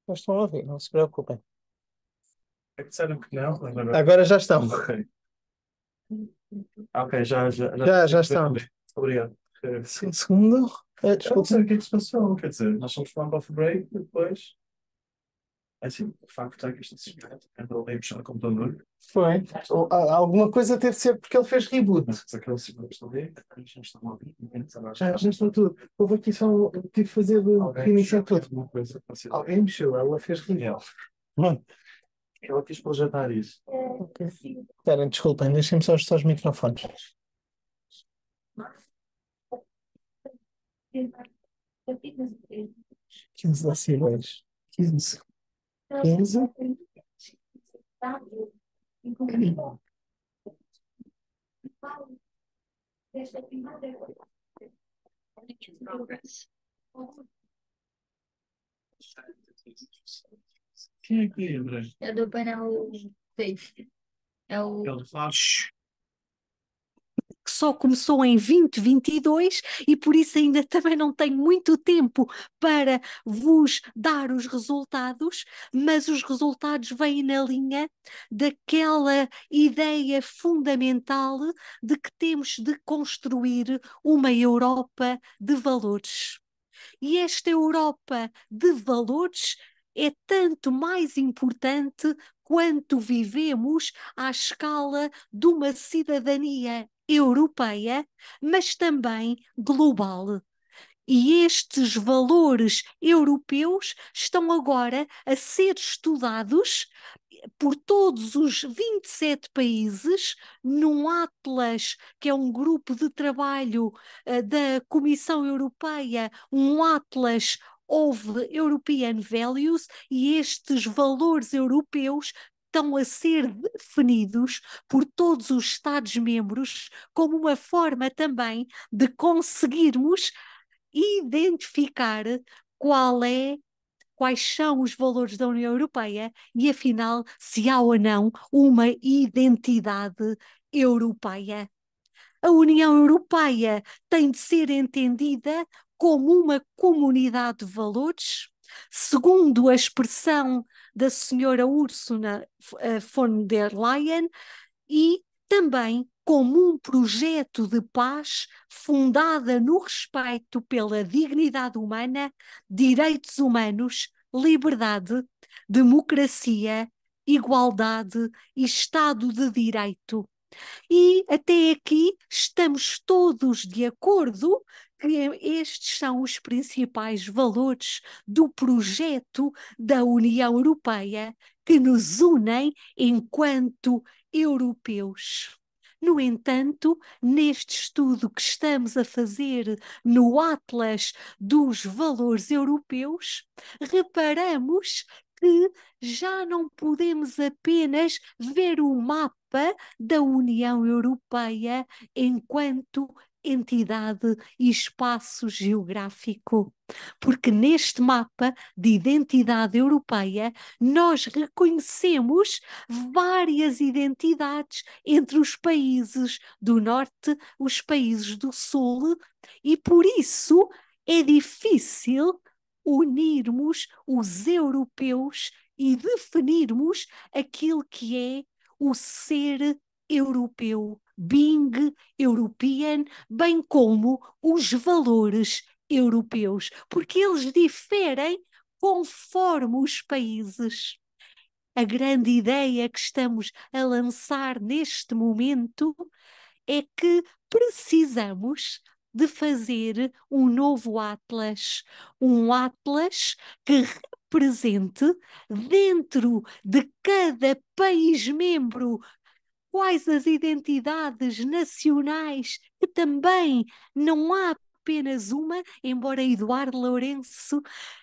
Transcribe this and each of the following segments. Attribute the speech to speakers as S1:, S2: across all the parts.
S1: Mas estão a ouvir, não se preocupem.
S2: É que disseram que não, mas agora.
S1: Agora já estão.
S2: Ok. Ok, já
S1: Já
S2: consigo ver
S1: estão.
S2: ali. Obrigado.
S1: Segundo,
S2: Eu não sei
S1: desculpa.
S2: o que é que se passou, quer dizer, nós fomos para um coffee break e depois. É assim, o facto é que isto se andou ali a mexer no computador,
S1: Foi. Alguma coisa teve de ser porque ele fez reboot.
S2: mas aqueles segundos ali, já estão a ouvir, ninguém sabe
S1: Já estou tudo. Houve aqui só. Tive de fazer de
S2: alguém
S1: reiniciar
S2: mexeu em
S1: tudo.
S2: alguma coisa parecida.
S1: Alguém mexeu, ela fez reboot. Pronto.
S2: Ela quis projetar isso.
S1: Ok. Espera, desculpem, deixem-me só os microfones. 15 decibéis. 15. 15.
S2: Quem é que ia, André?
S3: É do painel 6. É o
S2: Ele faz.
S4: que só começou em 2022 e por isso ainda também não tenho muito tempo para vos dar os resultados, mas os resultados vêm na linha daquela ideia fundamental de que temos de construir uma Europa de valores. E esta Europa de valores é tanto mais importante quanto vivemos à escala de uma cidadania europeia, mas também global. E estes valores europeus estão agora a ser estudados por todos os 27 países num Atlas, que é um grupo de trabalho da Comissão Europeia, um Atlas of European Values, e estes valores europeus estão a ser definidos por todos os Estados-membros como uma forma também de conseguirmos identificar qual é, quais são os valores da União Europeia e, afinal, se há ou não uma identidade europeia. A União Europeia tem de ser entendida como uma comunidade de valores, segundo a expressão da senhora Ursula von der Leyen, e também como um projeto de paz fundada no respeito pela dignidade humana, direitos humanos, liberdade, democracia, igualdade e Estado de Direito. E até aqui estamos todos de acordo que estes são os principais valores do projeto da União Europeia que nos unem enquanto europeus. No entanto, neste estudo que estamos a fazer no Atlas dos Valores Europeus, reparamos que já não podemos apenas ver o mapa da União Europeia enquanto entidade e espaço geográfico. Porque neste mapa de identidade europeia nós reconhecemos várias identidades entre os países do norte, os países do sul, e por isso é difícil unirmos os europeus e definirmos aquilo que é o ser europeu, being European, bem como os valores europeus, porque eles diferem conforme os países. A grande ideia que estamos a lançar neste momento é que precisamos de fazer um novo Atlas, um Atlas que represente dentro de cada país membro quais as identidades nacionais, que também não há apenas uma, embora Eduardo Lourenço,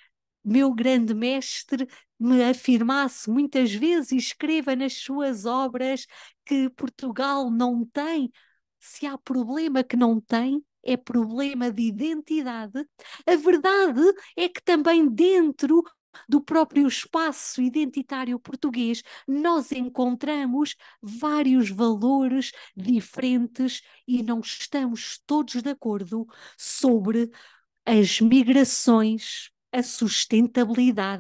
S4: meu grande mestre, me afirmasse muitas vezes e escreva nas suas obras que Portugal não tem. Se há problema que não tem, é problema de identidade. A verdade é que também dentro do próprio espaço identitário português, nós encontramos vários valores diferentes e não estamos todos de acordo sobre as migrações, a sustentabilidade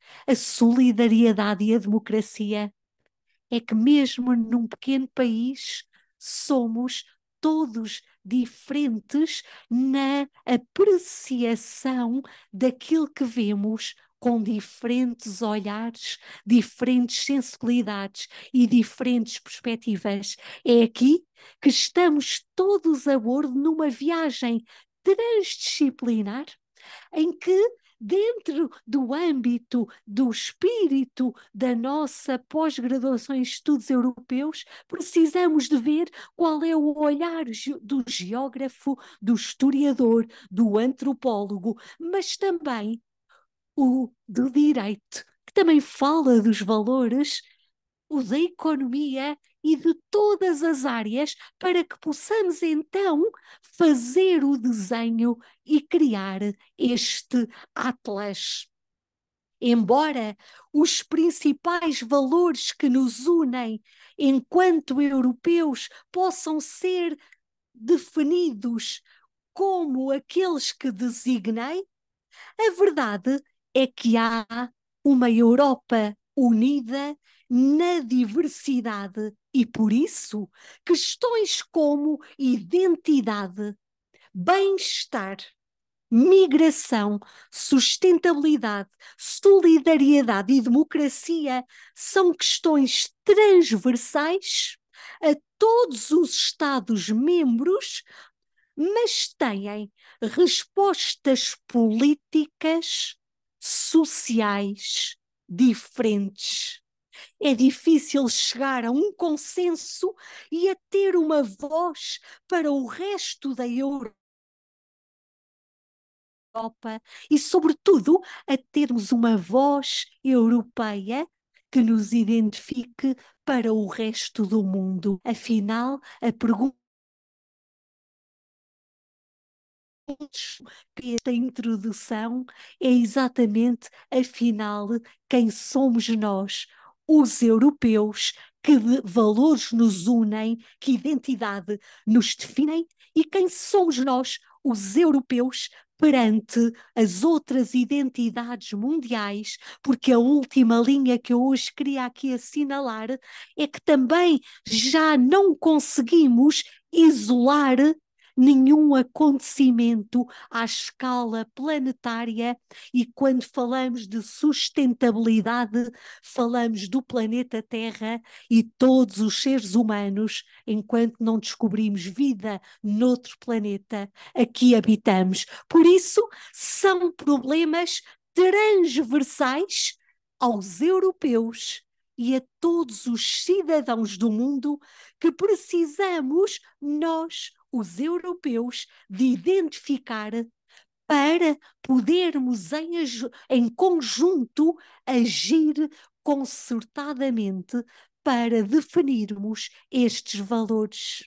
S4: A solidariedade e a democracia é que, mesmo num pequeno país, somos todos diferentes na apreciação daquilo que vemos, com diferentes olhares, diferentes sensibilidades e diferentes perspectivas. É aqui que estamos todos a bordo numa viagem transdisciplinar em que, dentro do âmbito do espírito da nossa pós-graduação em estudos europeus, precisamos de ver qual é o olhar do geógrafo, do historiador, do antropólogo, mas também o do direito, que também fala dos valores, o da economia e de todas as áreas, para que possamos então fazer o desenho e criar este atlas. Embora os principais valores que nos unem enquanto europeus possam ser definidos como aqueles que designei, a verdade é que há uma Europa unida na diversidade e, por isso, questões como identidade, bem-estar, migração, sustentabilidade, solidariedade e democracia são questões transversais a todos os Estados-membros, mas têm respostas políticas, sociais diferentes. É difícil chegar a um consenso e a ter uma voz para o resto da Europa e, sobretudo, a termos uma voz europeia que nos identifique para o resto do mundo. Afinal, a pergunta que esta introdução é exatamente, afinal, quem somos nós, os europeus, que valores nos unem, que identidade nos definem e quem somos nós, os europeus, perante as outras identidades mundiais, porque a última linha que eu hoje queria aqui assinalar é que também já não conseguimos isolar nenhum acontecimento à escala planetária, e quando falamos de sustentabilidade, falamos do planeta Terra e todos os seres humanos, enquanto não descobrimos vida noutro planeta, aqui habitamos. Por isso, são problemas transversais aos europeus e a todos os cidadãos do mundo que precisamos nós, os europeus, de identificar para podermos em conjunto agir concertadamente para definirmos estes valores.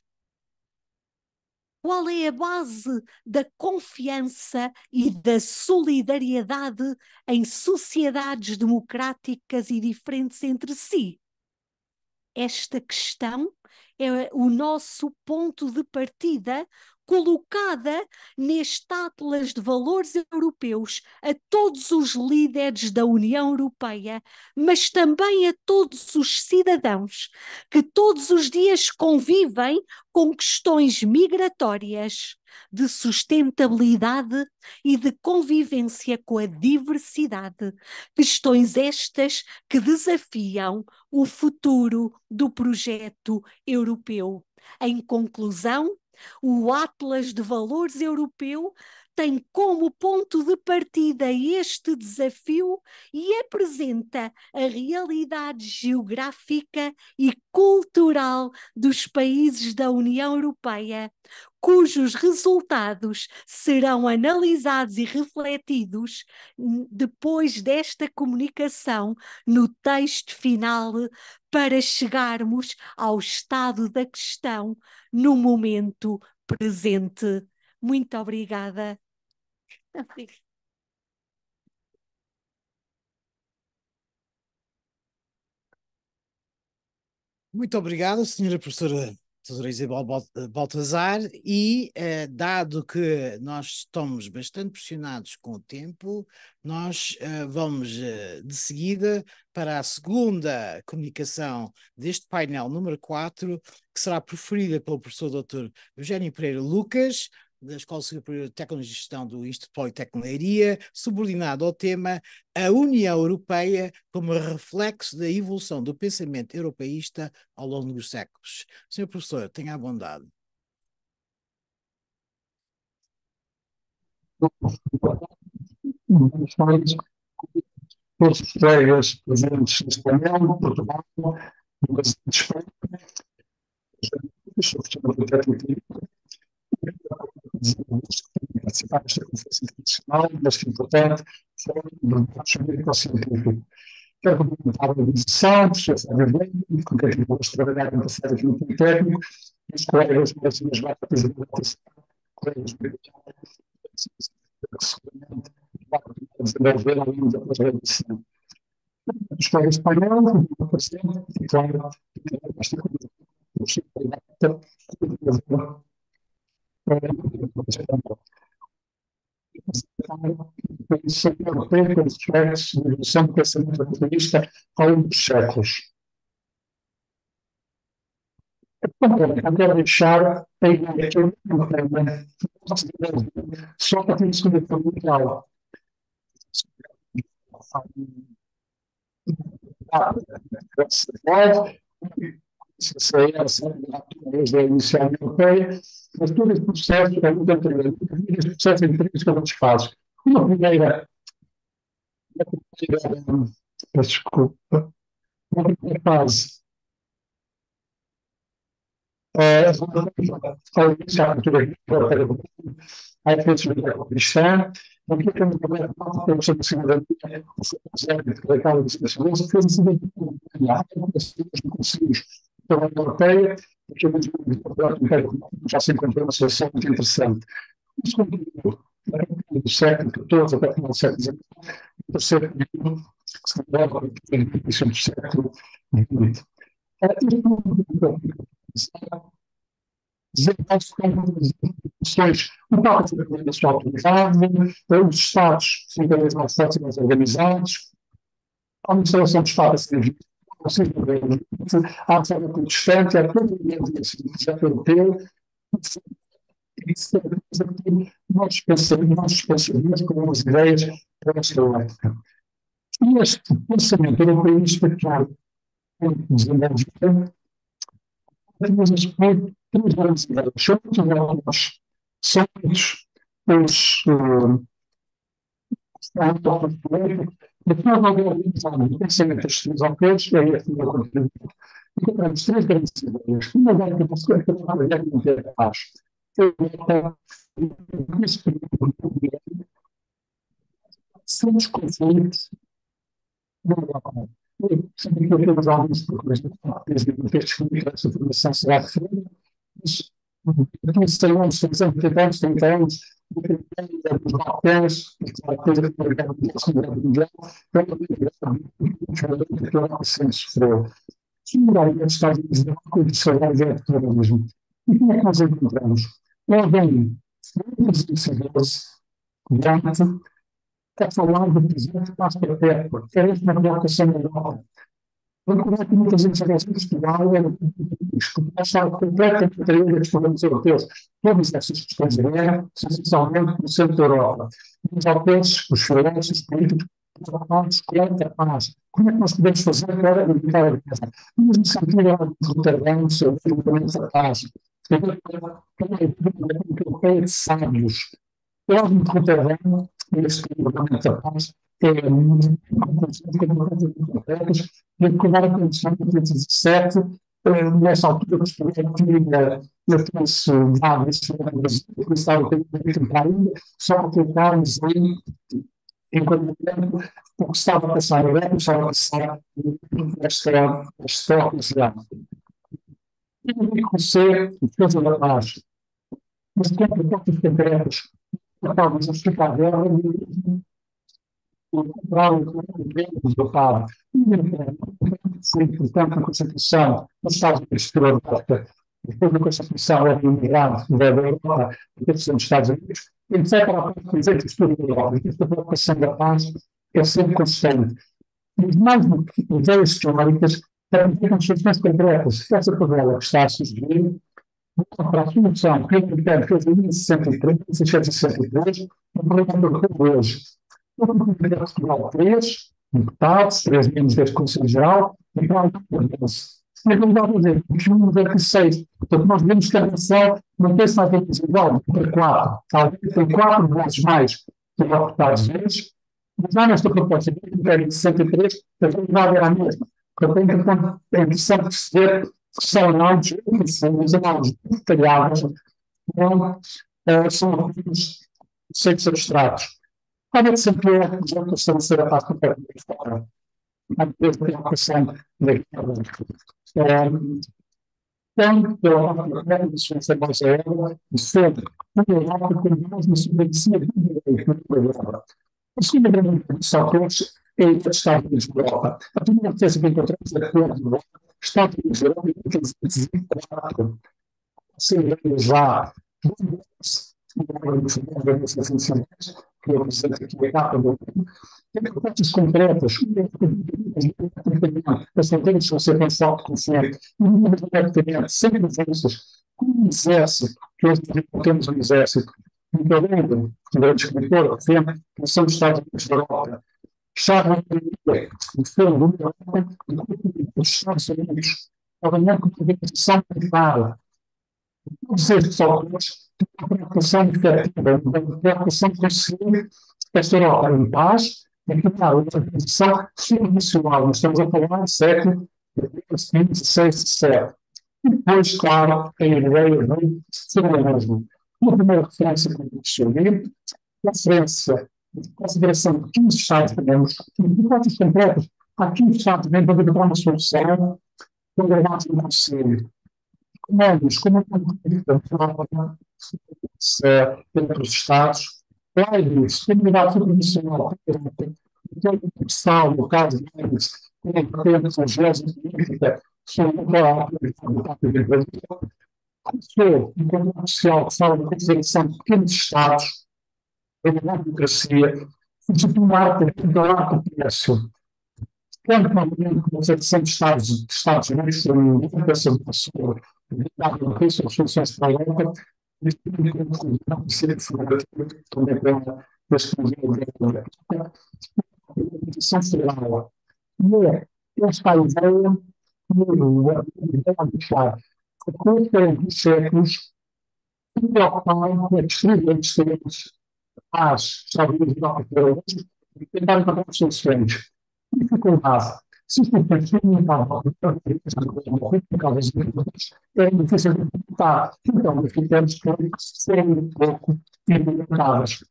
S4: Qual é a base da confiança e da solidariedade em sociedades democráticas e diferentes entre si? Esta questão é o nosso ponto de partida, colocada neste Atlas de Valores Europeus a todos os líderes da União Europeia, mas também a todos os cidadãos que todos os dias convivem com questões migratórias, de sustentabilidade e de convivência com a diversidade. Questões estas que desafiam o futuro do projeto europeu. Em conclusão, o Atlas de Valores Europeu tem como ponto de partida este desafio e apresenta a realidade geográfica e cultural dos países da União Europeia, cujos resultados serão analisados e refletidos depois desta comunicação no texto final, para chegarmos ao estado da questão no momento presente. Muito obrigada.
S5: Muito obrigado, senhora professora Tesouro Isabel Baltazar, e dado que nós estamos bastante pressionados com o tempo, nós vamos de seguida para a segunda comunicação deste painel número 4, que será proferida pelo professor Dr. Eugénio Pereira Lucas, da Escola Superior de Tecnologia e Gestão do Instituto Politécnico de Leiria, subordinado ao tema A União Europeia como reflexo da evolução do pensamento europeísta ao longo dos séculos. Senhor professor, tenha a bondade.
S6: Todos os colegas presentes neste painel, de Portugal, do Brasil e de Espanha, participar desta conferência internacional, deste importante fórum de jurídico científico. Quero cumprimentar a organização, o professor Fábio Bem, com quem tivemos trabalhado no passado aqui no Politécnico, e os colegas das minhas batas de colegas que seguramente vão desenvolver ao longo da realização. Os colegas de painel, o presidente, e claro, esta coisa, o professor europeia pelos reflexos de evolução do pensamento europeísta ao longo dos séculos. Eu quero deixar a ideia que eu não tenho só para ter uma segunda pergunta. Se é da União Europeia, mas todo esse processo é muito anterior. Este processo em três grandes fases. Uma primeira, desculpa, uma primeira fase, ao início da cultura a influência da cristã, aqui temos uma primeira parte da questão da cidadania, o projeto que acaba de ser segurança, fez a cidadania, não conseguimos pela União Europeia, porque já se encontrou uma situação muito interessante. Isso continuou do século XIV até o final do século XIX, o terceiro período que se leva ao início do século XX. O Papa foi a sua autoridade, os Estados são cada vez mais fortes e mais organizados, há uma instalação dos Papas em vida, há a reforma protestante, há todo o projeto europeu, nossos pensamentos com as ideias para esta época. E este pensamento europeísta que há desenvolvido temos três grandes ideias. São os mas nós não organizamos o pensamento destes três autores, é este o meu contributo. Encontramos três grandes ideias. Uma delas que eu vou trabalhar com o que é capaz. São os conflitos da Europa. Sempre que eu temos alguns problemas desde que esta formação será referida, mas daqui a 100 anos, 30 anos, 30 anos, dos Balcãs, a coisa que foi a Segunda Guerra Mundial, que a Europa sempre sofreu. Similar aos Estados Unidos, aconteceu a guerra do terrorismo. E como é que nós encontramos? Alguém, muitos decisores, grande, está falando do presidente passa para perto, que é esta colocação da Europa. Quando que muitas intervenções de Portugal eram passaram completamente anterior aos problemas europeus. Todas essas questões da guerra são essencialmente no centro da Europa. Os autores, os filósofos, os políticos, os autores, contra a paz. Como é que nós podemos fazer para evitar a guerra? No mesmo sentido, de Roterdão, sobre o fundamento da paz. A europeia de sábios. O órgão de Roterdão, esse fundamento da paz, é uma coisa muito concreta. E agora, em 2017, nessa altura, os projetos eu trouxe dados que estavam a tentar ainda, só aplicarmos enquanto tempo, o que estava a passar na Europa, estava a passar esta ocasião. Eu não digo que ser defesa da paz, mas dentro de poucos concretos, talvez eu explicar agora, o do Papa. Foi importante na Constituição dos Estados Unidos da Europa. depois da Constituição era imigrante da Europa, dos Estados Unidos, etc. Para dizer que estudo da Europa, esta preocupação da paz é sempre constante. Mas mais do que ideias teóricas, também tem soluções concretas. Essa tabela que está a sugerir, para a solução que o americano fez em 1663, o problema do hoje. O problema de Portugal 3, deputados, 3 membros deste Conselho Geral, e para o Conselho. Mas não dá para dizer, vamos ver que 6. Portanto, nós vemos que a nação não tem se alguém igual para 4. Alguém tem 4 vezes mais que os deputados vezes, mas lá nesta proposta de 63, também vai haver a mesma. Portanto, é interessante perceber que são análises detalhadas, não são apenas conceitos abstratos. Como é que sempre é que já estabelecer a paz com o pé de fora? A preocupação da guerra. Tanto pela parte da ciência mais aérea, e sempre, porque a Europa tem mais uma subvenção de guerra. A segunda grande produção deles é a dos Estados Unidos da Europa. A primeira coisa que encontramos é a Europa da Europa, Estados Unidos da Europa, em 1924. Sem já, que eu apresento aqui a capa do tem propostas concretas, as fronteiras vão ser pensadas com sempre, diretamente, sem mudanças, como um exército, que hoje temos um exército, muito além do grande escritor, que são os Estados Unidos da Europa. Charles o fundo dos Estados Unidos, trabalhando com a organização militar. Todos estes autores têm uma preocupação efetiva, uma preocupação de conseguir esta Europa em paz e criar uma organização subnacional. Nós estamos a falar do século XV, XVI, XVII. E depois, claro, a ideia de ser a mesma. Uma primeira referência que eu escolhi, referência de consideração de 15 Estados-membros, de propostas concretas, há 15 Estados-membros para encontrar uma solução com gravados no Conselho. Comandos, como entre os Estados, leis, comunidade internacional, universal, no caso de leis, com geopolítica, sobre enquanto social que fala da confederação de pequenos Estados, é uma democracia, disciplinar o comércio. Quando normalmente a Confederação de Estados Unidos, uma peça de pessoa, as soluções para a Europa, e também pela Constituição Federal. E esta ideia de deixar a coisa dos séculos se preocuparam com a destruição dos Estados Estados Unidos e Europa Federal e tentar encontrar soluções. Dificuldade. Se isto for experimentado, é difícil de interpretar. Então, ficamos por serem um pouco implementadas.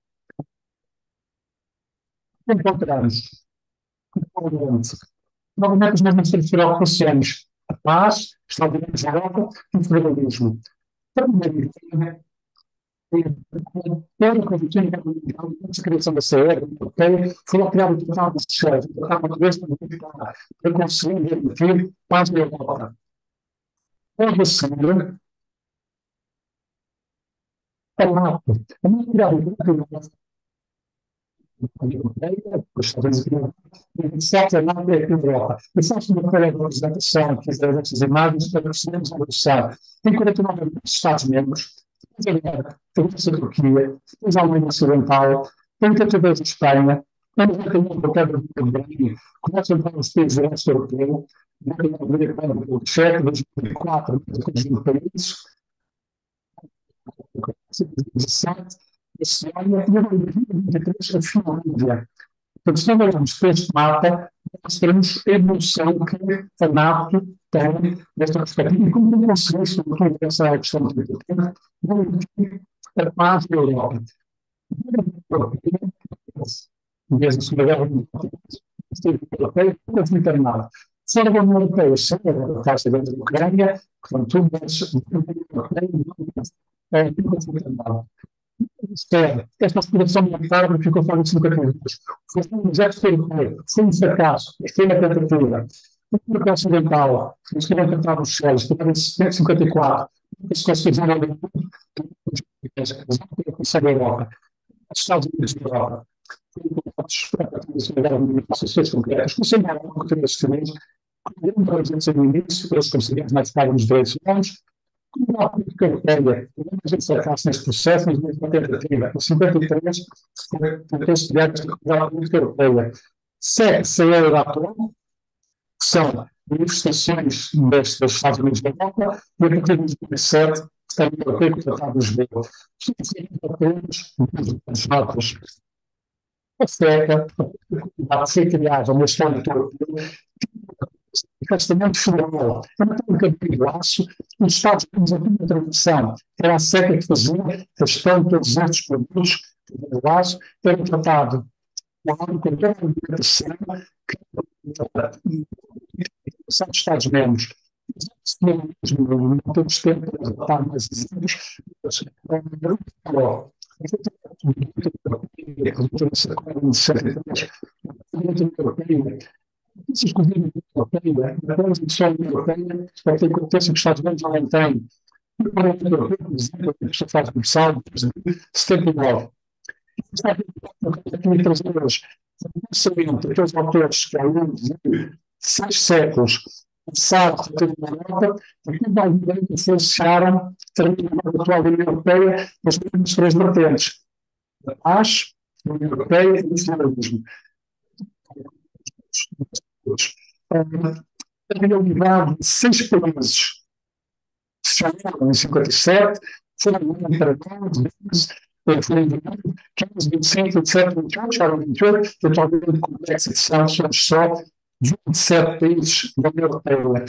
S6: Encontramos, novamente, as mesmas três preocupações: a paz, Estados Unidos da Europa e o federalismo. Também, pela condição da criação da CE europeia, foi criado o Tratado de Sèvres, o Tratado de Sèvres, para conseguir garantir paz na Europa. Pode ser a NATO. A NATO criada o Tratado europeia, os Estados Unidos, e certo, a NATO é a Europa. E só se uma feira de representação, que as essas imagens, para percebermos a evolução. Tem 49 Estados-membros. Tem a Turquia, tem a Alemanha Ocidental, tem a Espanha, tem a República do Brasil, começam a os países do leste europeu, o Checo, 2004, os países, 2017, a Suécia e a 2023, a Finlândia. Portanto, se nós olharmos para este mapa, nós teremos a evolução que a NATO tem nesta perspectiva e como não conseguimos, sobretudo, essa questão do tema, a paz da Europa. Desde a Segunda Guerra Mundial, nunca foi internado. Fora da União Europeia, sem a taxa da Ucrânia, portanto, nunca foi internado. Esta aspiração militar ficou fora de 52. Foi um exército europeu, foi um fracasso, foi uma tentativa. O Europeu Ocidental, os que vão tentar os céus, que em 54, se consideram a Europa, os Estados Unidos da Europa, associações concretas, consideraram que teria seguinte, como a gente no início, pelos conselheiros mais pagam os direitos humanos, como a política europeia, a gente fracasso nesse processo, mas muito tentativa. Em 53, tentou estudar a política europeia. Se a Euratom, que são manifestações dos Estados Unidos da Europa, e a partir de 2007, a União Europeia com o Tratado de Lisboa. Os notas a FECA, foi criada uma história europeu, afastamento federal, é uma técnica de laço, os Estados Unidos havia uma tradição, era a SECA que fazia a gestão de todos estes produtos, de laço, era um tratado com toda a libertação que são dos Estados-membros. Não temos tempo para dar mais exemplos, mas inclusive europeia, a Constituição Europeia, para ter competência que os Estados Unidos não têm. O Parlamento Europeu, por exemplo, que está faz começar, por exemplo, 79. Está aqui a trazer hoje. Sabendo que aqueles autores que ao longo de 6 séculos passaram a ter uma Europa, aqui vai bem influenciaram a atual União Europeia nas mesmas 3 vertentes: a paz, a União Europeia e o federalismo. A realidade de 6 países que se chamaram em 57, foram para 15, foram 15, 25, etc., 28, chegaram a 28, totalmente complexa edição, somos só 27 países da União Europeia.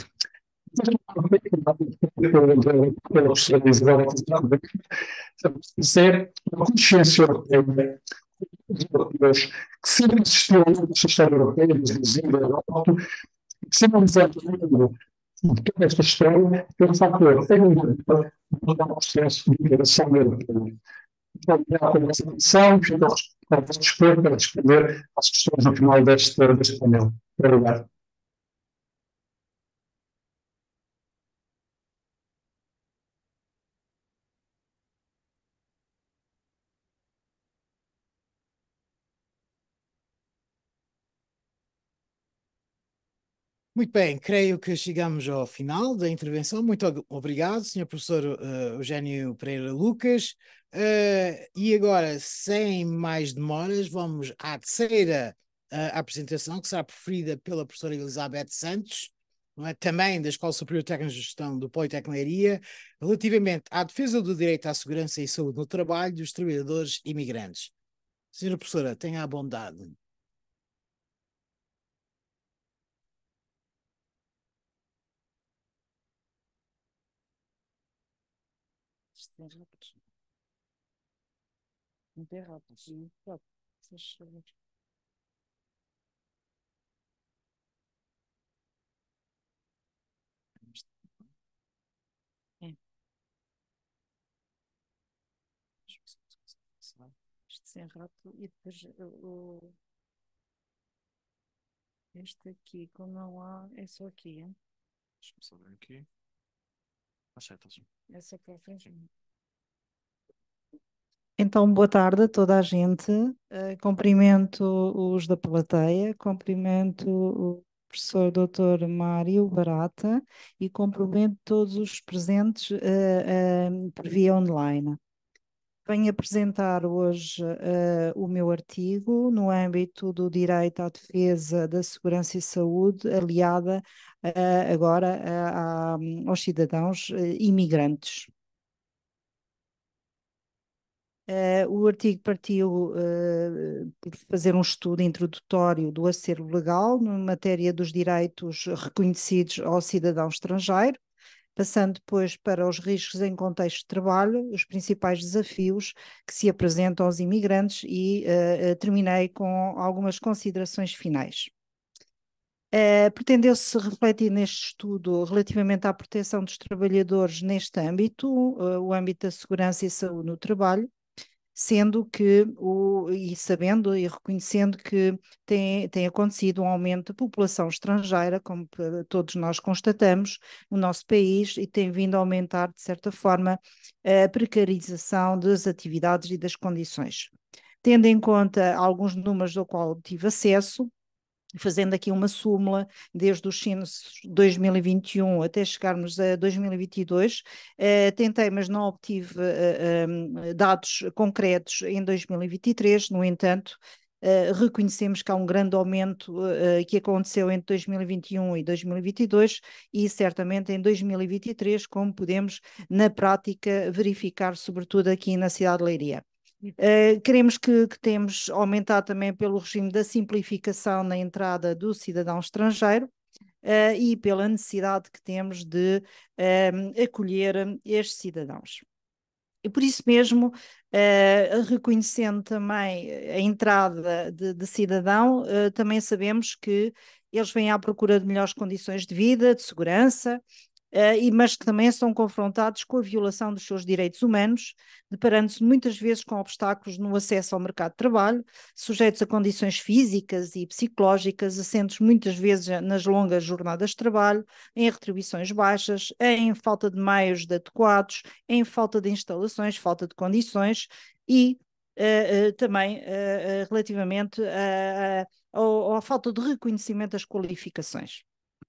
S6: Dizer uma consciência europeia, que sempre existiu ao longo da história europeia, dos vizinhos da Europa, que sempre analisando de toda esta história, é um fator fundamental no processo de integração europeia. Então, com essa edição, fico ao vosso dispor para responder às questões no final deste painel. Obrigado.
S5: Muito bem, creio que chegamos ao final da intervenção. Muito obrigado, Sr. Professor Eugénio Pereira Lucas. E agora, sem mais demoras, vamos à terceira apresentação, que será preferida pela professora Elizabeth Santos, não é? Também da Escola Superior Técnica de Gestão do Politécnico de Leiria, relativamente à defesa do direito à segurança e saúde no trabalho dos trabalhadores imigrantes. Senhora professora, tenha a bondade.
S4: Isto sem rato e depois este aqui, como não há, é só aqui, hein?
S2: Deixa-me só ver aqui. Aceitas.
S4: Essa para a frente. Então, boa tarde a toda a gente. Cumprimento os da plateia, cumprimento o professor Dr. Mário Barata e cumprimento todos os presentes por via online. Venho apresentar hoje o meu artigo no âmbito do direito à defesa da segurança e saúde, aliada agora aos cidadãos imigrantes. O artigo partiu por fazer um estudo introdutório do acervo legal na matéria dos direitos reconhecidos ao cidadão estrangeiro, passando depois para os riscos em contexto de trabalho, os principais desafios que se apresentam aos imigrantes e terminei com algumas considerações finais. Pretendeu-se refletir neste estudo relativamente à proteção dos trabalhadores neste âmbito, o âmbito da segurança e saúde no trabalho,
S7: sendo que, e sabendo e reconhecendo que tem acontecido um aumento da população estrangeira, como todos nós constatamos, no nosso país, e tem vindo a aumentar, de certa forma, a precarização das atividades e das condições. Tendo em conta alguns números ao qual tive acesso, fazendo aqui uma súmula desde os censos 2021 até chegarmos a 2022, tentei, mas não obtive dados concretos em 2023, no entanto, reconhecemos que há um grande aumento que aconteceu entre 2021 e 2022 e certamente em 2023, como podemos na prática verificar, sobretudo aqui na cidade de Leiria. Queremos que temos aumentado também pelo regime da simplificação na entrada do cidadão estrangeiro e pela necessidade que temos de acolher estes cidadãos. E por isso mesmo, reconhecendo também a entrada de cidadão, também sabemos que eles vêm à procura de melhores condições de vida, de segurança, mas que também são confrontados com a violação dos seus direitos humanos, deparando-se muitas vezes com obstáculos no acesso ao mercado de trabalho, sujeitos a condições físicas e psicológicas, assentos muitas vezes nas longas jornadas de trabalho, em retribuições baixas, em falta de meios adequados, em falta de instalações, falta de condições e também relativamente à falta de reconhecimento das qualificações.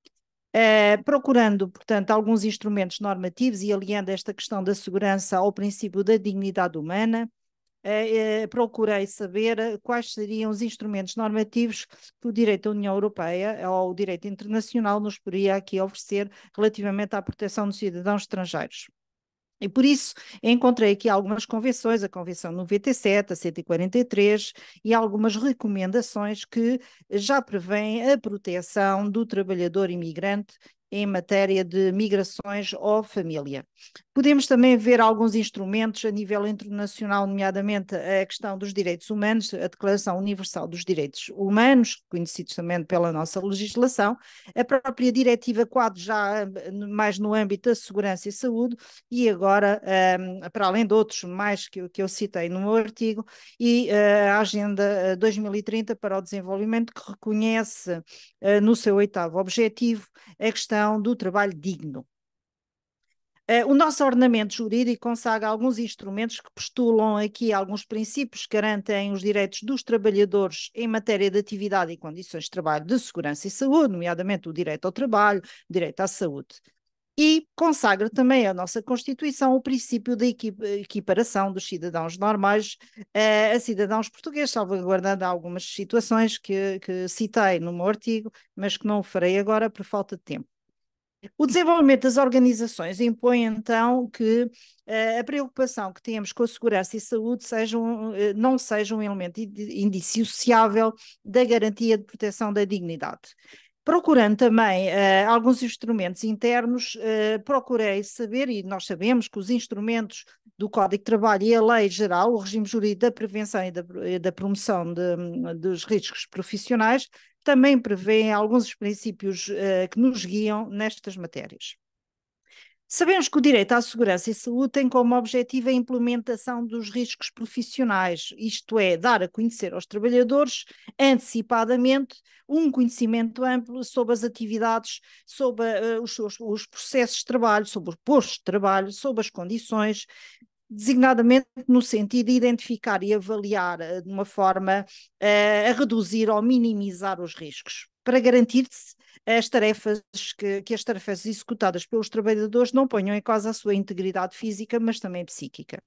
S7: Procurando, portanto, alguns instrumentos normativos e aliando esta questão da segurança ao princípio da dignidade humana, procurei saber quais seriam os instrumentos normativos que o direito da União Europeia ou o direito internacional nos poderia aqui oferecer relativamente à proteção dos cidadãos estrangeiros. E por isso encontrei aqui algumas convenções, a Convenção 97, a 143 e algumas recomendações que já prevêem a proteção do trabalhador imigrante em matéria de migrações ou família. Podemos também ver alguns instrumentos a nível internacional, nomeadamente a questão dos direitos humanos, a Declaração Universal dos Direitos Humanos, conhecidos também pela nossa legislação, a própria Diretiva Quadro, já mais no âmbito da segurança e saúde, e agora, para além de outros mais que eu citei no meu artigo, e a Agenda 2030 para o Desenvolvimento, que reconhece no seu 8º objetivo a questão do trabalho digno. O nosso ordenamento jurídico consagra alguns instrumentos que postulam aqui alguns princípios que garantem os direitos dos trabalhadores em matéria de atividade e condições de trabalho de segurança e saúde, nomeadamente o direito ao trabalho, o direito à saúde. E consagra também a nossa Constituição o princípio da equiparação dos cidadãos normais a cidadãos portugueses, salvaguardando algumas situações que citei no meu artigo, mas que não o farei agora por falta de tempo. O desenvolvimento das organizações impõe então que a preocupação que temos com a segurança e saúde não seja um elemento indissociável da garantia de proteção da dignidade. Procurando também alguns instrumentos internos, procurei saber, e nós sabemos que os instrumentos do Código de Trabalho e a Lei Geral, o regime jurídico da prevenção e da promoção dos riscos profissionais, também prevêem alguns princípios que nos guiam nestas matérias. Sabemos que o direito à segurança e saúde tem como objetivo a implementação dos riscos profissionais, isto é, dar a conhecer aos trabalhadores antecipadamente um conhecimento amplo sobre as atividades, sobre os processos de trabalho, sobre os postos de trabalho, sobre as condições, designadamente no sentido de identificar e avaliar de uma forma a reduzir ou minimizar os riscos, para garantir-se que as tarefas executadas pelos trabalhadores não ponham em causa a sua integridade física, mas também psíquica.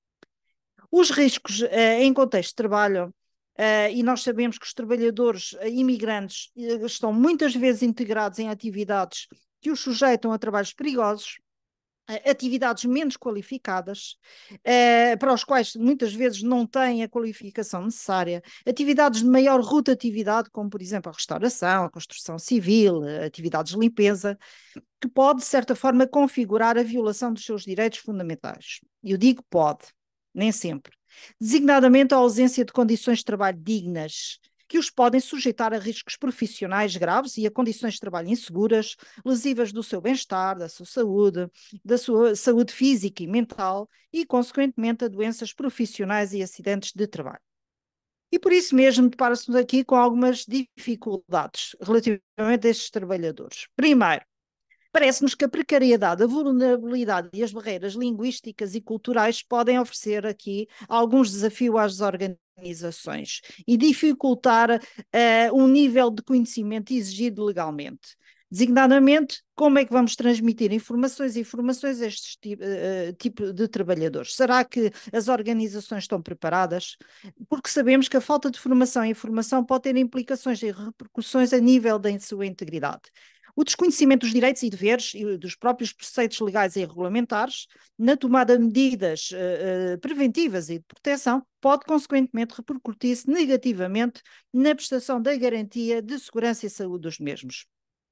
S7: Os riscos em contexto de trabalho, e nós sabemos que os trabalhadores imigrantes estão muitas vezes integrados em atividades que os sujeitam a trabalhos perigosos, atividades menos qualificadas, para os quais muitas vezes não têm a qualificação necessária, atividades de maior rotatividade, como por exemplo a restauração, a construção civil, atividades de limpeza, que pode de certa forma configurar a violação dos seus direitos fundamentais. Eu digo pode, nem sempre. Designadamente a ausência de condições de trabalho dignas, que os podem sujeitar a riscos profissionais graves e a condições de trabalho inseguras, lesivas do seu bem-estar, da sua saúde física e mental e, consequentemente, a doenças profissionais e acidentes de trabalho. E por isso mesmo depara-se aqui com algumas dificuldades relativamente a estes trabalhadores. Primeiro, parece-nos que a precariedade, a vulnerabilidade e as barreiras linguísticas e culturais podem oferecer aqui alguns desafios às organizações e dificultar um nível de conhecimento exigido legalmente. Designadamente, como é que vamos transmitir informações a este tipo de trabalhadores? Será que as organizações estão preparadas? Porque sabemos que a falta de formação e informação pode ter implicações e repercussões a nível da sua integridade. O desconhecimento dos direitos e deveres e dos próprios preceitos legais e regulamentares na tomada de medidas preventivas e de proteção pode, consequentemente, repercutir-se negativamente na prestação da garantia de segurança e saúde dos mesmos.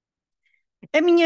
S7: A minha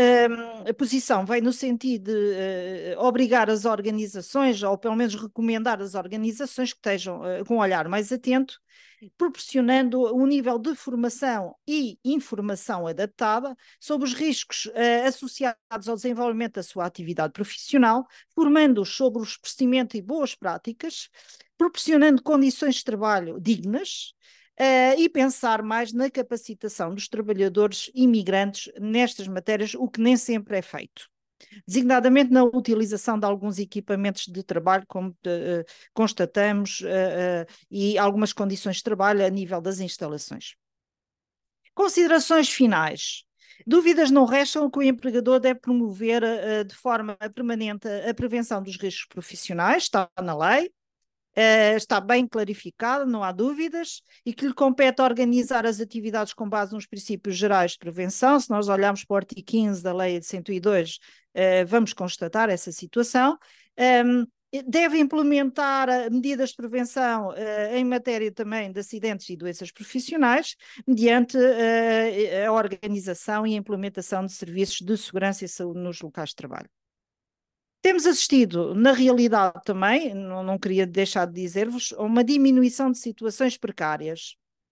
S7: posição vai no sentido de obrigar as organizações, ou pelo menos recomendar às organizações que estejam com um olhar mais atento, proporcionando um nível de formação e informação adaptada sobre os riscos associados ao desenvolvimento da sua atividade profissional, formando-os sobre o procedimento e boas práticas, proporcionando condições de trabalho dignas, e pensar mais na capacitação dos trabalhadores imigrantes nestas matérias, o que nem sempre é feito. Designadamente na utilização de alguns equipamentos de trabalho, como constatamos, e algumas condições de trabalho a nível das instalações. Considerações finais. Dúvidas não restam que o empregador deve promover de forma permanente a prevenção dos riscos profissionais, está na lei, está bem clarificado, não há dúvidas, e que lhe compete organizar as atividades com base nos princípios gerais de prevenção. Se nós olharmos para o artigo 15 da Lei de 102, vamos constatar essa situação. Deve implementar medidas de prevenção em matéria também de acidentes e doenças profissionais, mediante a organização e a implementação de serviços de segurança e saúde nos locais de trabalho. Temos assistido, na realidade também, não queria deixar de dizer-vos, a uma diminuição de situações precárias,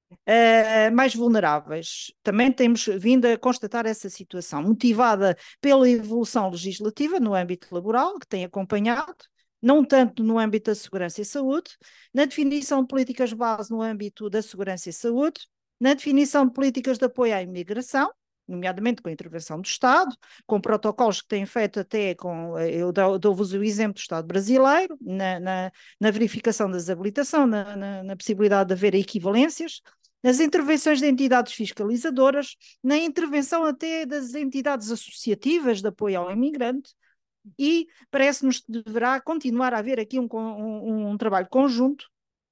S7: mais vulneráveis. Também temos vindo a constatar essa situação, motivada pela evolução legislativa no âmbito laboral, que tem acompanhado, não tanto no âmbito da segurança e saúde, na definição de políticas de base no âmbito da segurança e saúde, na definição de políticas de apoio à imigração, nomeadamente com a intervenção do Estado, com protocolos que têm feito até com, eu dou-vos o exemplo do Estado brasileiro, na verificação da desabilitação, na possibilidade de haver equivalências, nas intervenções de entidades fiscalizadoras, na intervenção até das entidades associativas de apoio ao imigrante, e parece-nos que deverá continuar a haver aqui um trabalho conjunto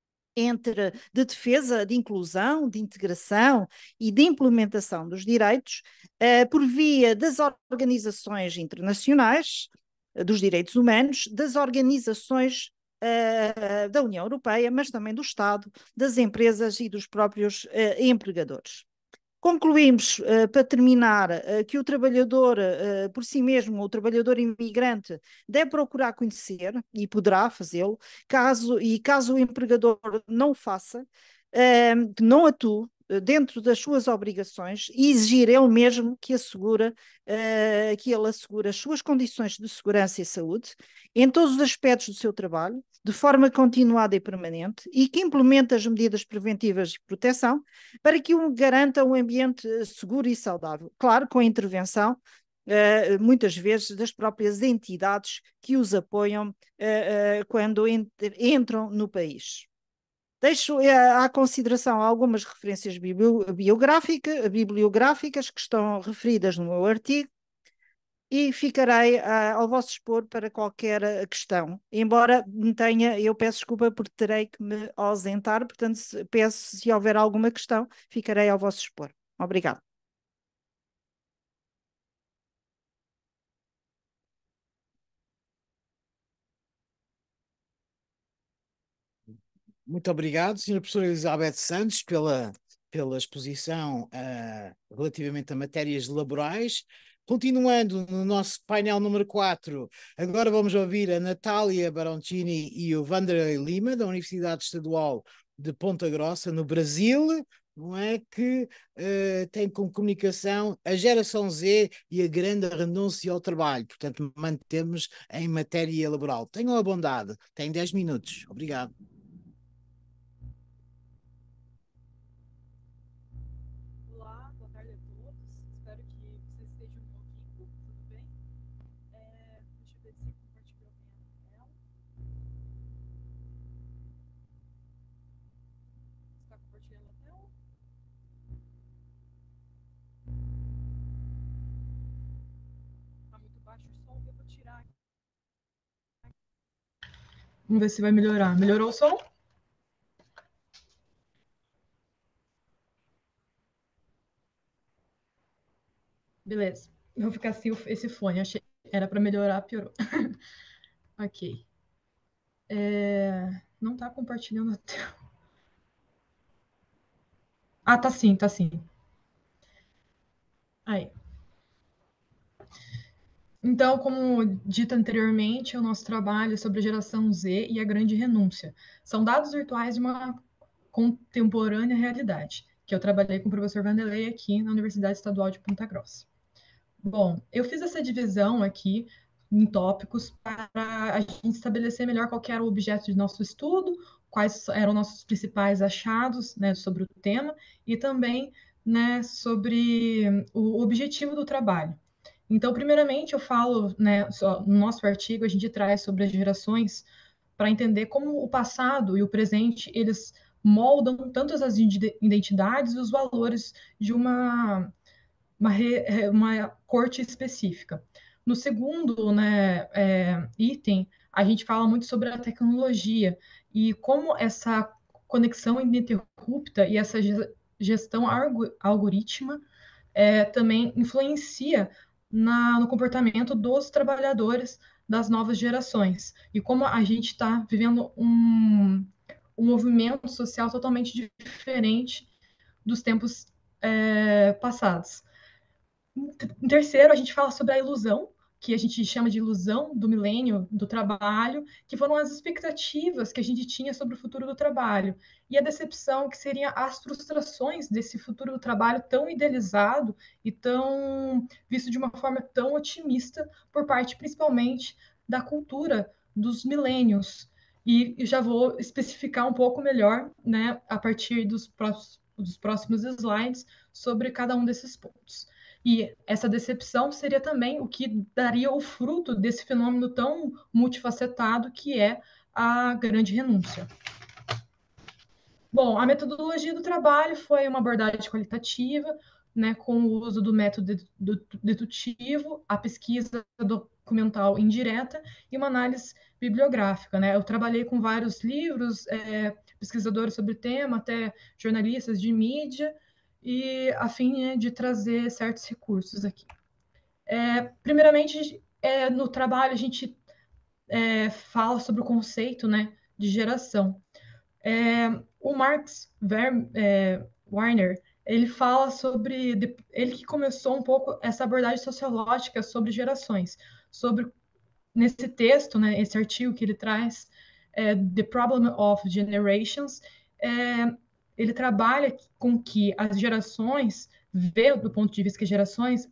S7: de defesa, de inclusão, de integração e de implementação dos direitos por via das organizações internacionais dos direitos humanos, das organizações da União Europeia, mas também do Estado, das empresas e dos próprios empregadores. Concluímos, para terminar, que o trabalhador, por si mesmo, o trabalhador imigrante, deve procurar conhecer, e poderá fazê-lo, caso o empregador não o faça, não atue dentro das suas obrigações e exigir ele mesmo que ele assegure as suas condições de segurança e saúde em todos os aspectos do seu trabalho, de forma continuada e permanente, e que implemente as medidas preventivas de proteção para que garanta um ambiente seguro e saudável. Claro, com a intervenção, muitas vezes, das próprias entidades que os apoiam quando entram no país. Deixo à consideração algumas referências bibliográficas que estão referidas no meu artigo, e ficarei ao vosso dispor para qualquer questão. Embora eu peço desculpa porque terei que me ausentar, portanto, se houver alguma questão, ficarei ao vosso dispor. Obrigado.
S5: Muito obrigado, Sra. Professora Elizabeth Santos, pela exposição relativamente a matérias laborais. Continuando no nosso painel número 4, agora vamos ouvir a Natália Baroncini e o Vanderlei Lima, da Universidade Estadual de Ponta Grossa, no Brasil, não é que tem como comunicação a geração Z e a grande renúncia ao trabalho. Portanto, mantemos em matéria laboral. Tenham a bondade. Tem 10 minutos. Obrigado.
S8: Olá, boa tarde a todos. Espero que vocês estejam me ouvindo. Tudo bem? Deixa eu ver se compartilhou bem a tela. Está compartilhando a tela? Está muito baixo o som. Eu vou tirar aqui. Vamos ver se vai melhorar. Melhorou o som? Beleza. Eu vou ficar sem esse fone. Achei era para melhorar, piorou. Ok. Não está compartilhando a tela. Ah, tá sim, tá sim. Aí. Então, como dito anteriormente, o nosso trabalho é sobre a geração Z e a grande renúncia. São dados virtuais de uma contemporânea realidade, que eu trabalhei com o professor Vanderlei aqui na Universidade Estadual de Ponta Grossa. Bom, eu fiz essa divisão aqui em tópicos para a gente estabelecer melhor qual que era o objeto de nosso estudo, quais eram nossos principais achados, né, sobre o tema e também, né, sobre o objetivo do trabalho. Então, primeiramente, eu falo, né, no nosso artigo, a gente traz sobre as gerações para entender como o passado e o presente, eles moldam tanto as identidades e os valores de uma corte específica. No segundo, né, item, a gente fala muito sobre a tecnologia e como essa conexão ininterrupta e essa gestão algorítmica também influencia no comportamento dos trabalhadores das novas gerações e como a gente está vivendo um movimento social totalmente diferente dos tempos passados. Em terceiro, a gente fala sobre a ilusão, que a gente chama de ilusão do milênio do trabalho, que foram as expectativas que a gente tinha sobre o futuro do trabalho, e a decepção, que seriam as frustrações desse futuro do trabalho tão idealizado e tão visto de uma forma tão otimista por parte, principalmente, da cultura dos milênios. E já vou especificar um pouco melhor, né, a partir dos próximos slides, sobre cada um desses pontos. E essa decepção seria também o que daria o fruto desse fenômeno tão multifacetado que é a grande renúncia. Bom, a metodologia do trabalho foi uma abordagem qualitativa, né, com o uso do método dedutivo, a pesquisa documental indireta e uma análise bibliográfica, né? Eu trabalhei com vários livros, pesquisadores sobre o tema, até jornalistas de mídia, e a fim, né, de trazer certos recursos aqui. Primeiramente, no trabalho a gente fala sobre o conceito, né, de geração. O Marx Warner, ele fala sobre ele que começou um pouco essa abordagem sociológica sobre gerações, sobre nesse texto, né, esse artigo que ele traz, The Problem of Generations, ele trabalha com que as gerações, vê do ponto de vista que as gerações,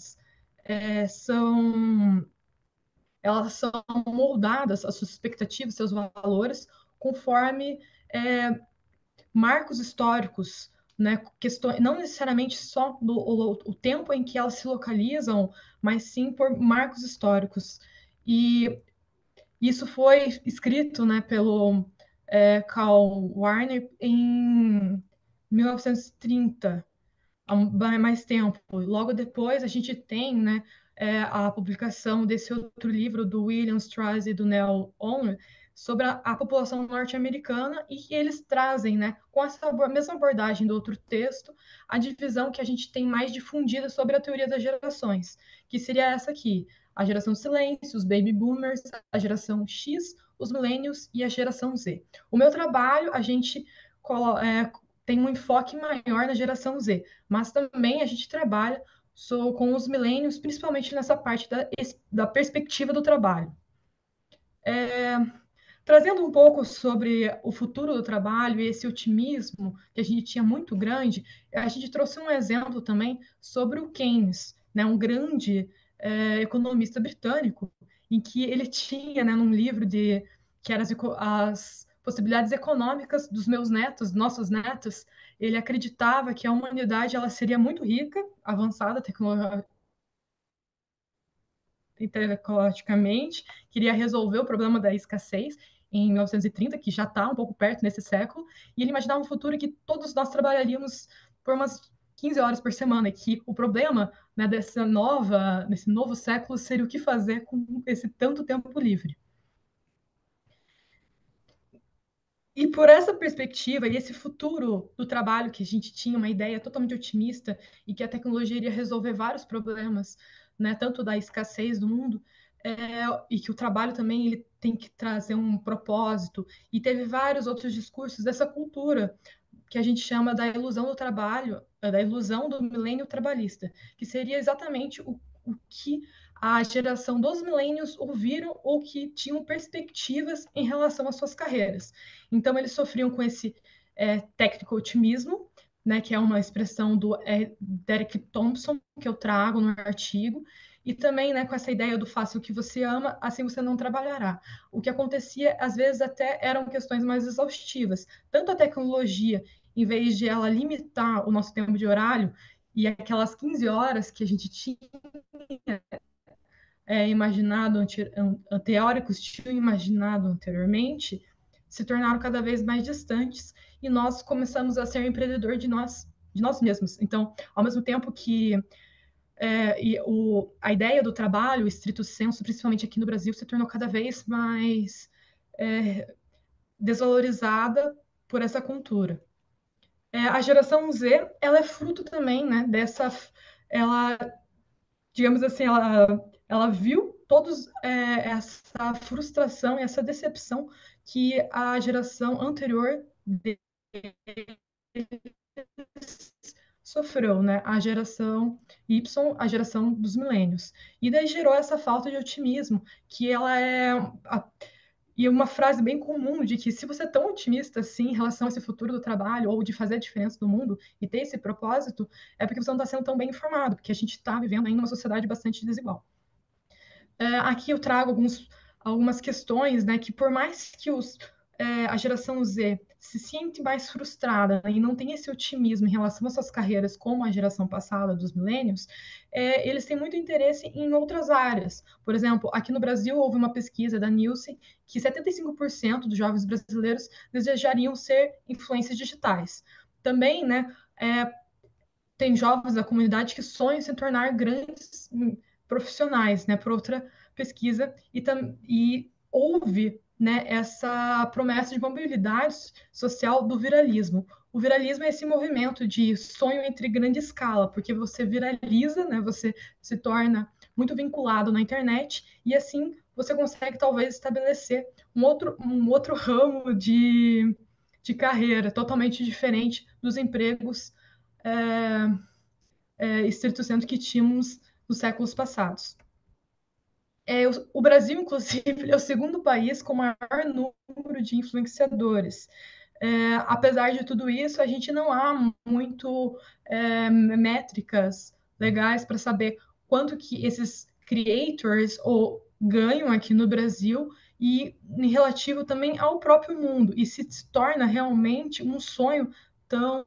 S8: elas são moldadas, as suas expectativas, seus valores, conforme marcos históricos, né, questões, não necessariamente só o tempo em que elas se localizam, mas sim por marcos históricos. E isso foi escrito, né, pelo Karl Warner em 1930, há mais tempo. Logo depois, a gente tem, né, a publicação desse outro livro do William Strauss e do Neil Ohner sobre a população norte-americana, e que eles trazem, né, com essa mesma abordagem do outro texto, a divisão que a gente tem mais difundida sobre a teoria das gerações, que seria essa aqui: a geração silêncio, os baby boomers, a geração X, os millennials e a geração Z. O meu trabalho, a gente tem um enfoque maior na geração Z, mas também a gente trabalha com os millennials, principalmente nessa parte da perspectiva do trabalho. trazendo um pouco sobre o futuro do trabalho e esse otimismo que a gente tinha muito grande, a gente trouxe um exemplo também sobre o Keynes, né, um grande economista britânico, em que ele tinha, né, num livro que era as possibilidades econômicas dos meus netos, nossos netos, ele acreditava que a humanidade ela seria muito rica, avançada tecnologicamente, queria resolver o problema da escassez em 1930, que já está um pouco perto nesse século, e ele imaginava um futuro em que todos nós trabalharíamos por umas 15 horas por semana, e que o problema, né, desse novo século seria o que fazer com esse tanto tempo livre. E por essa perspectiva e esse futuro do trabalho que a gente tinha uma ideia totalmente otimista e que a tecnologia iria resolver vários problemas, né, tanto da escassez do mundo, e que o trabalho também ele tem que trazer um propósito. E teve vários outros discursos dessa cultura que a gente chama da ilusão do trabalho, da ilusão do milênio trabalhista, que seria exatamente o que a geração dos milênios ouviram ou que tinham perspectivas em relação às suas carreiras. Então, eles sofriam com esse técnico otimismo, né, que é uma expressão do Derek Thompson, que eu trago no artigo, e também, né, com essa ideia do faça o que você ama, assim você não trabalhará. O que acontecia, às vezes, até eram questões mais exaustivas. Tanto a tecnologia, em vez de ela limitar o nosso tempo de horário, e aquelas 15 horas que a gente tinha imaginado, teóricos tinham imaginado anteriormente, se tornaram cada vez mais distantes e nós começamos a ser empreendedor de nós mesmos. Então, ao mesmo tempo que a ideia do trabalho, o estrito senso, principalmente aqui no Brasil, se tornou cada vez mais desvalorizada por essa cultura. A geração Z, ela é fruto também, né, ela, digamos assim, ela viu essa frustração e essa decepção que a geração anterior sofreu, né? A geração Y, a geração dos milênios. E daí gerou essa falta de otimismo, que ela e uma frase bem comum de que se você é tão otimista assim em relação a esse futuro do trabalho ou de fazer a diferença no mundo e ter esse propósito, é porque você não está sendo tão bem informado, porque a gente está vivendo ainda uma sociedade bastante desigual. Aqui eu trago algumas questões, né, que por mais que a geração Z se sinta mais frustrada e não tem esse otimismo em relação às suas carreiras como a geração passada dos milênios, eles têm muito interesse em outras áreas. Por exemplo, aqui no Brasil houve uma pesquisa da Nielsen que 75% dos jovens brasileiros desejariam ser influências digitais. Também, né, tem jovens da comunidade que sonham em se tornar grandes profissionais, né, por outra pesquisa, e houve, né, essa promessa de mobilidade social do viralismo. O viralismo é esse movimento de sonho entre grande escala, porque você viraliza, né, você se torna muito vinculado na internet, e assim você consegue talvez estabelecer um outro ramo de carreira totalmente diferente dos empregos estrito senso que tínhamos nos séculos passados. O Brasil, inclusive, é o segundo país com maior número de influenciadores. Apesar de tudo isso, a gente não há muito métricas legais para saber quanto que esses creators ganham aqui no Brasil e em relativo também ao próprio mundo, e se torna realmente um sonho tão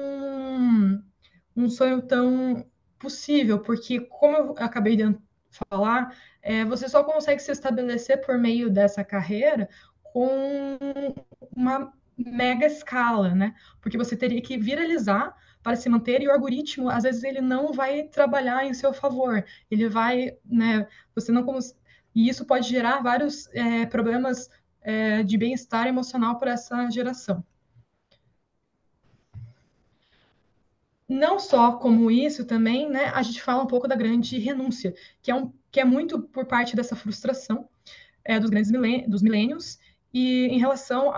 S8: possível, porque, como eu acabei de falar, você só consegue se estabelecer por meio dessa carreira com uma mega escala, né? Porque você teria que viralizar para se manter, e o algoritmo, às vezes, ele não vai trabalhar em seu favor. Ele vai, né? Você não e isso pode gerar vários problemas de bem-estar emocional para essa geração. Não só como isso também, né, a gente fala um pouco da grande renúncia, que é muito por parte dessa frustração dos milênios, e em relação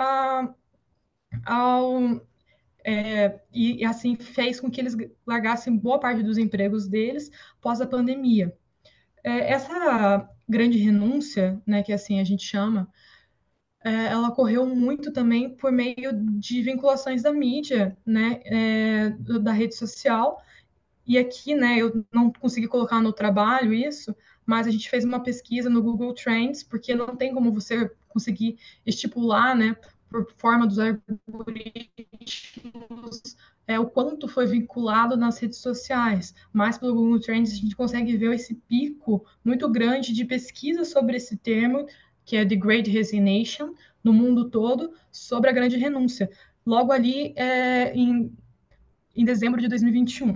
S8: e assim fez com que eles largassem boa parte dos empregos deles pós a pandemia. Essa grande renúncia, né, que assim a gente chama, ela ocorreu muito também por meio de vinculações da mídia, né, da rede social. E aqui, né, eu não consegui colocar no trabalho isso, mas a gente fez uma pesquisa no Google Trends, porque não tem como você conseguir estipular, né, por forma dos algoritmos, o quanto foi vinculado nas redes sociais. Mas pelo Google Trends a gente consegue ver esse pico muito grande de pesquisa sobre esse termo, que é The Great Resignation, no mundo todo, sobre a grande renúncia. Logo ali, em dezembro de 2021.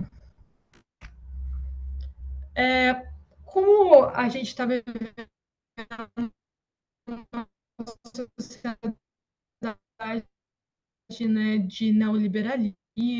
S8: Como a gente está vivendo uma sociedade, né, de neoliberalismo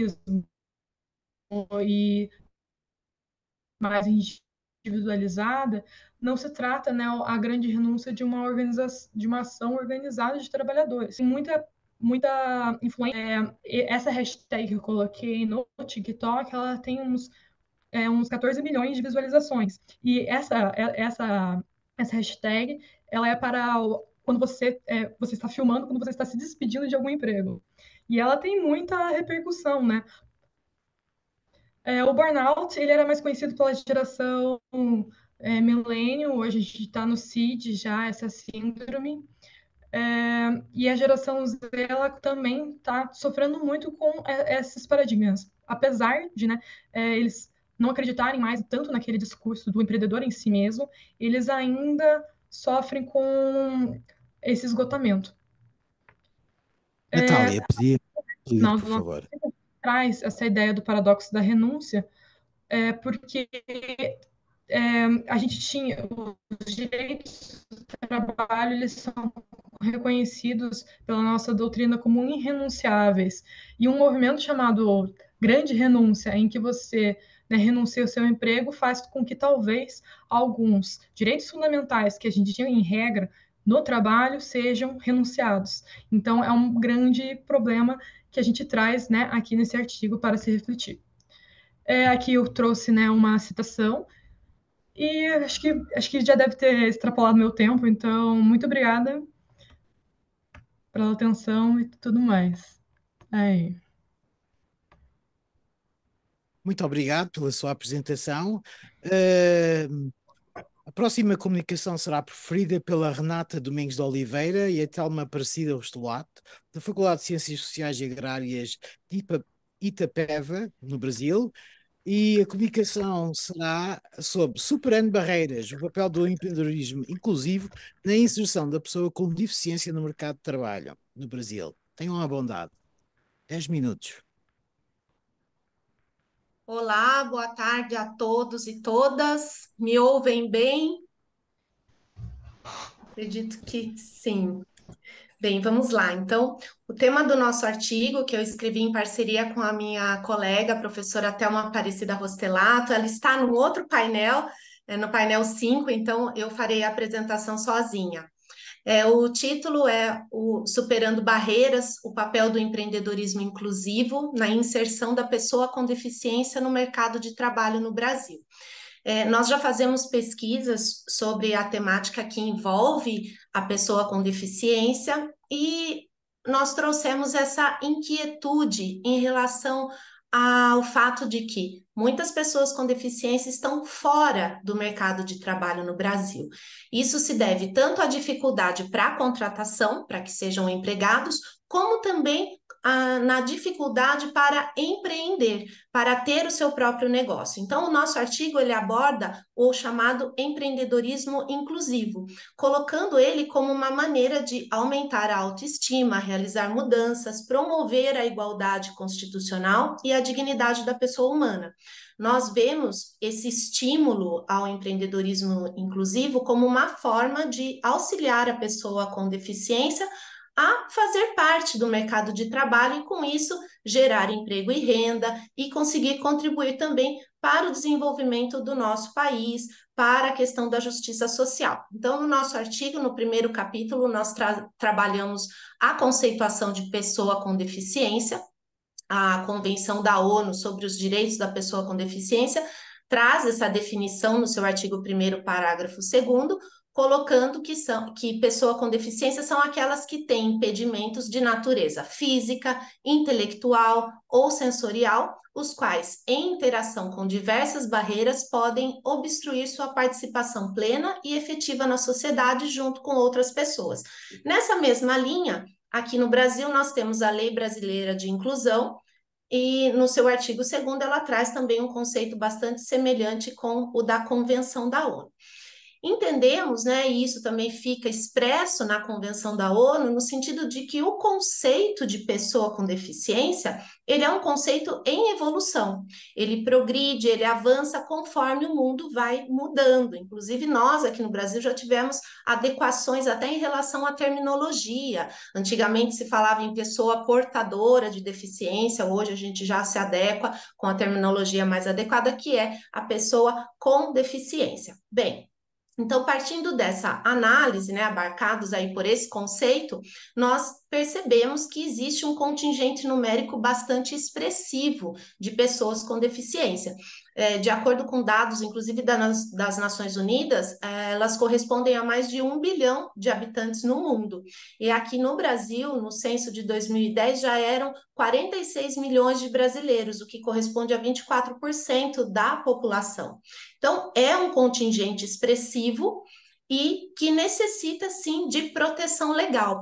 S8: e mais individualizada, não se trata, né, a grande renúncia de uma ação organizada de trabalhadores. Tem muita influência. Essa hashtag que eu coloquei no TikTok, ela tem uns 14 milhões de visualizações. E essa hashtag, ela é para quando você está filmando, quando você está se despedindo de algum emprego. E ela tem muita repercussão, né? O burnout, ele era mais conhecido pela geração milênio, hoje a gente está no CID já, essa síndrome. E a geração Z, ela também está sofrendo muito com esses paradigmas. Apesar de, né, eles não acreditarem mais tanto naquele discurso do empreendedor em si mesmo, eles ainda sofrem com esse esgotamento.
S5: Natália, pedir,
S8: Não,
S5: por favor.
S8: traz essa ideia do paradoxo da renúncia, porque a gente tinha os direitos do trabalho, eles são reconhecidos pela nossa doutrina como irrenunciáveis. E um movimento chamado Grande Renúncia, em que você, né, renuncia ao seu emprego, faz com que talvez alguns direitos fundamentais que a gente tinha em regra no trabalho sejam renunciados. Então, é um grande problema que a gente traz, né, aqui nesse artigo para se refletir. Aqui eu trouxe, né, uma citação e acho que já deve ter extrapolado meu tempo, então muito obrigada pela atenção e tudo mais. Aí.
S5: Muito obrigado pela sua apresentação. A próxima comunicação será preferida pela Renata Domingos de Oliveira e a Telma Aparecida Rostolato, da Faculdade de Ciências Sociais e Agrárias de Itapeva, no Brasil, e a comunicação será sobre superando barreiras, o papel do empreendedorismo inclusivo na inserção da pessoa com deficiência no mercado de trabalho no Brasil. Tenham a bondade. 10 minutos.
S9: Olá, boa tarde a todos e todas. Me ouvem bem? Acredito que sim. Bem, vamos lá. Então, o tema do nosso artigo, que eu escrevi em parceria com a minha colega, a professora Thelma Aparecida Rostelato, ela está no outro painel, no painel 5, então eu farei a apresentação sozinha. O título é o Superando Barreiras, o papel do empreendedorismo inclusivo na inserção da pessoa com deficiência no mercado de trabalho no Brasil. Nós já fazemos pesquisas sobre a temática que envolve a pessoa com deficiência e nós trouxemos essa inquietude em relação ao fato de que muitas pessoas com deficiência estão fora do mercado de trabalho no Brasil. Isso se deve tanto à dificuldade para a contratação, para que sejam empregados, como também na dificuldade para empreender, para ter o seu próprio negócio. Então, o nosso artigo ele aborda o chamado empreendedorismo inclusivo, colocando ele como uma maneira de aumentar a autoestima, realizar mudanças, promover a igualdade constitucional e a dignidade da pessoa humana. Nós vemos esse estímulo ao empreendedorismo inclusivo como uma forma de auxiliar a pessoa com deficiência a fazer parte do mercado de trabalho e, com isso, gerar emprego e renda e conseguir contribuir também para o desenvolvimento do nosso país, para a questão da justiça social. Então, no nosso artigo, no primeiro capítulo, nós trabalhamos a conceituação de pessoa com deficiência, a Convenção da ONU sobre os Direitos da Pessoa com Deficiência traz essa definição no seu artigo 1º, parágrafo 2º, colocando que pessoa com deficiência são aquelas que têm impedimentos de natureza física, intelectual ou sensorial, os quais, em interação com diversas barreiras, podem obstruir sua participação plena e efetiva na sociedade junto com outras pessoas. Nessa mesma linha, aqui no Brasil, nós temos a Lei Brasileira de Inclusão, e no seu artigo 2º ela traz também um conceito bastante semelhante com o da Convenção da ONU. Entendemos, né, e isso também fica expresso na Convenção da ONU, no sentido de que o conceito de pessoa com deficiência, ele é um conceito em evolução, ele progride, ele avança conforme o mundo vai mudando. Inclusive nós aqui no Brasil já tivemos adequações até em relação à terminologia. Antigamente se falava em pessoa portadora de deficiência, hoje a gente já se adequa com a terminologia mais adequada, que é a pessoa com deficiência. Bem, então, partindo dessa análise, né, abarcados aí por esse conceito, nós percebemos que existe um contingente numérico bastante expressivo de pessoas com deficiência. De acordo com dados, inclusive das Nações Unidas, elas correspondem a mais de 1 bilhão de habitantes no mundo. E aqui no Brasil, no censo de 2010, já eram 46 milhões de brasileiros, o que corresponde a 24% da população. Então, é um contingente expressivo e que necessita, sim, de proteção legal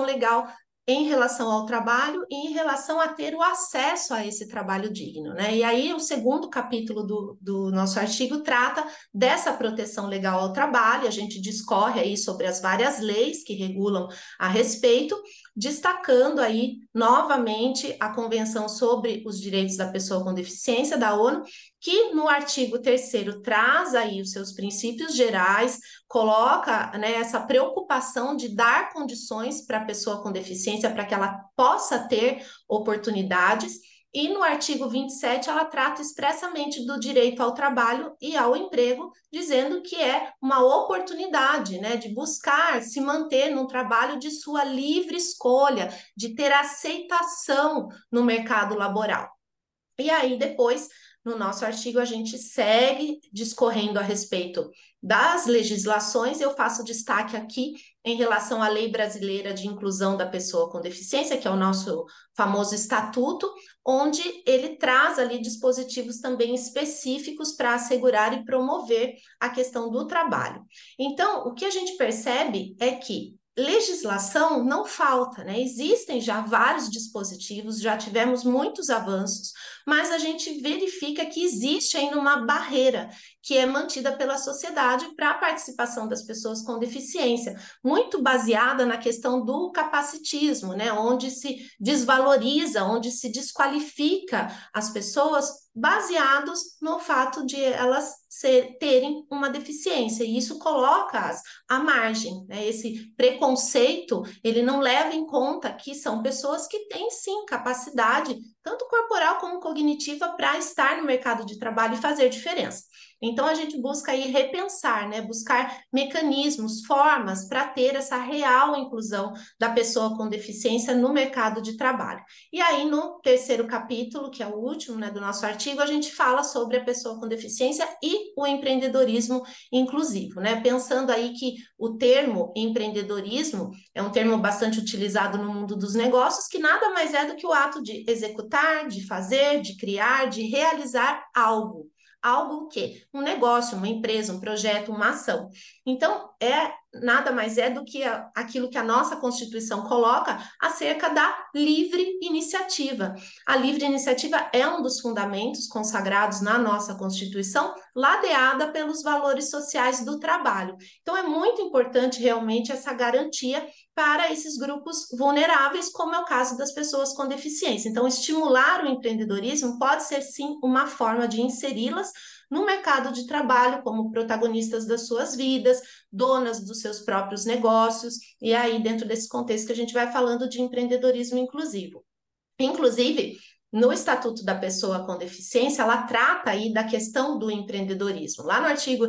S9: em relação ao trabalho e em relação a ter o acesso a esse trabalho digno, né? E aí o 2º capítulo do nosso artigo trata dessa proteção legal ao trabalho, a gente discorre aí sobre as várias leis que regulam a respeito, destacando aí novamente a Convenção sobre os Direitos da Pessoa com Deficiência da ONU, que no artigo 3º traz aí os seus princípios gerais, coloca, né, essa preocupação de dar condições para a pessoa com deficiência para que ela possa ter oportunidades, e no artigo 27 ela trata expressamente do direito ao trabalho e ao emprego, dizendo que é uma oportunidade, né, de buscar se manter num trabalho de sua livre escolha, de ter aceitação no mercado laboral. E aí depois, no nosso artigo, a gente segue discorrendo a respeito das legislações. Eu faço destaque aqui em relação à Lei Brasileira de Inclusão da Pessoa com Deficiência, que é o nosso famoso estatuto, onde ele traz ali dispositivos também específicos para assegurar e promover a questão do trabalho. Então, o que a gente percebe é que legislação não falta, né? Existem já vários dispositivos, já tivemos muitos avanços, mas a gente verifica que existe ainda uma barreira que é mantida pela sociedade para a participação das pessoas com deficiência, muito baseada na questão do capacitismo, né? Onde se desvaloriza, onde se desqualifica as pessoas baseados no fato de elas terem uma deficiência, e isso coloca-as à margem, né? Esse preconceito, ele não leva em conta que são pessoas que têm sim capacidade, tanto corporal como cognitiva, para estar no mercado de trabalho e fazer diferença. Então, a gente busca aí repensar, né? Buscar mecanismos, formas para ter essa real inclusão da pessoa com deficiência no mercado de trabalho. E aí, no 3º capítulo, que é o último, né, do nosso artigo, a gente fala sobre a pessoa com deficiência e o empreendedorismo inclusivo, né? Pensando aí que o termo empreendedorismo é um termo bastante utilizado no mundo dos negócios, que nada mais é do que o ato de executar, de fazer, de criar, de realizar algo. Algo que? Um negócio, uma empresa, um projeto, uma ação. Então, nada mais é do que aquilo que a nossa Constituição coloca acerca da livre iniciativa. A livre iniciativa é um dos fundamentos consagrados na nossa Constituição, ladeada pelos valores sociais do trabalho. Então, é muito importante realmente essa garantia para esses grupos vulneráveis, como é o caso das pessoas com deficiência. Então, estimular o empreendedorismo pode ser, sim, uma forma de inseri-las no mercado de trabalho como protagonistas das suas vidas, donas dos seus próprios negócios, e aí dentro desse contexto que a gente vai falando de empreendedorismo inclusivo. Inclusive, no Estatuto da Pessoa com Deficiência, ela trata aí da questão do empreendedorismo. Lá no artigo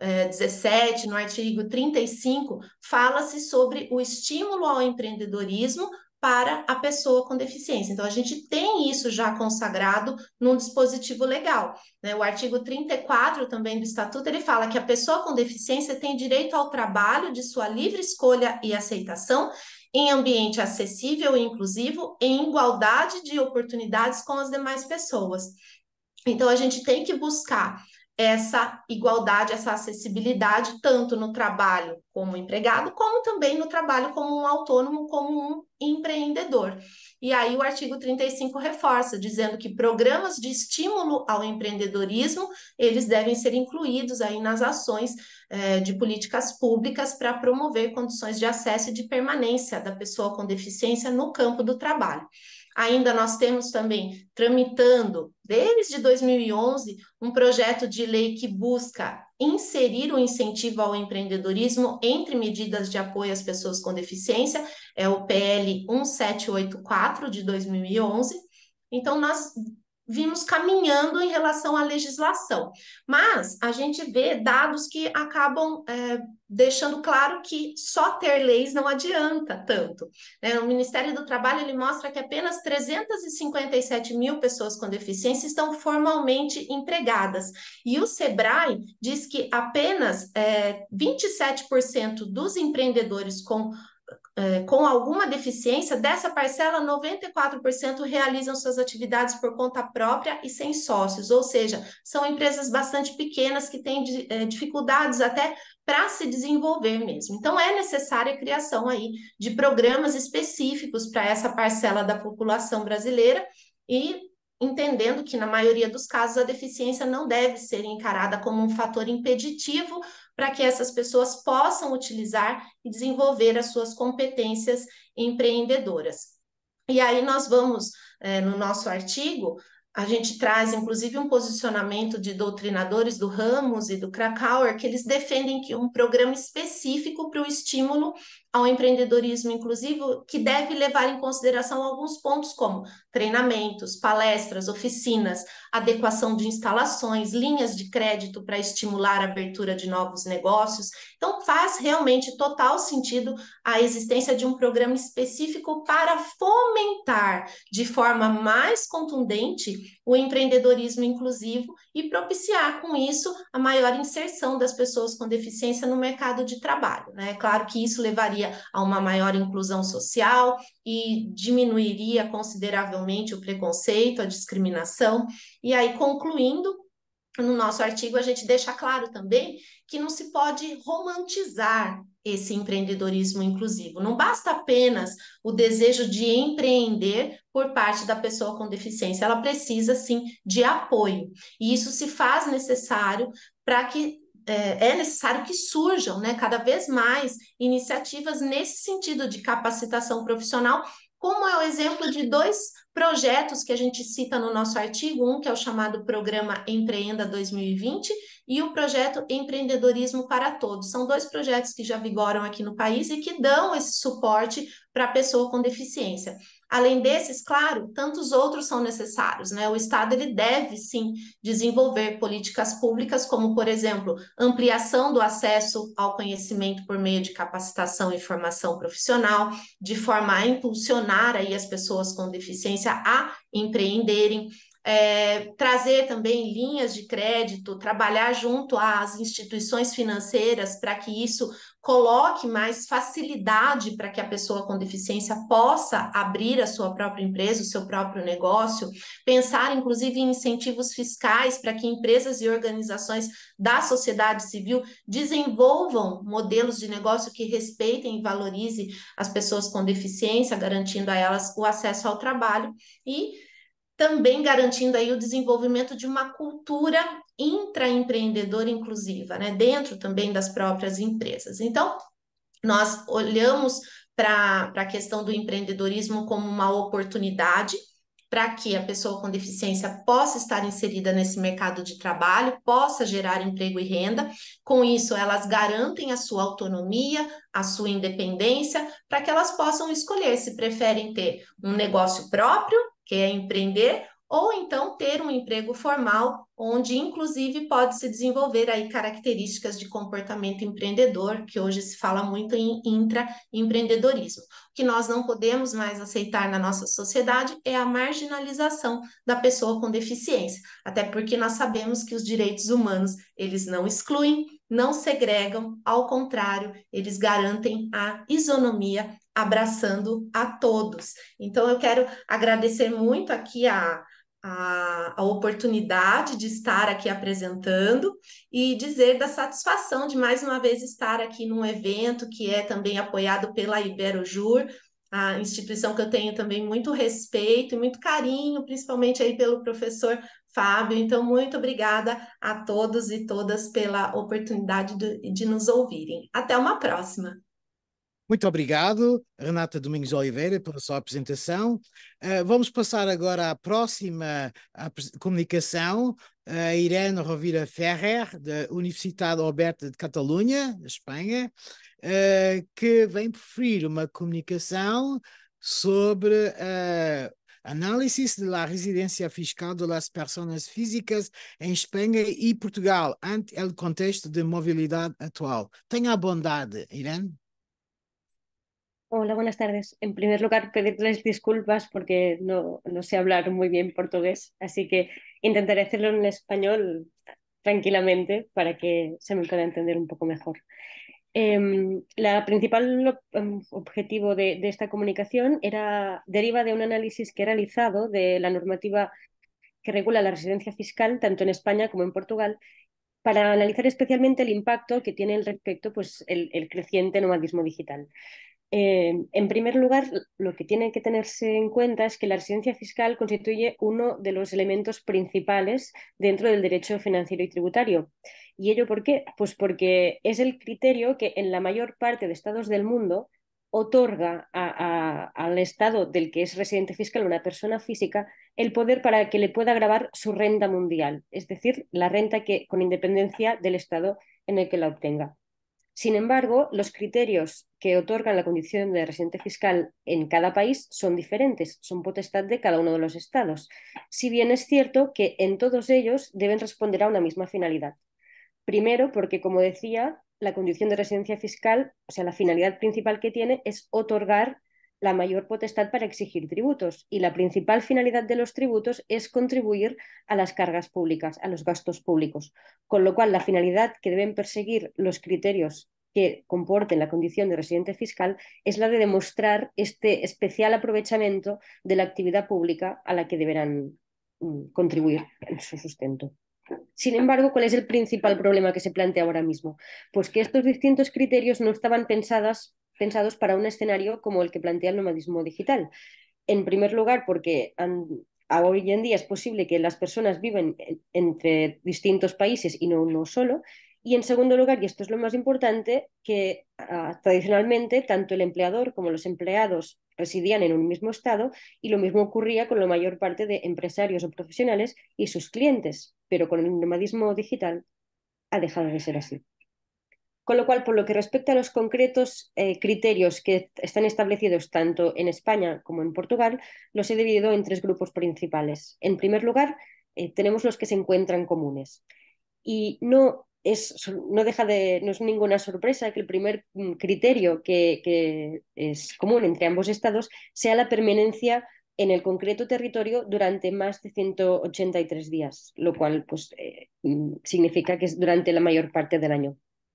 S9: 17, no artigo 35, fala-se sobre o estímulo ao empreendedorismo para a pessoa com deficiência. Então, a gente tem isso já consagrado num dispositivo legal, né? O artigo 34 também do Estatuto, ele fala que a pessoa com deficiência tem direito ao trabalho de sua livre escolha e aceitação em ambiente acessível e inclusivo, em igualdade de oportunidades com as demais pessoas. Então, a gente tem que buscar essa igualdade, essa acessibilidade, tanto no trabalho como empregado, como também no trabalho como um autônomo, como um empreendedor. E aí o artigo 35 reforça, dizendo que programas de estímulo ao empreendedorismo, eles devem ser incluídos aí nas ações de políticas públicas para promover condições de acesso e de permanência da pessoa com deficiência no campo do trabalho. Ainda nós temos também tramitando, desde 2011, um projeto de lei que busca inserir o incentivo ao empreendedorismo entre medidas de apoio às pessoas com deficiência, é o PL 1784 de 2011. Então, nós vimos caminhando em relação à legislação, mas a gente vê dados que acabam deixando claro que só ter leis não adianta tanto, né? O Ministério do Trabalho, ele mostra que apenas 357 mil pessoas com deficiência estão formalmente empregadas, e o Sebrae diz que apenas 27% dos empreendedores com alguma deficiência, dessa parcela, 94% realizam suas atividades por conta própria e sem sócios, ou seja, são empresas bastante pequenas que têm dificuldades até para se desenvolver mesmo. Então, é necessária a criação aí de programas específicos para essa parcela da população brasileira e entendendo que, na maioria dos casos, a deficiência não deve ser encarada como um fator impeditivo para que essas pessoas possam utilizar e desenvolver as suas competências empreendedoras. E aí nós vamos, no nosso artigo, a gente traz, inclusive, um posicionamento de doutrinadores do Ramos e do Krakauer, que eles defendem que um programa específico para o estímulo ao empreendedorismo inclusivo, que deve levar em consideração alguns pontos como treinamentos, palestras, oficinas, adequação de instalações, linhas de crédito para estimular a abertura de novos negócios. Então, faz realmente total sentido a existência de um programa específico para fomentar de forma mais contundente o empreendedorismo inclusivo e propiciar com isso a maior inserção das pessoas com deficiência no mercado de trabalho, né? É claro que isso levaria a uma maior inclusão social e diminuiria consideravelmente o preconceito, a discriminação. E aí, concluindo, no nosso artigo a gente deixa claro também que não se pode romantizar esse empreendedorismo inclusivo. Não basta apenas o desejo de empreender por parte da pessoa com deficiência, ela precisa sim de apoio. E isso se faz necessário para que é necessário que surjam, né, cada vez mais iniciativas nesse sentido de capacitação profissional, como é o exemplo de dois projetos que a gente cita no nosso artigo, um que é o chamado Programa Empreenda 2020 e o projeto Empreendedorismo para Todos. São dois projetos que já vigoram aqui no país e que dão esse suporte para a pessoa com deficiência. Além desses, claro, tantos outros são necessários, né? O Estado, ele deve, sim, desenvolver políticas públicas, como, por exemplo, ampliação do acesso ao conhecimento por meio de capacitação e formação profissional, de forma a impulsionar aí as pessoas com deficiência a empreenderem, trazer também linhas de crédito, trabalhar junto às instituições financeiras para que isso coloque mais facilidade para que a pessoa com deficiência possa abrir a sua própria empresa, o seu próprio negócio, pensar inclusive em incentivos fiscais para que empresas e organizações da sociedade civil desenvolvam modelos de negócio que respeitem e valorizem as pessoas com deficiência, garantindo a elas o acesso ao trabalho e também garantindo aí o desenvolvimento de uma cultura intraempreendedora inclusiva, né, dentro também das próprias empresas. Então, nós olhamos para a questão do empreendedorismo como uma oportunidade para que a pessoa com deficiência possa estar inserida nesse mercado de trabalho, possa gerar emprego e renda. Com isso, elas garantem a sua autonomia, a sua independência, para que elas possam escolher se preferem ter um negócio próprio, que é empreender, ou então ter um emprego formal, onde inclusive pode se desenvolver aí características de comportamento empreendedor, que hoje se fala muito em intraempreendedorismo. O que nós não podemos mais aceitar na nossa sociedade é a marginalização da pessoa com deficiência, até porque nós sabemos que os direitos humanos, eles não excluem, não segregam, ao contrário, eles garantem a isonomia, abraçando a todos. Então, eu quero agradecer muito aqui a oportunidade de estar aqui apresentando e dizer da satisfação de mais uma vez estar aqui num evento que é também apoiado pela Iberojur, a instituição que eu tenho também muito respeito e muito carinho, principalmente aí pelo professor Fábio. Então, muito obrigada a todos e todas pela oportunidade de nos ouvirem. Até uma próxima.
S5: Muito obrigado, Renata Domingos Oliveira, pela sua apresentação. Vamos passar agora à próxima comunicação, a Irene Rovira Ferrer, da Universidade Oberta de Catalunha, Espanha, que vem preferir uma comunicação sobre análisis de la residencia fiscal de las personas físicas em Espanha e Portugal ante o contexto de mobilidade atual. Tenha a bondade, Irene.
S10: Hola, buenas tardes. En primer lugar, pedirles disculpas porque no sé hablar muy bien portugués, así que intentaré hacerlo en español tranquilamente para que se me pueda entender un poco mejor. La principal objetivo de esta comunicación deriva de un análisis que he realizado de la normativa que regula la residencia fiscal tanto en España como en Portugal, para analizar especialmente el impacto que tiene al respecto pues, el creciente nomadismo digital. En primer lugar, lo que tiene que tenerse en cuenta es que la residencia fiscal constituye uno de los elementos principales dentro del derecho financiero y tributario. ¿Y ello por qué? Pues porque es el criterio que en la mayor parte de estados del mundo otorga al estado del que es residente fiscal, una persona física, el poder para que le pueda gravar su renta mundial, es decir, la renta que con independencia del estado en el que la obtenga. Sin embargo, los criterios que otorgan la condición de residente fiscal en cada país son diferentes, son potestad de cada uno de los estados, si bien es cierto que en todos ellos deben responder a una misma finalidad. Primero, porque, como decía, la condición de residencia fiscal, o sea, la finalidad principal que tiene es otorgar la mayor potestad para exigir tributos, y la principal finalidad de los tributos es contribuir a las cargas públicas, a los gastos públicos, con lo cual la finalidad que deben perseguir los criterios que comporten la condición de residente fiscal es la de demostrar este especial aprovechamiento de la actividad pública a la que deberán contribuir en su sustento. Sin embargo, ¿cuál es el principal problema que se plantea ahora mismo? Pues que estos distintos criterios no estaban pensados para un escenario como el que plantea el nomadismo digital. En primer lugar, porque hoy en día es posible que las personas viven entre distintos países y no uno solo. Y en segundo lugar, y esto es lo más importante, que tradicionalmente tanto el empleador como los empleados residían en un mismo estado, y lo mismo ocurría con la mayor parte de empresarios o profesionales y sus clientes, pero con el nomadismo digital ha dejado de ser así. Con lo cual, por lo que respecta a los concretos criterios que están establecidos tanto en España como en Portugal, los he dividido en tres grupos principales. En primer lugar, tenemos los que se encuentran comunes. Y no es ninguna sorpresa que el primer criterio que es común entre ambos estados sea la permanencia en el concreto territorio durante más de 183 días, lo cual pues, significa que es durante la mayor parte del año.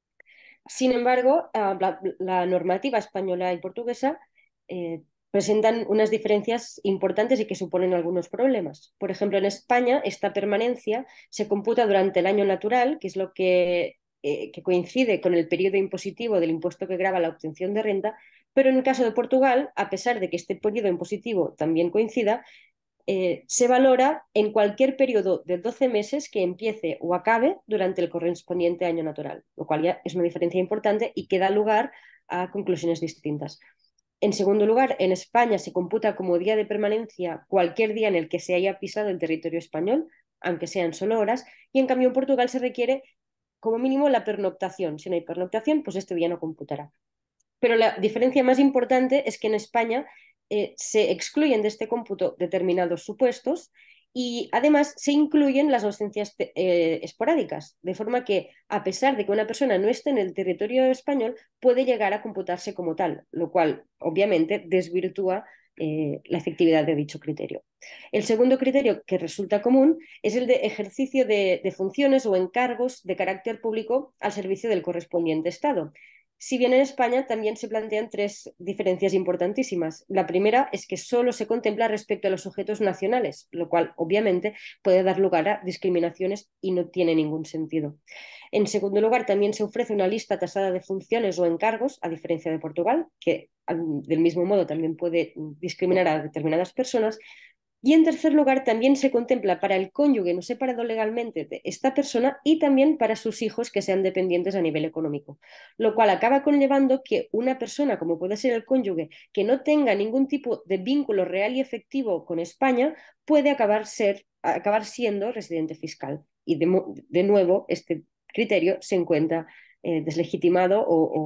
S10: Sin embargo, la normativa española y portuguesa presentan unas diferencias importantes y que suponen algunos problemas. Por ejemplo, en España esta permanencia se computa durante el año natural, que es lo que coincide con el periodo impositivo del impuesto que grava la obtención de renta, pero en el caso de Portugal, a pesar de que este periodo impositivo también coincida, se valora en cualquier periodo de 12 meses que empiece o acabe durante el correspondiente año natural, lo cual ya es una diferencia importante y que da lugar a conclusiones distintas. En segundo lugar, en España se computa como día de permanencia cualquier día en el que se haya pisado el territorio español, aunque sean solo horas, y en cambio en Portugal se requiere como mínimo la pernoctación. Si no hay pernoctación, pues este día no computará. Pero la diferencia más importante es que en España se excluyen de este cómputo determinados supuestos Y además se incluyen las ausencias esporádicas, de forma que a pesar de que una persona no esté en el territorio español, puede llegar a computarse como tal, lo cual obviamente desvirtúa la efectividad de dicho criterio. El segundo criterio que resulta común es el de ejercicio de funciones o encargos de carácter público al servicio del correspondiente Estado. Si bien en España también se plantean tres diferencias importantísimas. La primera es que solo se contempla respecto a los sujetos nacionales, lo cual obviamente puede dar lugar a discriminaciones y no tiene ningún sentido. En segundo lugar, también se ofrece una lista tasada de funciones o encargos, a diferencia de Portugal, que del mismo modo también puede discriminar a determinadas personas. Y en tercer lugar, también se contempla para el cónyuge no separado legalmente de esta persona y también para sus hijos que sean dependientes a nivel económico, lo cual acaba conllevando que una persona, como puede ser el cónyuge, que no tenga ningún tipo de vínculo real y efectivo con España, puede acabar siendo residente fiscal. Y de nuevo, este criterio se encuentra deslegitimado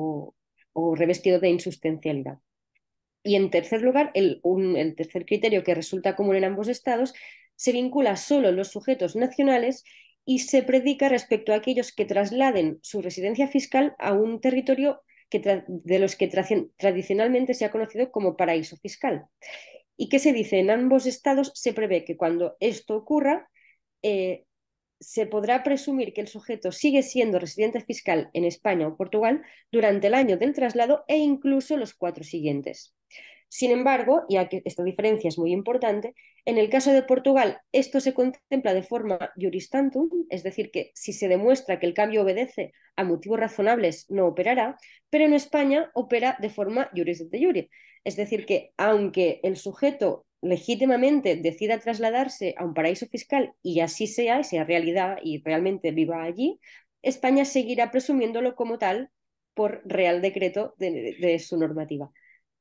S10: o revestido de insustancialidad. Y en tercer lugar, el tercer criterio que resulta común en ambos estados se vincula solo a los sujetos nacionales y se predica respecto a aquellos que trasladen su residencia fiscal a un territorio de los que tradicionalmente se ha conocido como paraíso fiscal. ¿Y qué se dice? En ambos estados se prevé que cuando esto ocurra, se podrá presumir que el sujeto sigue siendo residente fiscal en España o Portugal durante el año del traslado e incluso los 4 siguientes. Sin embargo, ya que esta diferencia es muy importante, en el caso de Portugal esto se contempla de forma juris tantum, es decir, que si se demuestra que el cambio obedece a motivos razonables no operará, pero en España opera de forma juris de jure, es decir, que aunque el sujeto legítimamente decida trasladarse a un paraíso fiscal y así sea, y sea realidad y realmente viva allí, España seguirá presumiéndolo como tal por real decreto de su normativa.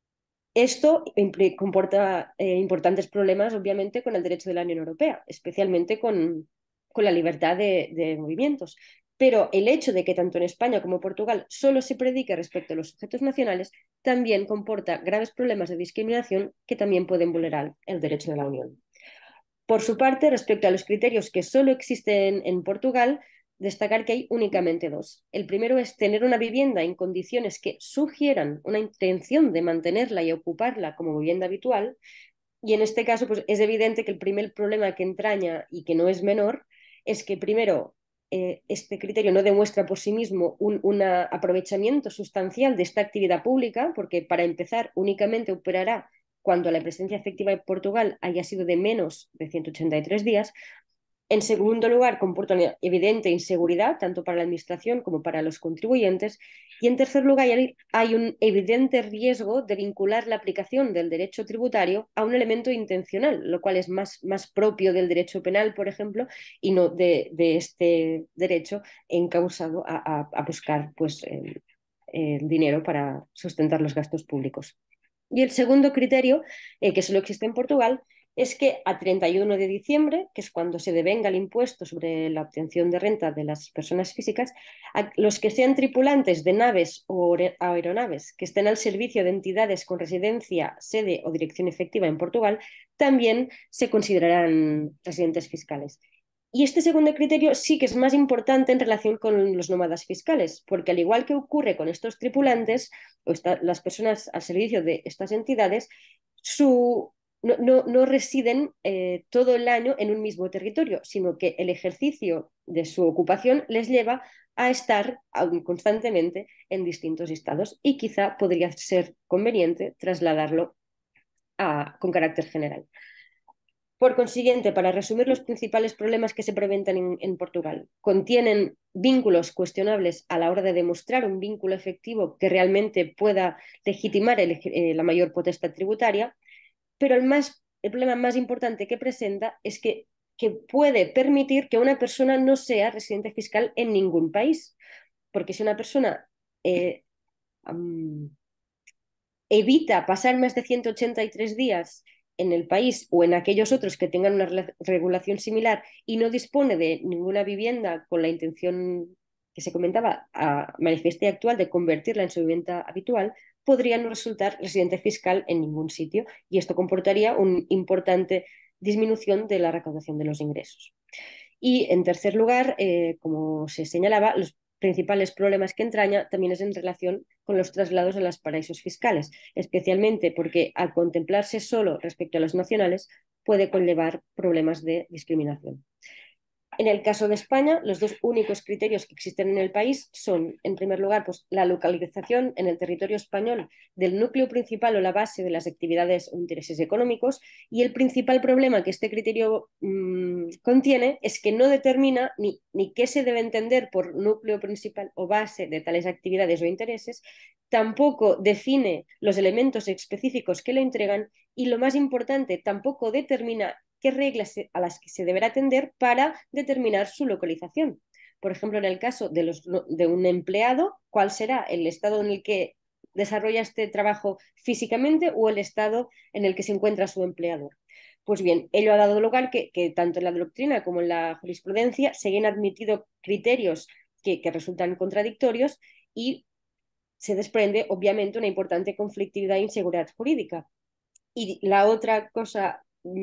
S10: Esto comporta importantes problemas, obviamente, con el derecho de la Unión Europea, especialmente con la libertad de movimientos. Pero el hecho de que tanto en España como en Portugal solo se predique respecto a los sujetos nacionales también comporta graves problemas de discriminación que también pueden vulnerar el derecho de la Unión. Por su parte, respecto a los criterios que solo existen en Portugal, destacar que hay únicamente 2. El primero es tener una vivienda en condiciones que sugieran una intención de mantenerla y ocuparla como vivienda habitual. Y en este caso, pues, es evidente que el primer problema que entraña y que no es menor es que primero este criterio no demuestra por sí mismo un aprovechamiento sustancial de esta actividad pública, porque para empezar únicamente operará cuando la presencia efectiva de Portugal haya sido de menos de 183 días. En segundo lugar, comporta una evidente inseguridad tanto para la Administración como para los contribuyentes. Y en tercer lugar, hay un evidente riesgo de vincular la aplicación del derecho tributario a un elemento intencional, lo cual es más propio del derecho penal, por ejemplo, y no de este derecho encausado a buscar pues, el dinero para sustentar los gastos públicos. Y el segundo criterio, que solo existe en Portugal, es que a 31 de diciembre, que es cuando se devenga el impuesto sobre la obtención de renta de las personas físicas, a los que sean tripulantes de naves o aeronaves que estén al servicio de entidades con residencia, sede o dirección efectiva en Portugal, también se considerarán residentes fiscales. Y este segundo criterio sí que es más importante en relación con los nómadas fiscales, porque al igual que ocurre con estos tripulantes o las personas al servicio de estas entidades, no residen todo el año en un mismo territorio, sino que el ejercicio de su ocupación les lleva a estar constantemente en distintos estados y quizá podría ser conveniente trasladarlo con carácter general. Por consiguiente, para resumir los principales problemas que se presentan en Portugal, contienen vínculos cuestionables a la hora de demostrar un vínculo efectivo que realmente pueda legitimar la mayor potestad tributaria, pero el problema más importante que presenta es que puede permitir que una persona no sea residente fiscal en ningún país, porque si una persona evita pasar más de 183 días en el país o en aquellos otros que tengan una regulación similar y no dispone de ninguna vivienda con la intención que se comentaba manifiesta y actual de convertirla en su vivienda habitual, podría no resultar residente fiscal en ningún sitio y esto comportaría un importante disminución de la recaudación de los ingresos. Y en tercer lugar, como se señalaba, los principales problemas que entraña también es en relación con los traslados a los paraísos fiscales, especialmente porque al contemplarse solo respecto a los nacionales puede conllevar problemas de discriminación. En el caso de España, los dos únicos criterios que existen en el país son, en primer lugar, pues, la localización en el territorio español del núcleo principal o la base de las actividades o intereses económicos, y el principal problema que este criterio contiene es que no determina ni qué se debe entender por núcleo principal o base de tales actividades o intereses, tampoco define los elementos específicos que lo entregan y, lo más importante, tampoco determina qué reglas a las que se deberá atender para determinar su localización. Por ejemplo, en el caso de un empleado, ¿cuál será el estado en el que desarrolla este trabajo físicamente o el estado en el que se encuentra su empleador? Pues bien, ello ha dado lugar que tanto en la doctrina como en la jurisprudencia se han admitido criterios que resultan contradictorios y se desprende, obviamente, una importante conflictividad e inseguridad jurídica. Y la otra cosa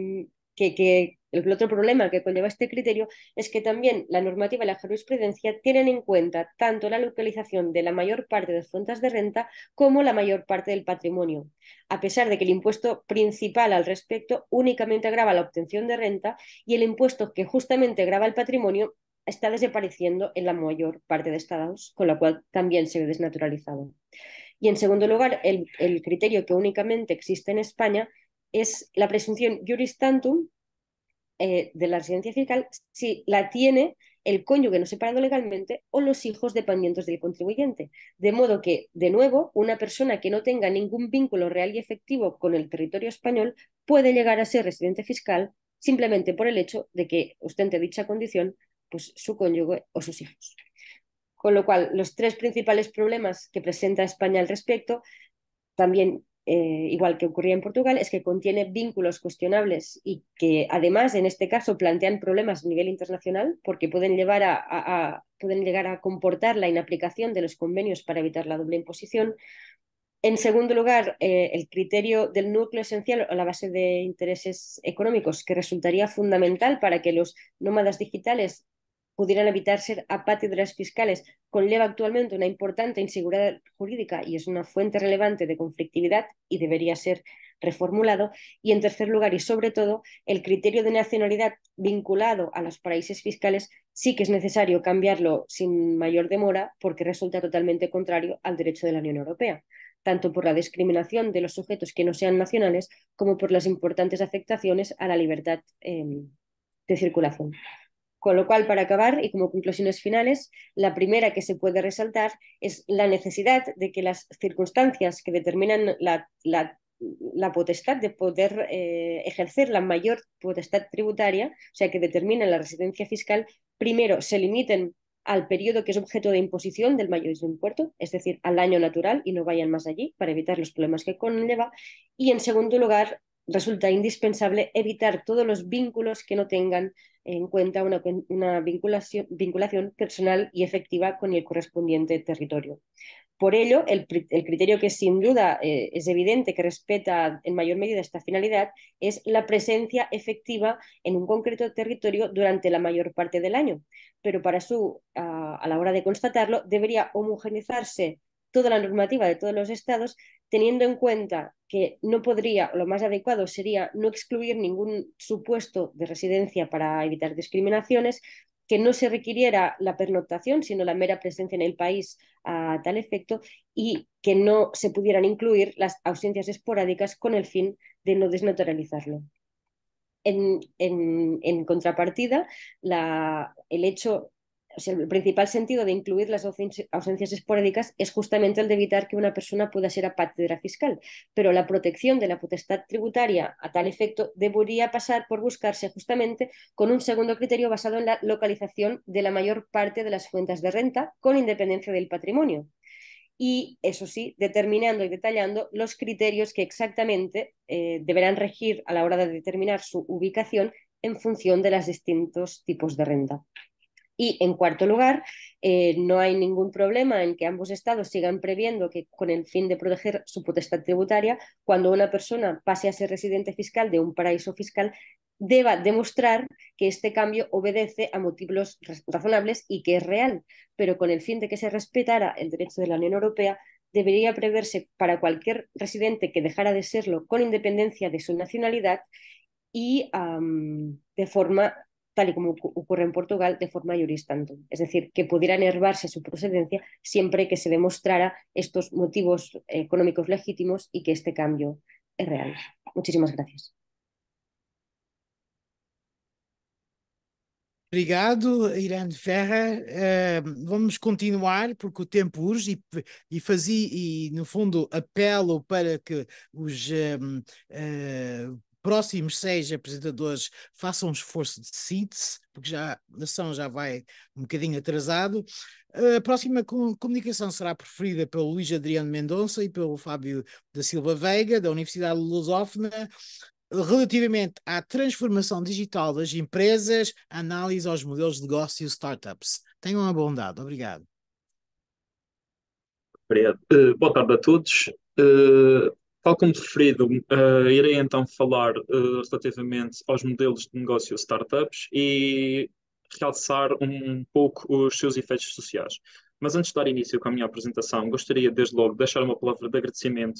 S10: el otro problema que conlleva este criterio es que también la normativa y la jurisprudencia tienen en cuenta tanto la localización de la mayor parte de fuentes de renta como la mayor parte del patrimonio, a pesar de que el impuesto principal al respecto únicamente grava la obtención de renta y el impuesto que justamente grava el patrimonio está desapareciendo en la mayor parte de estados, con lo cual también se ve desnaturalizado. Y en segundo lugar, el criterio que únicamente existe en España es la presunción juris tantum de la residencia fiscal si la tiene el cónyuge no separado legalmente o los hijos dependientes del contribuyente. De modo que, de nuevo, una persona que no tenga ningún vínculo real y efectivo con el territorio español puede llegar a ser residente fiscal simplemente por el hecho de que ostente dicha condición pues, su cónyuge o sus hijos. Con lo cual, los tres principales problemas que presenta España al respecto, también igual que ocurría en Portugal, es que contiene vínculos cuestionables y que además en este caso plantean problemas a nivel internacional porque pueden llegar a comportar la inaplicación de los convenios para evitar la doble imposición. En segundo lugar, el criterio del núcleo esencial o la base de intereses económicos, que resultaría fundamental para que los nómadas digitales pudieran evitar ser apátridas fiscales, conlleva actualmente una importante inseguridad jurídica y es una fuente relevante de conflictividad y debería ser reformulado. Y en tercer lugar, y sobre todo, el criterio de nacionalidad vinculado a los paraísos fiscales sí que es necesario cambiarlo sin mayor demora porque resulta totalmente contrario al derecho de la Unión Europea, tanto por la discriminación de los sujetos que no sean nacionales como por las importantes afectaciones a la libertad de circulación. Con lo cual, para acabar y como conclusiones finales, la primera que se puede resaltar es la necesidad de que las circunstancias que determinan la potestad de poder ejercer la mayor potestad tributaria, o sea, que determinan la residencia fiscal, primero se limiten al periodo que es objeto de imposición del mayor impuesto, es decir, al año natural y no vayan más allí para evitar los problemas que conlleva. Y en segundo lugar, resulta indispensable evitar todos los vínculos que no tengan en cuenta una vinculación personal y efectiva con el correspondiente territorio. Por ello, el criterio que sin duda es evidente que respeta en mayor medida esta finalidad es la presencia efectiva en un concreto territorio durante la mayor parte del año. Pero a la hora de constatarlo, debería homogeneizarse toda la normativa de todos los estados, teniendo en cuenta que no podría, lo más adecuado sería no excluir ningún supuesto de residencia para evitar discriminaciones, que no se requiriera la pernoctación, sino la mera presencia en el país a tal efecto, y que no se pudieran incluir las ausencias esporádicas con el fin de no desnaturalizarlo. En contrapartida, el principal sentido de incluir las ausencias esporádicas es justamente el de evitar que una persona pueda ser apátrida fiscal, pero la protección de la potestad tributaria a tal efecto debería pasar por buscarse justamente con un segundo criterio basado en la localización de la mayor parte de las fuentes de renta con independencia del patrimonio. Y eso sí, determinando y detallando los criterios que exactamente deberán regir a la hora de determinar su ubicación en función de los distintos tipos de renta. Y en cuarto lugar, no hay ningún problema en que ambos estados sigan previendo que con el fin de proteger su potestad tributaria, cuando una persona pase a ser residente fiscal de un paraíso fiscal, deba demostrar que este cambio obedece a motivos razonables y que es real, pero con el fin de que se respetara el derecho de la Unión Europea, debería preverse para cualquier residente que dejara de serlo con independencia de su nacionalidad y de forma, tal y como ocurre en Portugal, de forma juris tantum. Es decir, que pudiera enervarse su procedencia siempre que se demostrara estos motivos económicos legítimos y que este cambio es real. Muchísimas gracias.
S5: Obrigado, Irene Ferrer. Vamos continuar, porque o tempo urge e no fundo, apelo para que os próximos 6 apresentadores façam um esforço de síntese, porque a ação já vai um bocadinho atrasado. A próxima comunicação será preferida pelo Luís Adriano Mendonça e pelo Fábio da Silva Veiga, da Universidade Lusófona, relativamente à transformação digital das empresas, análise aos modelos de negócio e startups. Tenham a bondade. Obrigado.
S11: Obrigado. Boa tarde a todos. Tal como referido, irei então falar relativamente aos modelos de negócio startups e realçar um pouco os seus efeitos sociais. Mas antes de dar início com a minha apresentação, gostaria desde logo de deixar uma palavra de agradecimento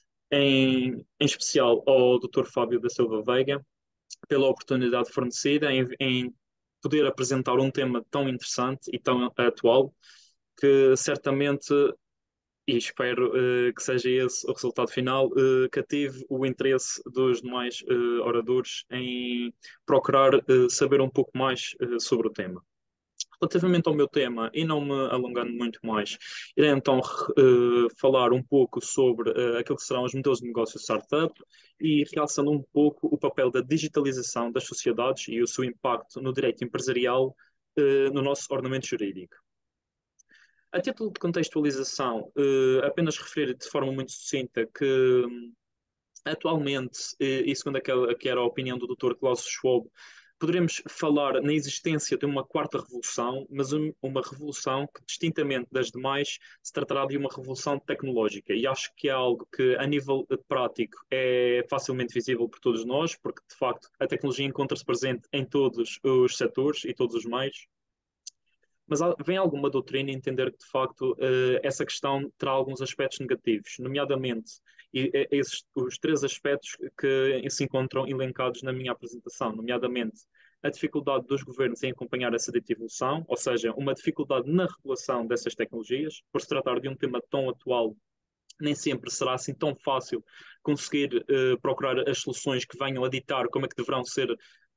S11: em especial ao Dr. Fábio da Silva Veiga, pela oportunidade fornecida em poder apresentar um tema tão interessante e tão atual, que certamente, e espero que seja esse o resultado final, cative o interesse dos demais oradores em procurar saber um pouco mais sobre o tema. Relativamente ao meu tema, e não me alongando muito mais, irei então falar um pouco sobre aquilo que serão os modelos de negócio startup e realçando um pouco o papel da digitalização das sociedades e o seu impacto no direito empresarial no nosso ordenamento jurídico. A título de contextualização, apenas referir de forma muito sucinta que atualmente, e segundo aquela que era a opinião do Dr. Klaus Schwab, poderemos falar na existência de uma quarta revolução, mas uma revolução que, distintamente das demais, se tratará de uma revolução tecnológica. E acho que é algo que, a nível prático, é facilmente visível por todos nós, porque, de facto, a tecnologia encontra-se presente em todos os setores e todos os meios. Mas vem alguma doutrina entender que, de facto, essa questão terá alguns aspectos negativos, nomeadamente os 3 aspectos que se encontram elencados na minha apresentação, nomeadamente a dificuldade dos governos em acompanhar essa dita evolução, ou seja, uma dificuldade na regulação dessas tecnologias, por se tratar de um tema tão atual, nem sempre será assim tão fácil conseguir procurar as soluções que venham a ditar como é que deverão ser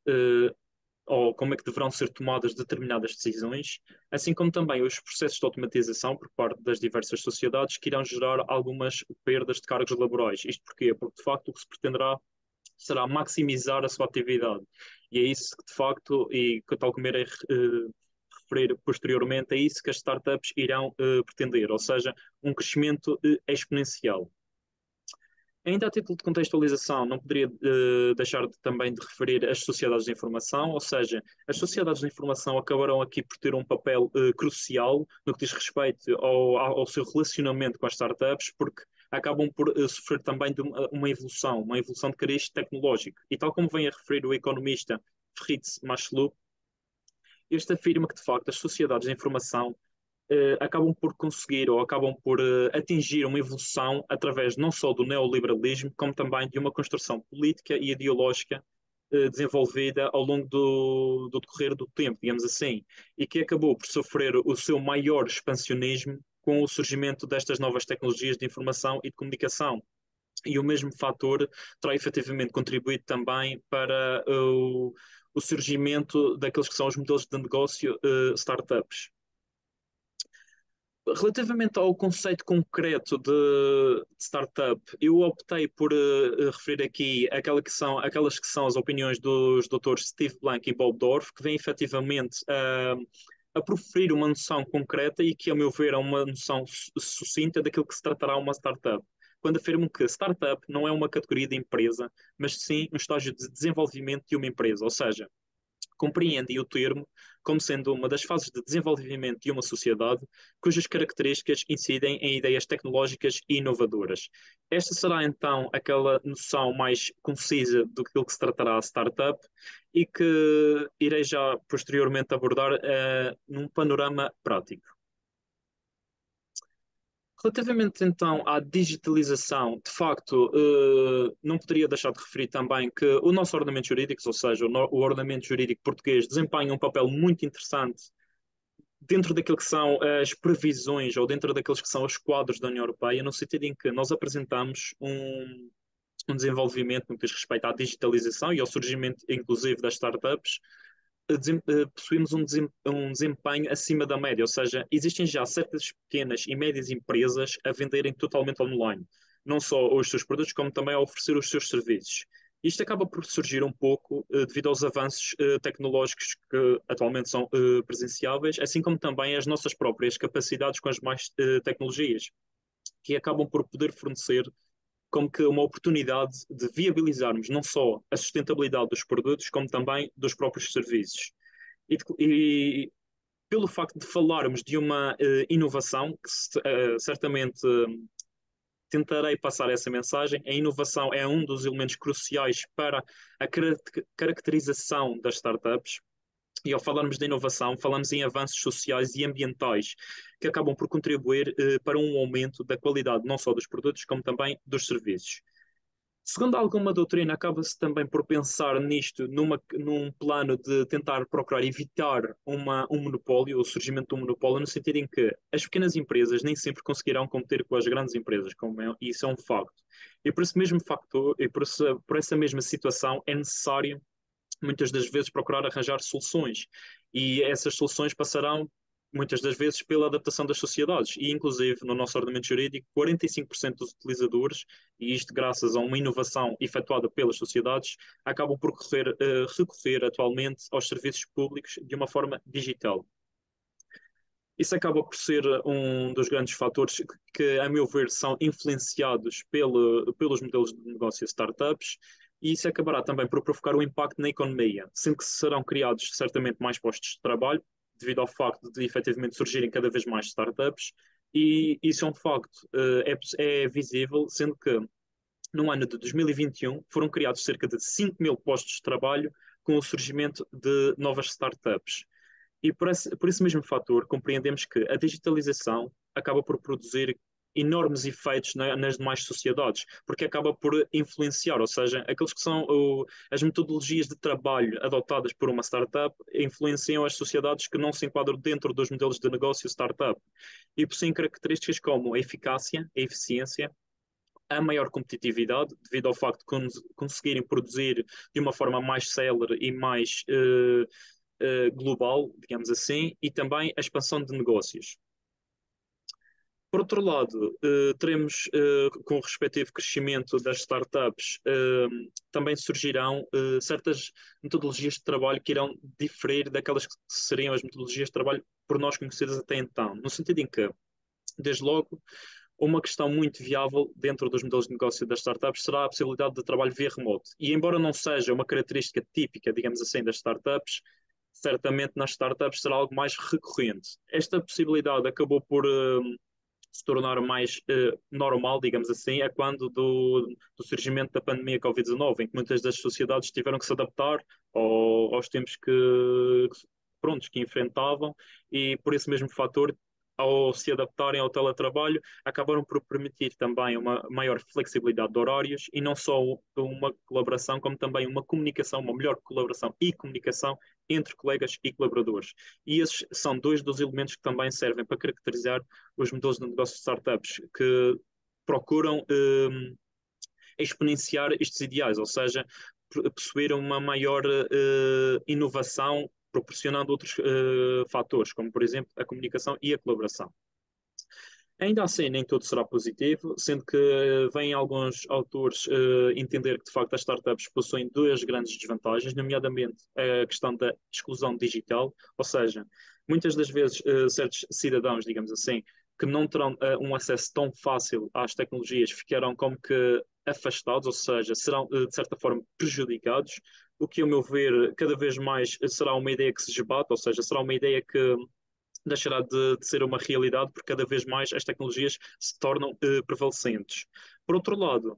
S11: ou como é que deverão ser tomadas determinadas decisões, assim como também os processos de automatização por parte das diversas sociedades que irão gerar algumas perdas de cargos laborais. Isto porquê? Porque, de facto, o que se pretenderá será maximizar a sua atividade. E é isso que, de facto, e tal como irei referir posteriormente, é isso que as startups irão pretender, ou seja, um crescimento exponencial. Ainda a título de contextualização, não poderia deixar também de referir as sociedades de informação, ou seja, as sociedades de informação acabarão aqui por ter um papel crucial no que diz respeito ao seu relacionamento com as startups, porque acabam por sofrer também de uma evolução de cariz tecnológico. E tal como vem a referir o economista Fritz Maslow's, este afirma que, de facto, as sociedades de informação acabam por conseguir ou acabam por atingir uma evolução através não só do neoliberalismo, como também de uma construção política e ideológica desenvolvida ao longo do decorrer do tempo, digamos assim, e que acabou por sofrer o seu maior expansionismo com o surgimento destas novas tecnologias de informação e de comunicação. E o mesmo fator terá efetivamente contribuído também para o surgimento daqueles que são os modelos de negócio startups. Relativamente ao conceito concreto de startup, eu optei por referir aqui aquelas que são as opiniões dos doutores Steve Blank e Bob Dorff, que vêm efetivamente a proferir uma noção concreta e que, a meu ver, é uma noção sucinta daquilo que se tratará uma startup. Quando afirmam que startup não é uma categoria de empresa, mas sim um estágio de desenvolvimento de uma empresa, ou seja, compreendem o termo como sendo uma das fases de desenvolvimento de uma sociedade cujas características incidem em ideias tecnológicas e inovadoras. Esta será então aquela noção mais concisa do que se tratará a startup e que irei já posteriormente abordar num panorama prático. Relativamente então à digitalização, de facto, não poderia deixar de referir também que o nosso ordenamento jurídico, ou seja, o ordenamento jurídico português, desempenha um papel muito interessante dentro daquilo que são as previsões ou dentro daqueles que são os quadros da União Europeia, no sentido em que nós apresentamos um desenvolvimento no que diz respeito à digitalização e ao surgimento, inclusive, das startups, possuímos um desempenho acima da média, ou seja, existem já certas pequenas e médias empresas a venderem totalmente online, não só os seus produtos, como também a oferecer os seus serviços. Isto acaba por surgir um pouco devido aos avanços tecnológicos que atualmente são presenciáveis, assim como também as nossas próprias capacidades com as mais tecnologias, que acabam por poder fornecer como que uma oportunidade de viabilizarmos não só a sustentabilidade dos produtos, como também dos próprios serviços. E pelo facto de falarmos de uma inovação, que certamente tentarei passar essa mensagem, a inovação é um dos elementos cruciais para a caracterização das startups. E ao falarmos de inovação, falamos em avanços sociais e ambientais que acabam por contribuir para um aumento da qualidade não só dos produtos, como também dos serviços. Segundo alguma doutrina, acaba-se também por pensar nisto num plano de tentar procurar evitar um monopólio, o surgimento de um monopólio, no sentido em que as pequenas empresas nem sempre conseguirão competir com as grandes empresas, e isso é um facto. E por esse mesmo facto, e por essa mesma situação, é necessário muitas das vezes procurar arranjar soluções e essas soluções passarão muitas das vezes pela adaptação das sociedades e inclusive no nosso ordenamento jurídico 45% dos utilizadores, e isto graças a uma inovação efetuada pelas sociedades, acabam por recorrer atualmente aos serviços públicos de uma forma digital. Isso acaba por ser um dos grandes fatores que, a meu ver, são influenciados pelos modelos de negócio startups, e isso acabará também por provocar um impacto na economia, sendo que serão criados certamente mais postos de trabalho, devido ao facto de efetivamente surgirem cada vez mais startups, e isso é um facto, é visível, sendo que no ano de 2021 foram criados cerca de 5.000 postos de trabalho com o surgimento de novas startups. E por esse mesmo fator, compreendemos que a digitalização acaba por produzir enormes efeitos nas demais sociedades, porque acaba por influenciar, ou seja, aqueles que são as metodologias de trabalho adotadas por uma startup influenciam as sociedades que não se enquadram dentro dos modelos de negócio startup e possuem características como a eficácia, a eficiência, a maior competitividade, devido ao facto de conseguirem produzir de uma forma mais célere e mais global, digamos assim, e também a expansão de negócios. Por outro lado, teremos, com o respectivo crescimento das startups, também surgirão certas metodologias de trabalho que irão diferir daquelas que seriam as metodologias de trabalho por nós conhecidas até então, no sentido em que, desde logo, uma questão muito viável dentro dos modelos de negócio das startups será a possibilidade de trabalho via remoto. E embora não seja uma característica típica, digamos assim, das startups, certamente nas startups será algo mais recorrente. Esta possibilidade acabou por se tornar mais normal, digamos assim, é quando do surgimento da pandemia Covid-19, em que muitas das sociedades tiveram que se adaptar aos tempos que enfrentavam, e por esse mesmo fator, ao se adaptarem ao teletrabalho, acabaram por permitir também uma maior flexibilidade de horários e não só uma colaboração, como também uma comunicação, uma melhor colaboração e comunicação entre colegas e colaboradores. E esses são dois dos elementos que também servem para caracterizar os modelos de negócio de startups, que procuram exponenciar estes ideais, ou seja, possuir uma maior inovação, proporcionando outros fatores, como por exemplo a comunicação e a colaboração. Ainda assim, nem tudo será positivo, sendo que vêm alguns autores entender que de facto as startups possuem duas grandes desvantagens, nomeadamente a questão da exclusão digital, ou seja, muitas das vezes certos cidadãos, digamos assim, que não terão um acesso tão fácil às tecnologias, ficarão como que afastados, ou seja, serão de certa forma prejudicados, o que, a meu ver, cada vez mais será uma ideia que se esbate, ou seja, será uma ideia que deixará de ser uma realidade, porque cada vez mais as tecnologias se tornam prevalecentes. Por outro lado,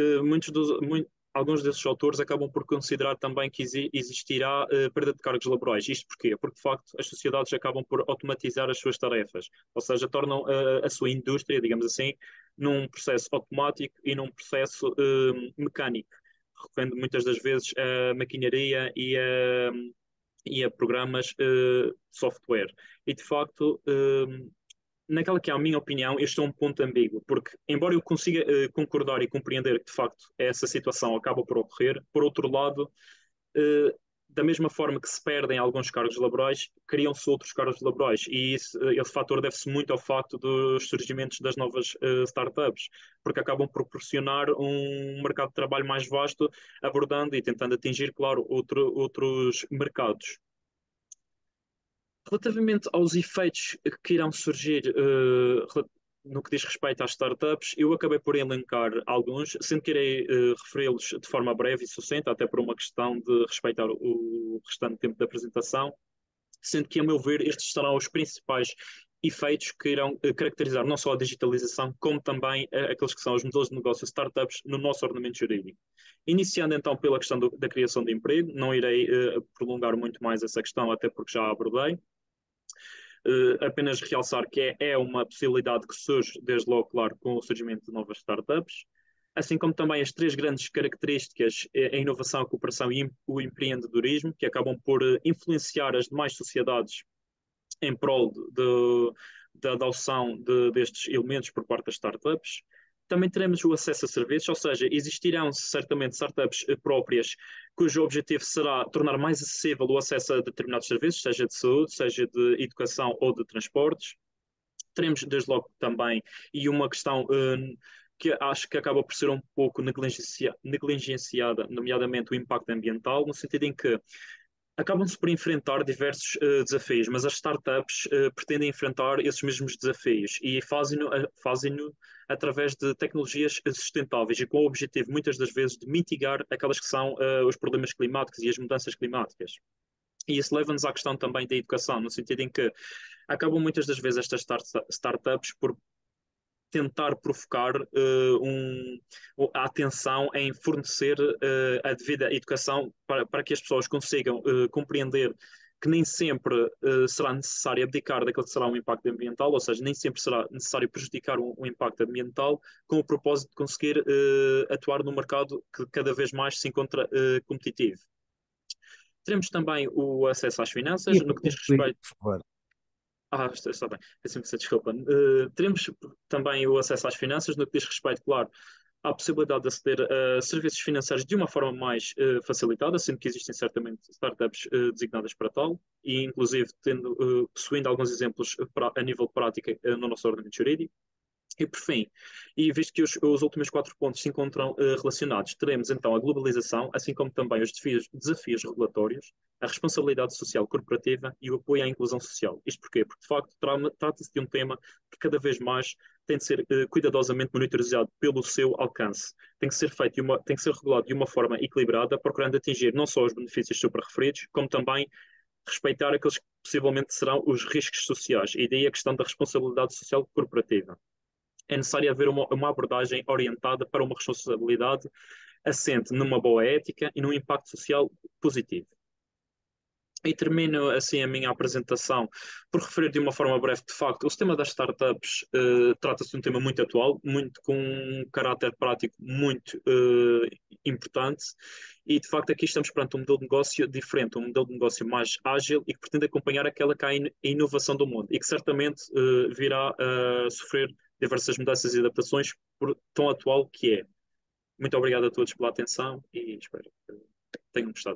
S11: alguns desses autores acabam por considerar também que existirá perda de cargos laborais. Isto porquê? Porque, de facto, as sociedades acabam por automatizar as suas tarefas, ou seja, tornam a sua indústria, digamos assim, num processo automático e num processo mecânico, recorrendo muitas das vezes a maquinaria e a programas de software. E, de facto, naquela que é a minha opinião, este é um ponto ambíguo, porque, embora eu consiga concordar e compreender que, de facto, essa situação acaba por ocorrer, por outro lado, da mesma forma que se perdem alguns cargos laborais, criam-se outros cargos laborais, e esse fator deve-se muito ao facto dos surgimentos das novas startups, porque acabam por proporcionar um mercado de trabalho mais vasto, abordando e tentando atingir, claro, outros mercados. Relativamente aos efeitos que irão surgir no que diz respeito às startups, eu acabei por elencar alguns, sendo que irei referi-los de forma breve e sucinta, até por uma questão de respeitar o restante tempo da apresentação, sendo que, a meu ver, estes serão os principais efeitos que irão caracterizar não só a digitalização, como também aqueles que são os modelos de negócio startups no nosso ordenamento jurídico. Iniciando então pela questão da criação de emprego, não irei prolongar muito mais essa questão, até porque já a abordei. Apenas realçar que é uma possibilidade que surge, desde logo, claro, com o surgimento de novas startups, assim como também as três grandes características, a inovação, a cooperação e o empreendedorismo, que acabam por influenciar as demais sociedades em prol da adoção destes elementos por parte das startups. Também teremos o acesso a serviços, ou seja, existirão certamente startups próprias cujo objetivo será tornar mais acessível o acesso a determinados serviços, seja de saúde, seja de educação ou de transportes. Teremos, desde logo, também, e uma questão que acho que acaba por ser um pouco negligenciada, nomeadamente o impacto ambiental, no sentido em que acabam-se por enfrentar diversos desafios, mas as startups pretendem enfrentar esses mesmos desafios e fazem-no através de tecnologias sustentáveis e com o objetivo, muitas das vezes, de mitigar aquelas que são os problemas climáticos e as mudanças climáticas. E isso leva-nos à questão também da educação, no sentido em que acabam muitas das vezes estas startups por tentar provocar a atenção em fornecer a devida educação para que as pessoas consigam compreender que nem sempre será necessário abdicar daquilo que será um impacto ambiental, ou seja, nem sempre será necessário prejudicar um impacto ambiental, com o propósito de conseguir atuar num mercado que cada vez mais se encontra competitivo. Teremos também o acesso às finanças, no que diz respeito...
S5: Por favor.
S11: Está bem, peço desculpa. Teremos também o acesso às finanças, no que diz respeito, claro, à possibilidade de aceder a serviços financeiros de uma forma mais facilitada, sendo que existem certamente startups designadas para tal, e inclusive possuindo alguns exemplos a nível de prática no nosso ordenamento jurídico. E por fim, e visto que os últimos 4 pontos se encontram relacionados, teremos então a globalização, assim como também os desafios regulatórios, a responsabilidade social corporativa e o apoio à inclusão social. Isto porquê? Porque, de facto, trata-se de um tema que cada vez mais tem de ser cuidadosamente monitorizado pelo seu alcance. Tem que ser feito tem que ser regulado de uma forma equilibrada, procurando atingir não só os benefícios suprarreferidos, como também respeitar aqueles que possivelmente serão os riscos sociais, e daí a questão da responsabilidade social corporativa. É necessário haver uma abordagem orientada para uma responsabilidade assente numa boa ética e num impacto social positivo. E termino assim a minha apresentação por referir de uma forma breve, de facto, o tema das startups trata-se de um tema muito atual, muito com um caráter prático muito importante, e de facto aqui estamos perante um modelo de negócio diferente, um modelo de negócio mais ágil e que pretende acompanhar aquela que é a inovação do mundo e que certamente virá a sofrer diversas mudanças e adaptações por tão atual que é. Muito obrigado a todos pela atenção e espero que tenham gostado.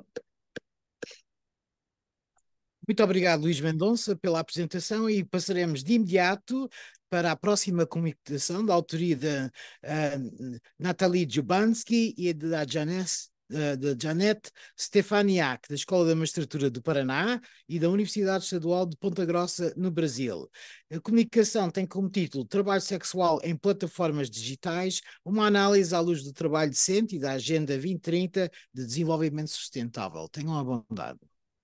S5: Muito obrigado, Luís Mendonça, pela apresentação, e passaremos de imediato para a próxima comunicação da autoria da Nathalie Dziobanski e da Janesse da Janete Stefaniak, da Escola da Magistratura do Paraná e da Universidade Estadual de Ponta Grossa, no Brasil. A comunicação tem como título Trabalho Sexual em Plataformas Digitais, uma análise à luz do trabalho decente e da Agenda 2030 de Desenvolvimento Sustentável. Tenham a bondade.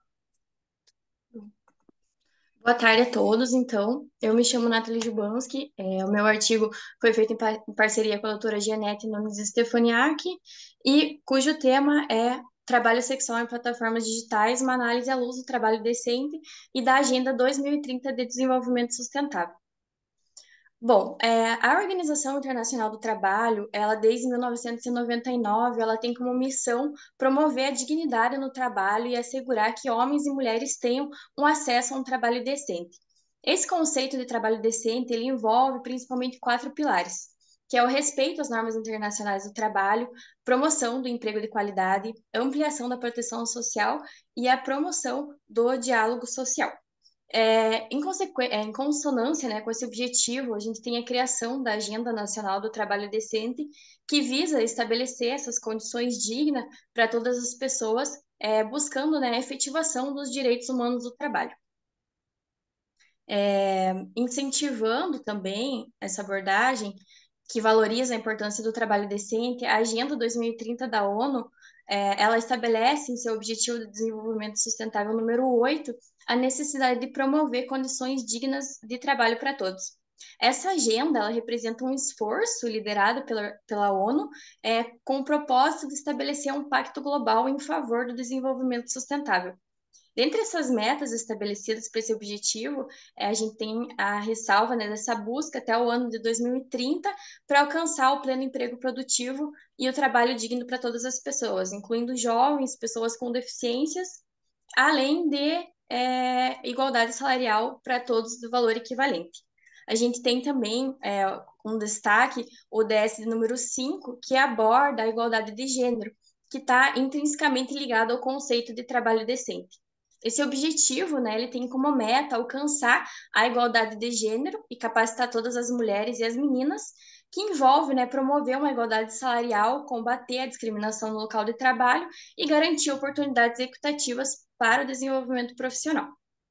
S12: Boa tarde a todos, então. Eu me chamo Nathalie Jubanski. O meu artigo foi feito em parceria com a doutora Janete Nunes Stefaniak, e cujo tema é Trabalho Sexual em Plataformas Digitais, uma análise à luz do trabalho decente e da Agenda 2030 de Desenvolvimento Sustentável. Bom, a Organização Internacional do Trabalho, ela desde 1999, ela tem como missão promover a dignidade no trabalho e assegurar que homens e mulheres tenham um acesso a um trabalho decente. Esse conceito de trabalho decente, ele envolve principalmente 4 pilares, que é o respeito às normas internacionais do trabalho, promoção do emprego de qualidade, ampliação da proteção social e a promoção do diálogo social. Em consonância, né, com esse objetivo, a gente tem a criação da Agenda Nacional do Trabalho Decente, que visa estabelecer essas condições dignas para todas as pessoas, buscando, né, a efetivação dos direitos humanos do trabalho. Incentivando também essa abordagem que valoriza a importância do trabalho decente, a Agenda 2030 da ONU, ela estabelece em seu Objetivo de Desenvolvimento Sustentável número 8, a necessidade de promover condições dignas de trabalho para todos. Essa agenda, ela representa um esforço liderado pela ONU, com o propósito de estabelecer um pacto global em favor do desenvolvimento sustentável. Dentre essas metas estabelecidas para esse objetivo, a gente tem a ressalva, né, dessa busca até o ano de 2030 para alcançar o pleno emprego produtivo e o trabalho digno para todas as pessoas, incluindo jovens, pessoas com deficiências, além de igualdade salarial para todos do valor equivalente. A gente tem também um destaque, o DS número 5, que aborda a igualdade de gênero, que está intrinsecamente ligado ao conceito de trabalho decente. Esse objetivo, né, ele tem como meta alcançar a igualdade de gênero e capacitar todas as mulheres e as meninas, que envolve, né, promover uma igualdade salarial, combater a discriminação no local de trabalho e garantir oportunidades equitativas para o desenvolvimento profissional.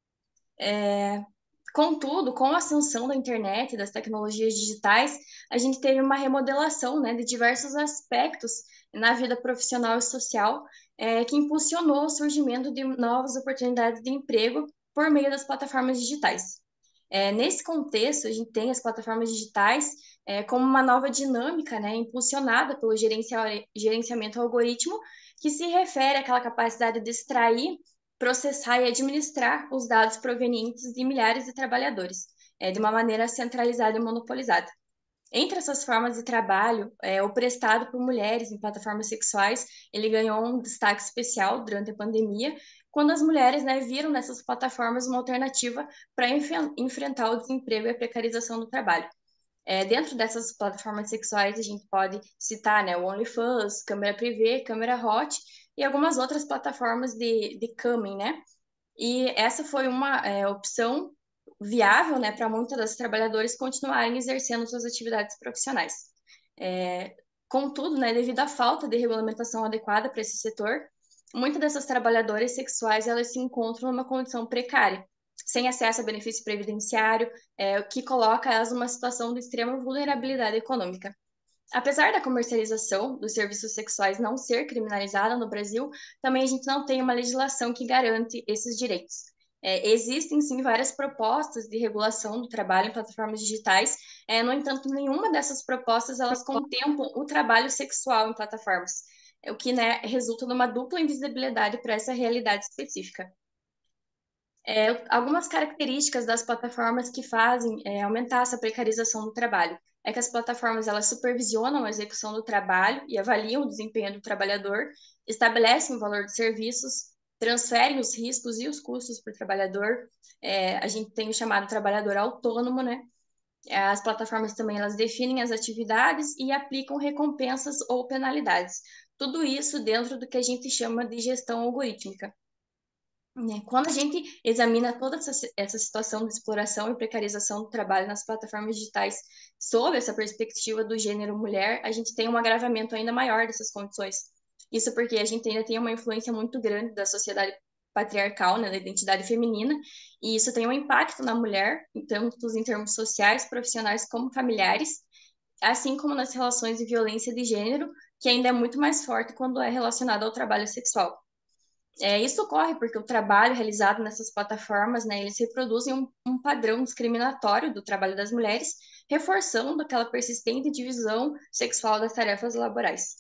S12: Contudo, com a ascensão da internet e das tecnologias digitais, a gente teve uma remodelação, né, de diversos aspectos na vida profissional e social, que impulsionou o surgimento de novas oportunidades de emprego por meio das plataformas digitais. Nesse contexto, a gente tem as plataformas digitais como uma nova dinâmica, né, impulsionada pelo gerenciamento algoritmo, que se refere àquela capacidade de extrair, processar e administrar os dados provenientes de milhares de trabalhadores, de uma maneira centralizada e monopolizada. Entre essas formas de trabalho, o prestado por mulheres em plataformas sexuais, ele ganhou um destaque especial durante a pandemia, quando as mulheres, né, viram nessas plataformas uma alternativa para enfrentar o desemprego e a precarização do trabalho. Dentro dessas plataformas sexuais, a gente pode citar, né, o OnlyFans, Câmera Privê, Câmera Hot e algumas outras plataformas de camming, né? E essa foi uma opção viável, né, para muitas das trabalhadoras continuarem exercendo suas atividades profissionais. Contudo, né, devido à falta de regulamentação adequada para esse setor, muitas dessas trabalhadoras sexuais elas se encontram numa condição precária, sem acesso a benefício previdenciário, o que coloca elas numa situação de extrema vulnerabilidade econômica. Apesar da comercialização dos serviços sexuais não ser criminalizada no Brasil, também a gente não tem uma legislação que garante esses direitos. Existem, sim, várias propostas de regulação do trabalho em plataformas digitais, no entanto, nenhuma dessas propostas elas contemplam o trabalho sexual em plataformas, o que, né, resulta numa dupla invisibilidade para essa realidade específica. Algumas características das plataformas que fazem aumentar essa precarização do trabalho é que as plataformas elas supervisionam a execução do trabalho e avaliam o desempenho do trabalhador, estabelecem o valor de serviços, transferem os riscos e os custos para o trabalhador. A gente tem o chamado trabalhador autônomo, né? As plataformas também elas definem as atividades e aplicam recompensas ou penalidades. Tudo isso dentro do que a gente chama de gestão algorítmica. Quando a gente examina toda essa situação de exploração e precarização do trabalho nas plataformas digitais sob essa perspectiva do gênero mulher, a gente tem um agravamento ainda maior dessas condições, Isso porque a gente ainda tem uma influência muito grande da sociedade patriarcal, né, da identidade feminina, e isso tem um impacto na mulher, tanto em termos sociais, profissionais como familiares, assim como nas relações de violência de gênero, que ainda é muito mais forte quando é relacionado ao trabalho sexual. Isso ocorre porque o trabalho realizado nessas plataformas, né, eles reproduzem um padrão discriminatório do trabalho das mulheres, reforçando aquela persistente divisão sexual das tarefas laborais.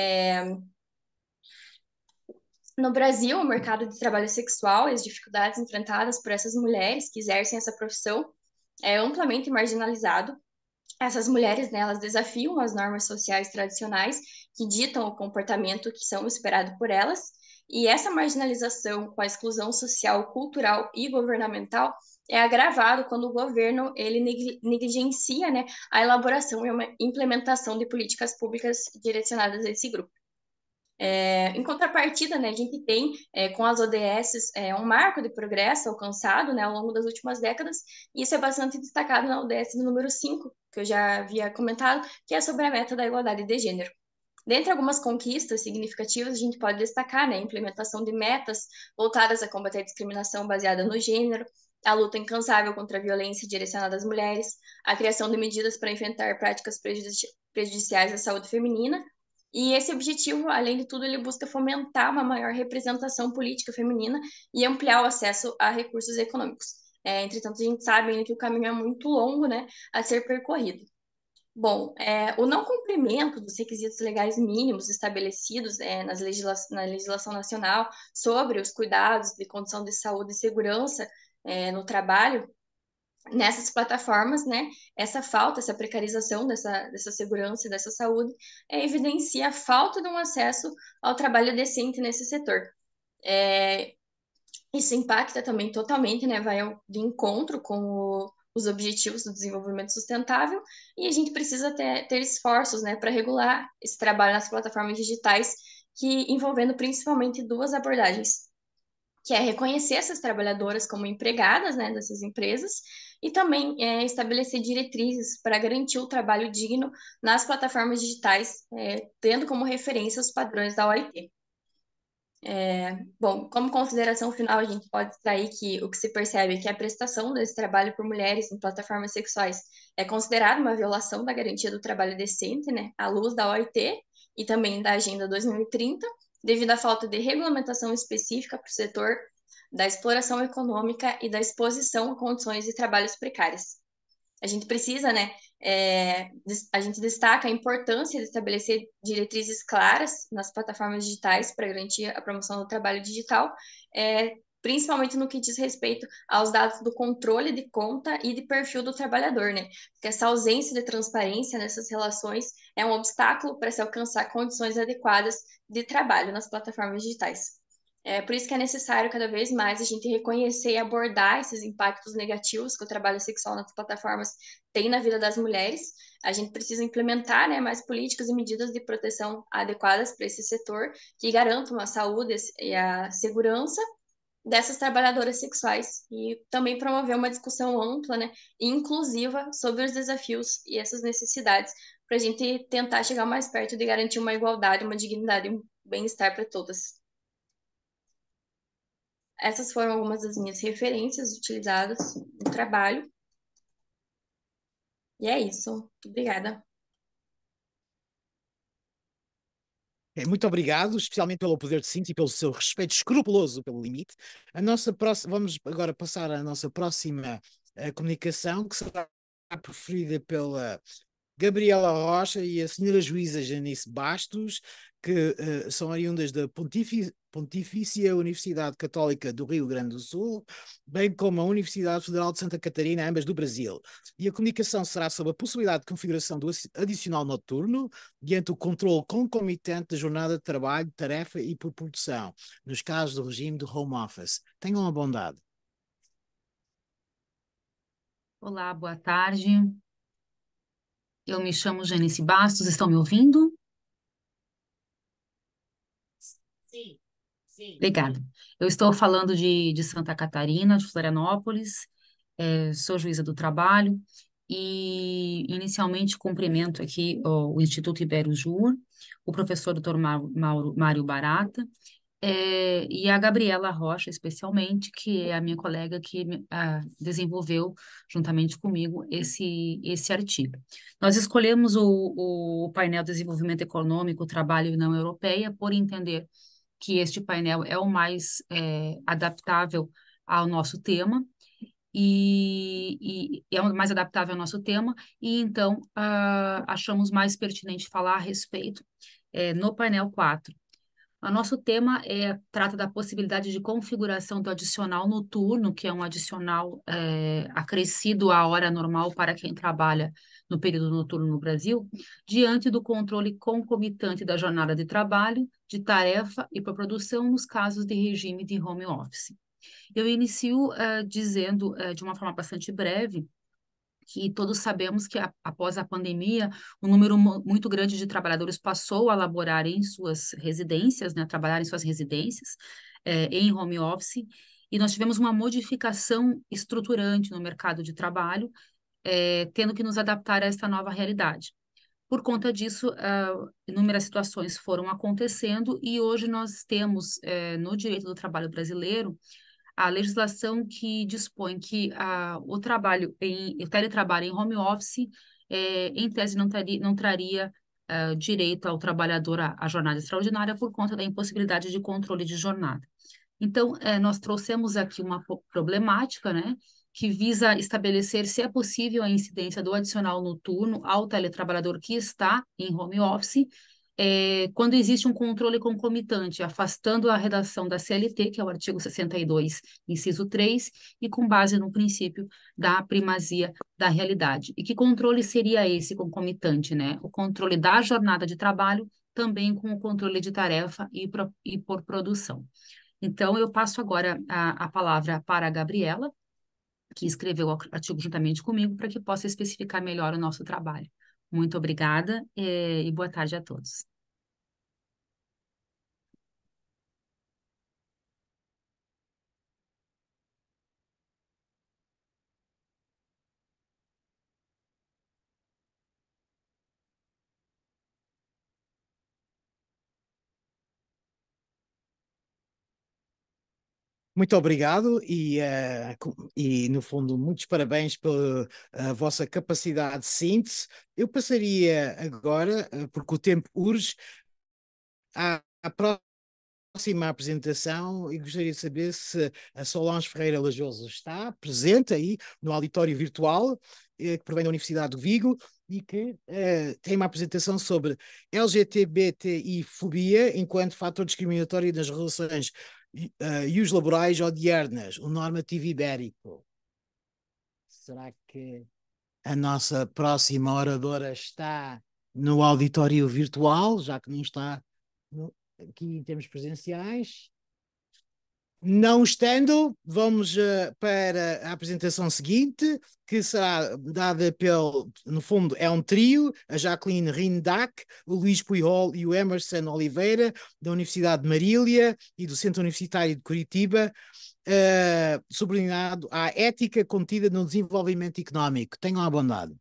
S12: No Brasil, o mercado de trabalho sexual e as dificuldades enfrentadas por essas mulheres que exercem essa profissão é amplamente marginalizado. Essas mulheres, né, elas desafiam as normas sociais tradicionais que ditam o comportamento que são esperados por elas, e essa marginalização com a exclusão social, cultural e governamental é agravado quando o governo ele negligencia, né, a elaboração e uma implementação de políticas públicas direcionadas a esse grupo. Em contrapartida, né, a gente tem, com as ODS, um marco de progresso alcançado, né, ao longo das últimas décadas, e isso é bastante destacado na ODS número 5, que eu já havia comentado, que é sobre a meta da igualdade de gênero. Dentre algumas conquistas significativas, a gente pode destacar, né, a implementação de metas voltadas a combater a discriminação baseada no gênero, a luta incansável contra a violência direcionada às mulheres, a criação de medidas para enfrentar práticas prejudiciais à saúde feminina. E esse objetivo, além de tudo, ele busca fomentar uma maior representação política feminina e ampliar o acesso a recursos econômicos. Entretanto, a gente sabe ainda que o caminho é muito longo, né, a ser percorrido. Bom, o não cumprimento dos requisitos legais mínimos estabelecidos na legislação nacional sobre os cuidados de condição de saúde e segurança no trabalho, nessas plataformas, né, essa falta, essa precarização dessa segurança e dessa saúde evidencia a falta de um acesso ao trabalho decente nesse setor. Isso impacta também totalmente, né, vai de encontro com os objetivos do desenvolvimento sustentável, e a gente precisa ter esforços, né, para regular esse trabalho nas plataformas digitais, que envolvendo principalmente duas abordagens, que é reconhecer essas trabalhadoras como empregadas, né, dessas empresas, e também estabelecer diretrizes para garantir o trabalho digno nas plataformas digitais, tendo como referência os padrões da OIT. Bom, como consideração final, a gente pode extrair que o que se percebe é que a prestação desse trabalho por mulheres em plataformas sexuais é considerada uma violação da garantia do trabalho decente, né, à luz da OIT e também da Agenda 2030, devido à falta de regulamentação específica para o setor da exploração econômica e da exposição a condições de trabalhos precárias. A gente precisa, né, a gente destaca a importância de estabelecer diretrizes claras nas plataformas digitais para garantir a promoção do trabalho digital, principalmente no que diz respeito aos dados do controle de conta e de perfil do trabalhador, né? Porque essa ausência de transparência nessas relações é um obstáculo para se alcançar condições adequadas de trabalho nas plataformas digitais. Por isso que é necessário cada vez mais a gente reconhecer e abordar esses impactos negativos que o trabalho sexual nas plataformas tem na vida das mulheres. A gente precisa implementar, né, mais políticas e medidas de proteção adequadas para esse setor, que garantam a saúde e a segurança dessas trabalhadoras sexuais, e também promover uma discussão ampla, né, e inclusiva sobre os desafios e essas necessidades, para a gente tentar chegar mais perto de garantir uma igualdade, uma dignidade e um bem-estar para todas. Essas foram algumas das minhas referências utilizadas no trabalho. E é isso. Obrigada.
S5: Muito obrigado, especialmente pelo poder de síntese e pelo seu respeito escrupuloso pelo limite. Vamos agora passar à nossa próxima comunicação, que será proferida pela Gabriela Rocha e a senhora juíza Janice Bastos, que são oriundas da Pontifícia Universidade Católica do Rio Grande do Sul, bem como a Universidade Federal de Santa Catarina, ambas do Brasil. E a comunicação será sobre a possibilidade de configuração do adicional noturno diante do controle concomitante da jornada de trabalho, tarefa e por produção, nos casos do regime de home office. Tenham a bondade.
S13: Olá, boa tarde. Eu me chamo Janice Bastos, estão me ouvindo?
S5: Sim, sim.
S13: Obrigada. Eu estou falando de Santa Catarina, de Florianópolis, sou juíza do trabalho, e inicialmente cumprimento aqui o Instituto Ibero-Jur, o professor Dr. Mário Barata, e a Gabriela Rocha, especialmente, que é a minha colega que desenvolveu, juntamente comigo, esse artigo. Nós escolhemos o painel Desenvolvimento Econômico, Trabalho e União Europeia por entender que este painel é o mais adaptável ao nosso tema, e é o mais adaptável ao nosso tema, e então achamos mais pertinente falar a respeito no painel 4. O nosso tema trata da possibilidade de configuração do adicional noturno, que é um adicional acrescido à hora normal para quem trabalha no período noturno no Brasil, diante do controle concomitante da jornada de trabalho, de tarefa e por produção nos casos de regime de home office. Eu inicio dizendo, de uma forma bastante breve, que todos sabemos que após a pandemia, um número muito grande de trabalhadores passou a laborar em suas residências, né, a trabalhar em suas residências, em home office, e nós tivemos uma modificação estruturante no mercado de trabalho, tendo que nos adaptar a esta nova realidade. Por conta disso, inúmeras situações foram acontecendo e hoje nós temos, no direito do trabalho brasileiro, a legislação que dispõe que o teletrabalho em home office, em tese, não traria direito ao trabalhador à jornada extraordinária por conta da impossibilidade de controle de jornada. Então, nós trouxemos aqui uma problemática, né, que visa estabelecer se é possível a incidência do adicional noturno ao teletrabalhador que está em home office, quando existe um controle concomitante, afastando a redação da CLT, que é o artigo 62, inciso 3, e com base no princípio da primazia da realidade. E que controle seria esse concomitante, né? O controle da jornada de trabalho, também com o controle de tarefa e por produção. Então, eu passo agora a palavra para a Gabriela, que escreveu o artigo juntamente comigo, para que possa especificar melhor o nosso trabalho. Muito obrigada e boa tarde a todos.
S5: Muito obrigado e, no fundo, muitos parabéns pela vossa capacidade de síntese. Eu passaria agora, porque o tempo urge, à próxima apresentação e gostaria de saber se a Solange Ferreira Lajoso está presente aí no auditório virtual, que provém da Universidade de Vigo e que tem uma apresentação sobre LGBTI-fobia enquanto fator discriminatório nas relações e os laborais odiernas, o normativo ibérico. Será que a nossa próxima oradora está no auditório virtual, já que não está aqui em termos presenciais? Não estando, vamos para a apresentação seguinte, que será dada no fundo, é um trio, a Jacqueline Rindac, o Luís Puyol e o Emerson Oliveira, da Universidade de Marília e do Centro Universitário de Curitiba, subordinado à ética contida no desenvolvimento económico. Tenham a bondade.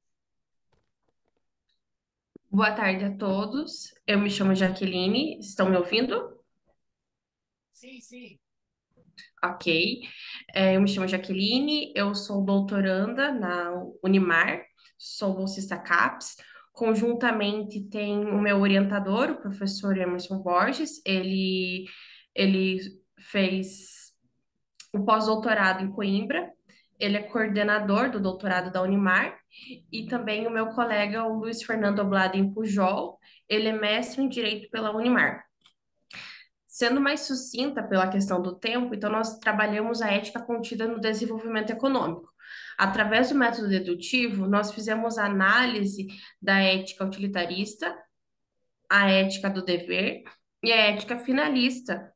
S14: Boa tarde a todos. Eu me chamo Jaqueline. Estão me ouvindo?
S5: Sim, sim.
S14: Ok. Eu me chamo Jaqueline, eu sou doutoranda na Unimar, sou bolsista CAPES. Conjuntamente tem o meu orientador, o professor Emerson Borges, ele fez o pós-doutorado em Coimbra, ele é coordenador do doutorado da Unimar, e também o meu colega, o Luiz Fernando Oblado em Pujol, ele é mestre em Direito pela Unimar. Sendo mais sucinta pela questão do tempo, então nós trabalhamos a ética contida no desenvolvimento econômico. Através do método dedutivo, nós fizemos a análise da ética utilitarista, a ética do dever e a ética finalista.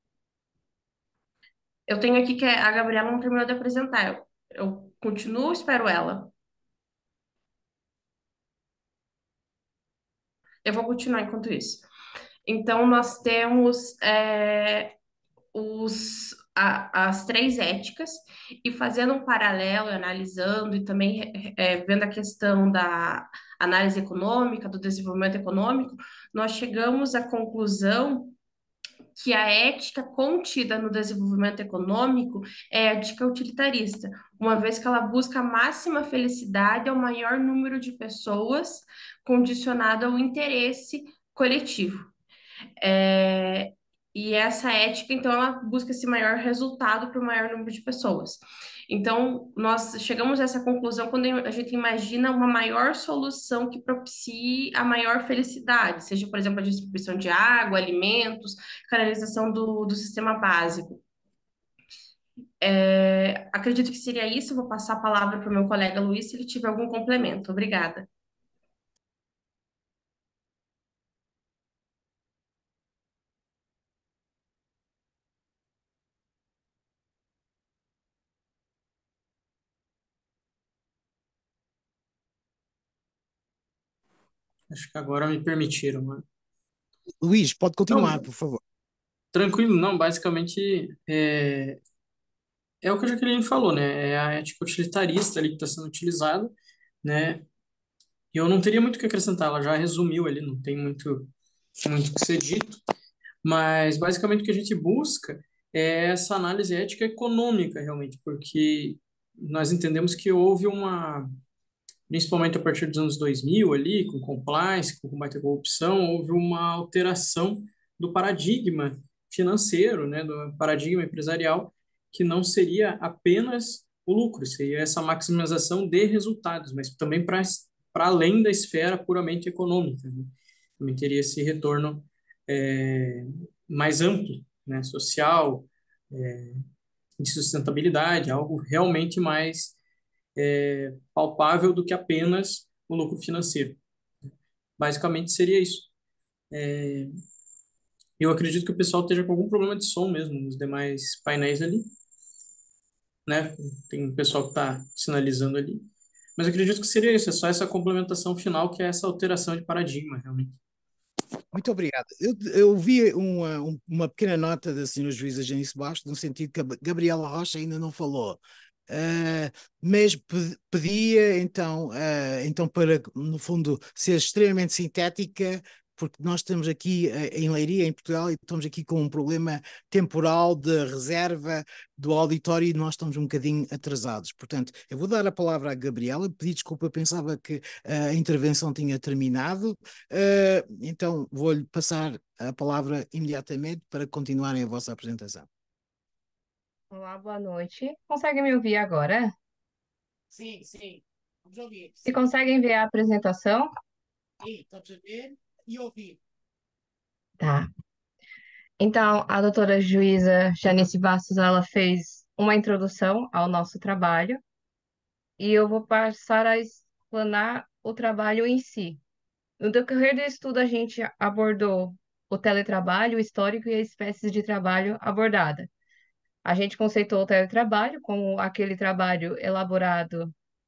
S14: Eu tenho aqui que a Gabriela não terminou de apresentar. Eu continuo ou espero ela? Eu vou continuar enquanto isso. Então, nós temos as três éticas e fazendo um paralelo, e analisando e também vendo a questão da análise econômica, do desenvolvimento econômico, nós chegamos à conclusão que a ética contida no desenvolvimento econômico é a ética utilitarista, uma vez que ela busca a máxima felicidade ao maior número de pessoas, condicionada ao interesse coletivo. E essa ética, então, ela busca esse maior resultado para o maior número de pessoas. Então, nós chegamos a essa conclusão quando a gente imagina uma maior solução que propicie a maior felicidade, seja, por exemplo, a distribuição de água, alimentos, canalização do sistema básico. Acredito que seria isso. Vou passar a palavra para o meu colega Luiz, se ele tiver algum complemento. Obrigada.
S15: Acho que agora me permitiram, né?
S5: Luís, pode continuar,
S15: Não,
S5: por favor.
S15: tranquilo, não, basicamente é o que a Jaqueline falou, né? É a ética utilitarista ali que está sendo utilizada, né? E eu não teria muito o que acrescentar, ela já resumiu ali, não tem muito o que ser dito, mas basicamente o que a gente busca é essa análise ética econômica, realmente, porque nós entendemos que houve principalmente a partir dos anos 2000 ali, com compliance, com combate à corrupção, houve uma alteração do paradigma financeiro, né, do paradigma empresarial, que não seria apenas o lucro, seria essa maximização de resultados, mas também para além da esfera puramente econômica, né? Também teria esse retorno mais amplo, né, social, de sustentabilidade, algo realmente mais palpável do que apenas o lucro financeiro. Basicamente seria isso. Eu acredito que o pessoal esteja com algum problema de som mesmo nos demais painéis ali, né? Tem um pessoal que está sinalizando ali. Mas eu acredito que seria isso, é só essa complementação final, que é essa alteração de paradigma, realmente.
S5: Muito obrigado. Eu vi uma pequena nota da senhora juíza Janice Bastos, no sentido que a Gabriela Rocha ainda não falou. Mas pedia então para, no fundo, ser extremamente sintética, porque nós estamos aqui em Leiria, em Portugal, e estamos aqui com um problema temporal de reserva do auditório e nós estamos um bocadinho atrasados. Portanto, eu vou dar a palavra à Gabriela, pedi desculpa, pensava que a intervenção tinha terminado, então vou-lhe passar a palavra imediatamente para continuarem a vossa apresentação.
S16: Olá, boa noite. Conseguem me ouvir agora?
S5: Sim, vamos ouvir.
S16: E conseguem ver a apresentação?
S5: Sim, estamos a ver e ouvir.
S16: Tá. Então, a doutora juíza Janice Bastos, ela fez uma introdução ao nosso trabalho e eu vou passar a explanar o trabalho em si. No decorrer do estudo, a gente abordou o teletrabalho, o histórico e as espécies de trabalho abordada. A gente conceitou o teletrabalho como aquele trabalho elaborado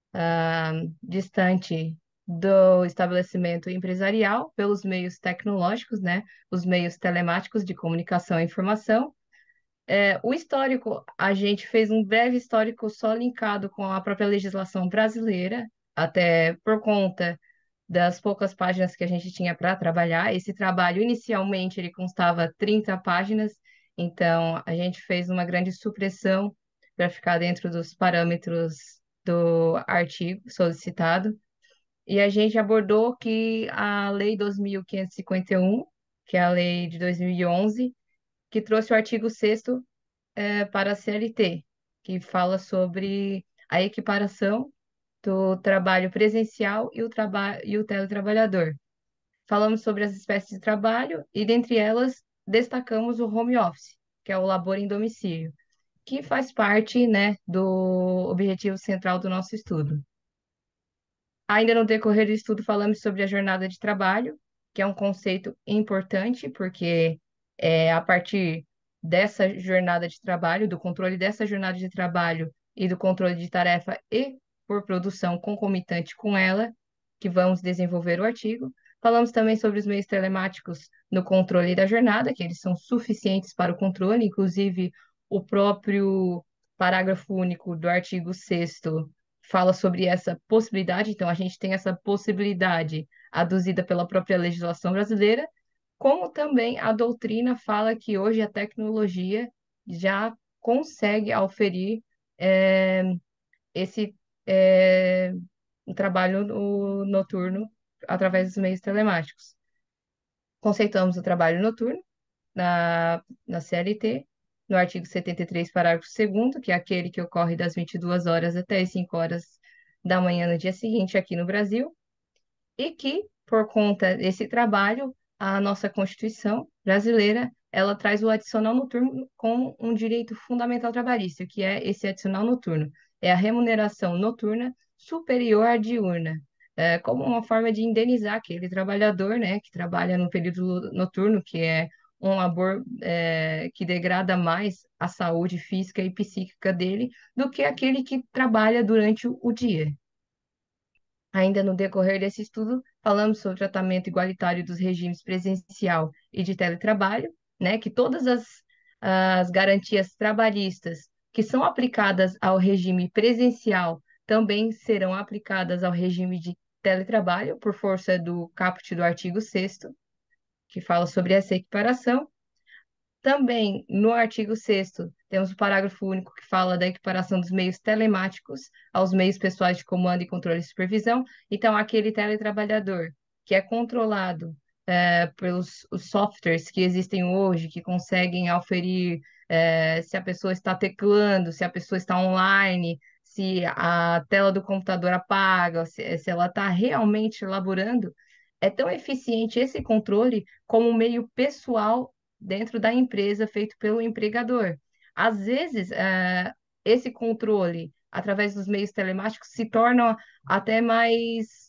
S16: distante do estabelecimento empresarial pelos meios tecnológicos, né? Os meios telemáticos de comunicação e informação. O histórico, a gente fez um breve histórico só linkado com a própria legislação brasileira, até por conta das poucas páginas que a gente tinha para trabalhar. Esse trabalho, inicialmente, ele constava 30 páginas, então a gente fez uma grande supressão para ficar dentro dos parâmetros do artigo solicitado. E a gente abordou que a Lei 2.551, que é a lei de 2011, que trouxe o artigo 6º para a CLT, que fala sobre a equiparação do trabalho presencial e o teletrabalhador. Falamos sobre as espécies de trabalho e, dentre elas, destacamos o home office, que é o labor em domicílio, que faz parte, né, do objetivo central do nosso estudo. Ainda no decorrer do estudo, falamos sobre a jornada de trabalho, que é um conceito importante, porque é a partir dessa jornada de trabalho, do controle dessa jornada de trabalho e do controle de tarefa e por produção concomitante com ela, que vamos desenvolver o artigo. Falamos também sobre os meios telemáticos no controle da jornada, que eles são suficientes para o controle, inclusive o próprio parágrafo único do artigo 6º fala sobre essa possibilidade, então a gente tem essa possibilidade aduzida pela própria legislação brasileira, como também a doutrina fala que hoje a tecnologia já consegue oferir esse um trabalho noturno através dos meios telemáticos. Conceituamos o trabalho noturno na CLT, no artigo 73, parágrafo 2º, que é aquele que ocorre das 22 horas até as 5 horas da manhã no dia seguinte aqui no Brasil, e que, por conta desse trabalho, a nossa Constituição brasileira, ela traz o adicional noturno como um direito fundamental trabalhista, que é esse adicional noturno. É a remuneração noturna superior à diurna, como uma forma de indenizar aquele trabalhador, né, que trabalha no período noturno, que é um labor que degrada mais a saúde física e psíquica dele do que aquele que trabalha durante o dia. Ainda no decorrer desse estudo, falamos sobre o tratamento igualitário dos regimes presencial e de teletrabalho, né, que todas as garantias trabalhistas que são aplicadas ao regime presencial também serão aplicadas ao regime de teletrabalho, por força do caput do artigo 6º, que fala sobre essa equiparação. Também, no artigo 6º, temos o parágrafo único que fala da equiparação dos meios telemáticos aos meios pessoais de comando e controle e supervisão. Então, aquele teletrabalhador que é controlado pelos os softwares que existem hoje, que conseguem aferir se a pessoa está teclando, se a pessoa está online, se a tela do computador apaga, se ela está realmente elaborando, é tão eficiente esse controle como um meio pessoal dentro da empresa feito pelo empregador. Às vezes, esse controle, através dos meios telemáticos, se torna até mais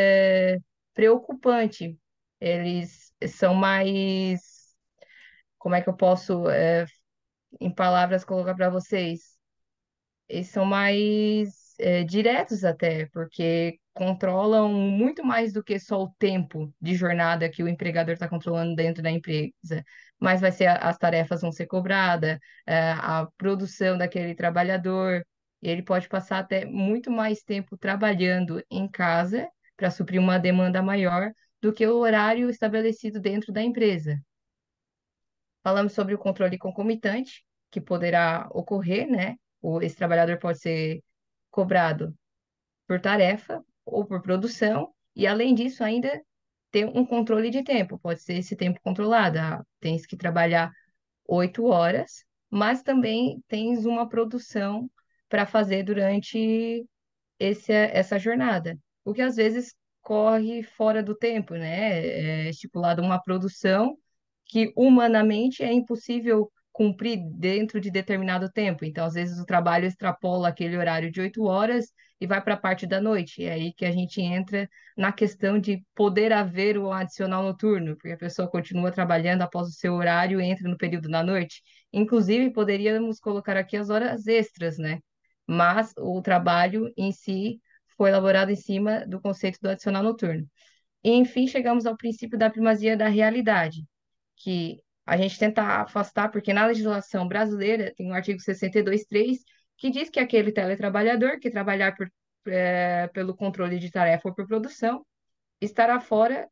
S16: preocupante. Eles são mais, como é que eu posso, em palavras, colocar para vocês? Eles são mais diretos até, porque controlam muito mais do que só o tempo de jornada que o empregador está controlando dentro da empresa, mas vai ser as tarefas vão ser cobradas, a produção daquele trabalhador, e ele pode passar até muito mais tempo trabalhando em casa para suprir uma demanda maior do que o horário estabelecido dentro da empresa. Falamos sobre o controle concomitante, que poderá ocorrer, né? Esse trabalhador pode ser cobrado por tarefa ou por produção, e além disso, ainda ter um controle de tempo, pode ser esse tempo controlado. Tens que trabalhar 8 horas, mas também tens uma produção para fazer durante essa jornada, o que às vezes corre fora do tempo, né? É estipulado uma produção que humanamente é impossível cumprir dentro de determinado tempo. Então, às vezes, o trabalho extrapola aquele horário de 8 horas e vai para a parte da noite. É aí que a gente entra na questão de poder haver o adicional noturno, porque a pessoa continua trabalhando após o seu horário e entra no período da noite. Inclusive, poderíamos colocar aqui as horas extras, né? Mas o trabalho em si foi elaborado em cima do conceito do adicional noturno. E, enfim, chegamos ao princípio da primazia da realidade, que a gente tenta afastar, porque na legislação brasileira tem o artigo 62.3, que diz que aquele teletrabalhador que trabalhar pelo controle de tarefa ou por produção estará fora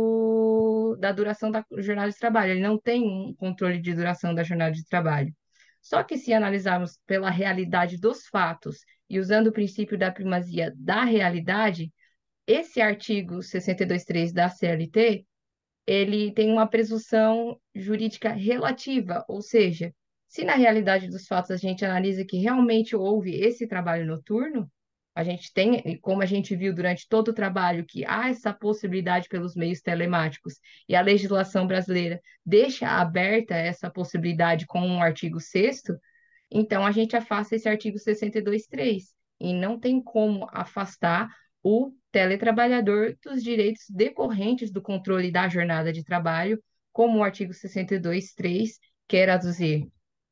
S16: da duração da jornada de trabalho. Ele não tem um controle de duração da jornada de trabalho. Só que se analisarmos pela realidade dos fatos e usando o princípio da primazia da realidade, esse artigo 62.3 da CLT, ele tem uma presunção jurídica relativa, ou seja, se na realidade dos fatos a gente analisa que realmente houve esse trabalho noturno, a gente tem, e como a gente viu durante todo o trabalho, que há essa possibilidade pelos meios telemáticos, e a legislação brasileira deixa aberta essa possibilidade com o artigo 6º, então a gente afasta esse artigo 62.3, e não tem como afastar o teletrabalhador dos direitos decorrentes do controle da jornada de trabalho, como o artigo 62.3 quer aduzir.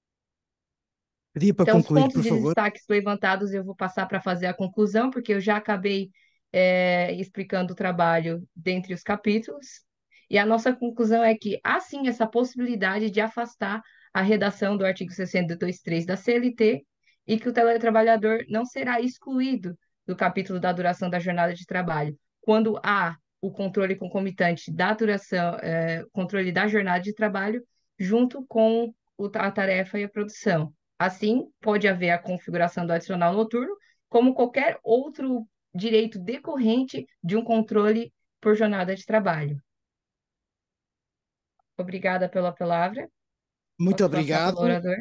S5: Pedia para
S16: Então, os
S5: concluir,
S16: pontos
S5: por
S16: de
S5: favor.
S16: destaques levantados eu vou passar para fazer a conclusão, porque eu já acabei explicando o trabalho dentre os capítulos, e a nossa conclusão é que há sim essa possibilidade de afastar a redação do artigo 62.3 da CLT e que o teletrabalhador não será excluído do capítulo da duração da jornada de trabalho, quando há o controle concomitante da duração, controle da jornada de trabalho, junto com a tarefa e a produção. Assim, pode haver a configuração do adicional noturno, como qualquer outro direito decorrente de um controle por jornada de trabalho. Obrigada pela palavra.
S5: Muito
S16: Posso passar
S5: obrigado.
S16: pelo orador?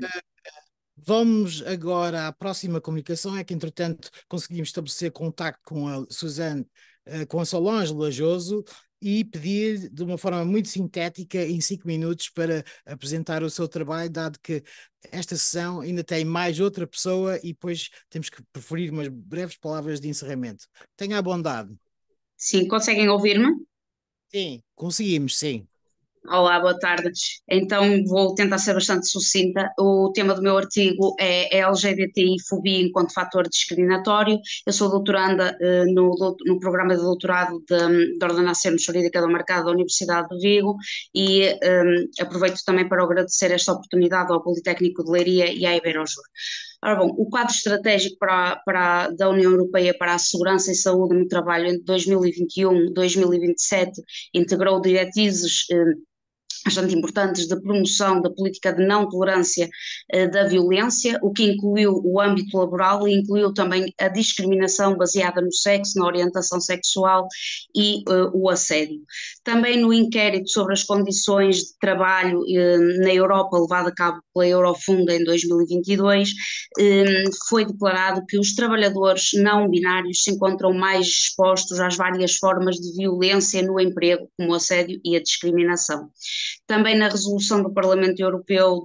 S5: Vamos agora à próxima comunicação. É que, entretanto, conseguimos estabelecer contacto com a Suzane, com a Solange Lajoso, e pedir de uma forma muito sintética, em 5 minutos, para apresentar o seu trabalho, dado que esta sessão ainda tem mais outra pessoa e depois temos que preferir umas breves palavras de encerramento. Tenha a bondade.
S17: Sim, conseguem ouvir-me?
S5: Sim, conseguimos, sim.
S17: Olá, boa tarde. Então vou tentar ser bastante sucinta. O tema do meu artigo é LGBTI-fobia enquanto fator discriminatório. Eu sou doutoranda no programa de doutorado de ordenação jurídica do mercado da Universidade de Vigo e aproveito também para agradecer esta oportunidade ao Politécnico de Leiria e à Iberosur. Ora bom, o quadro estratégico da União Europeia para a segurança e saúde no trabalho entre 2021 e 2027 integrou diretrizes bastante importantes de promoção da política de não tolerância da violência, o que incluiu o âmbito laboral e incluiu também a discriminação baseada no sexo, na orientação sexual e o assédio. Também no inquérito sobre as condições de trabalho na Europa, levado a cabo pela Eurofunda em 2022, foi declarado que os trabalhadores não binários se encontram mais expostos às várias formas de violência no emprego, como o assédio e a discriminação. Também na resolução do Parlamento Europeu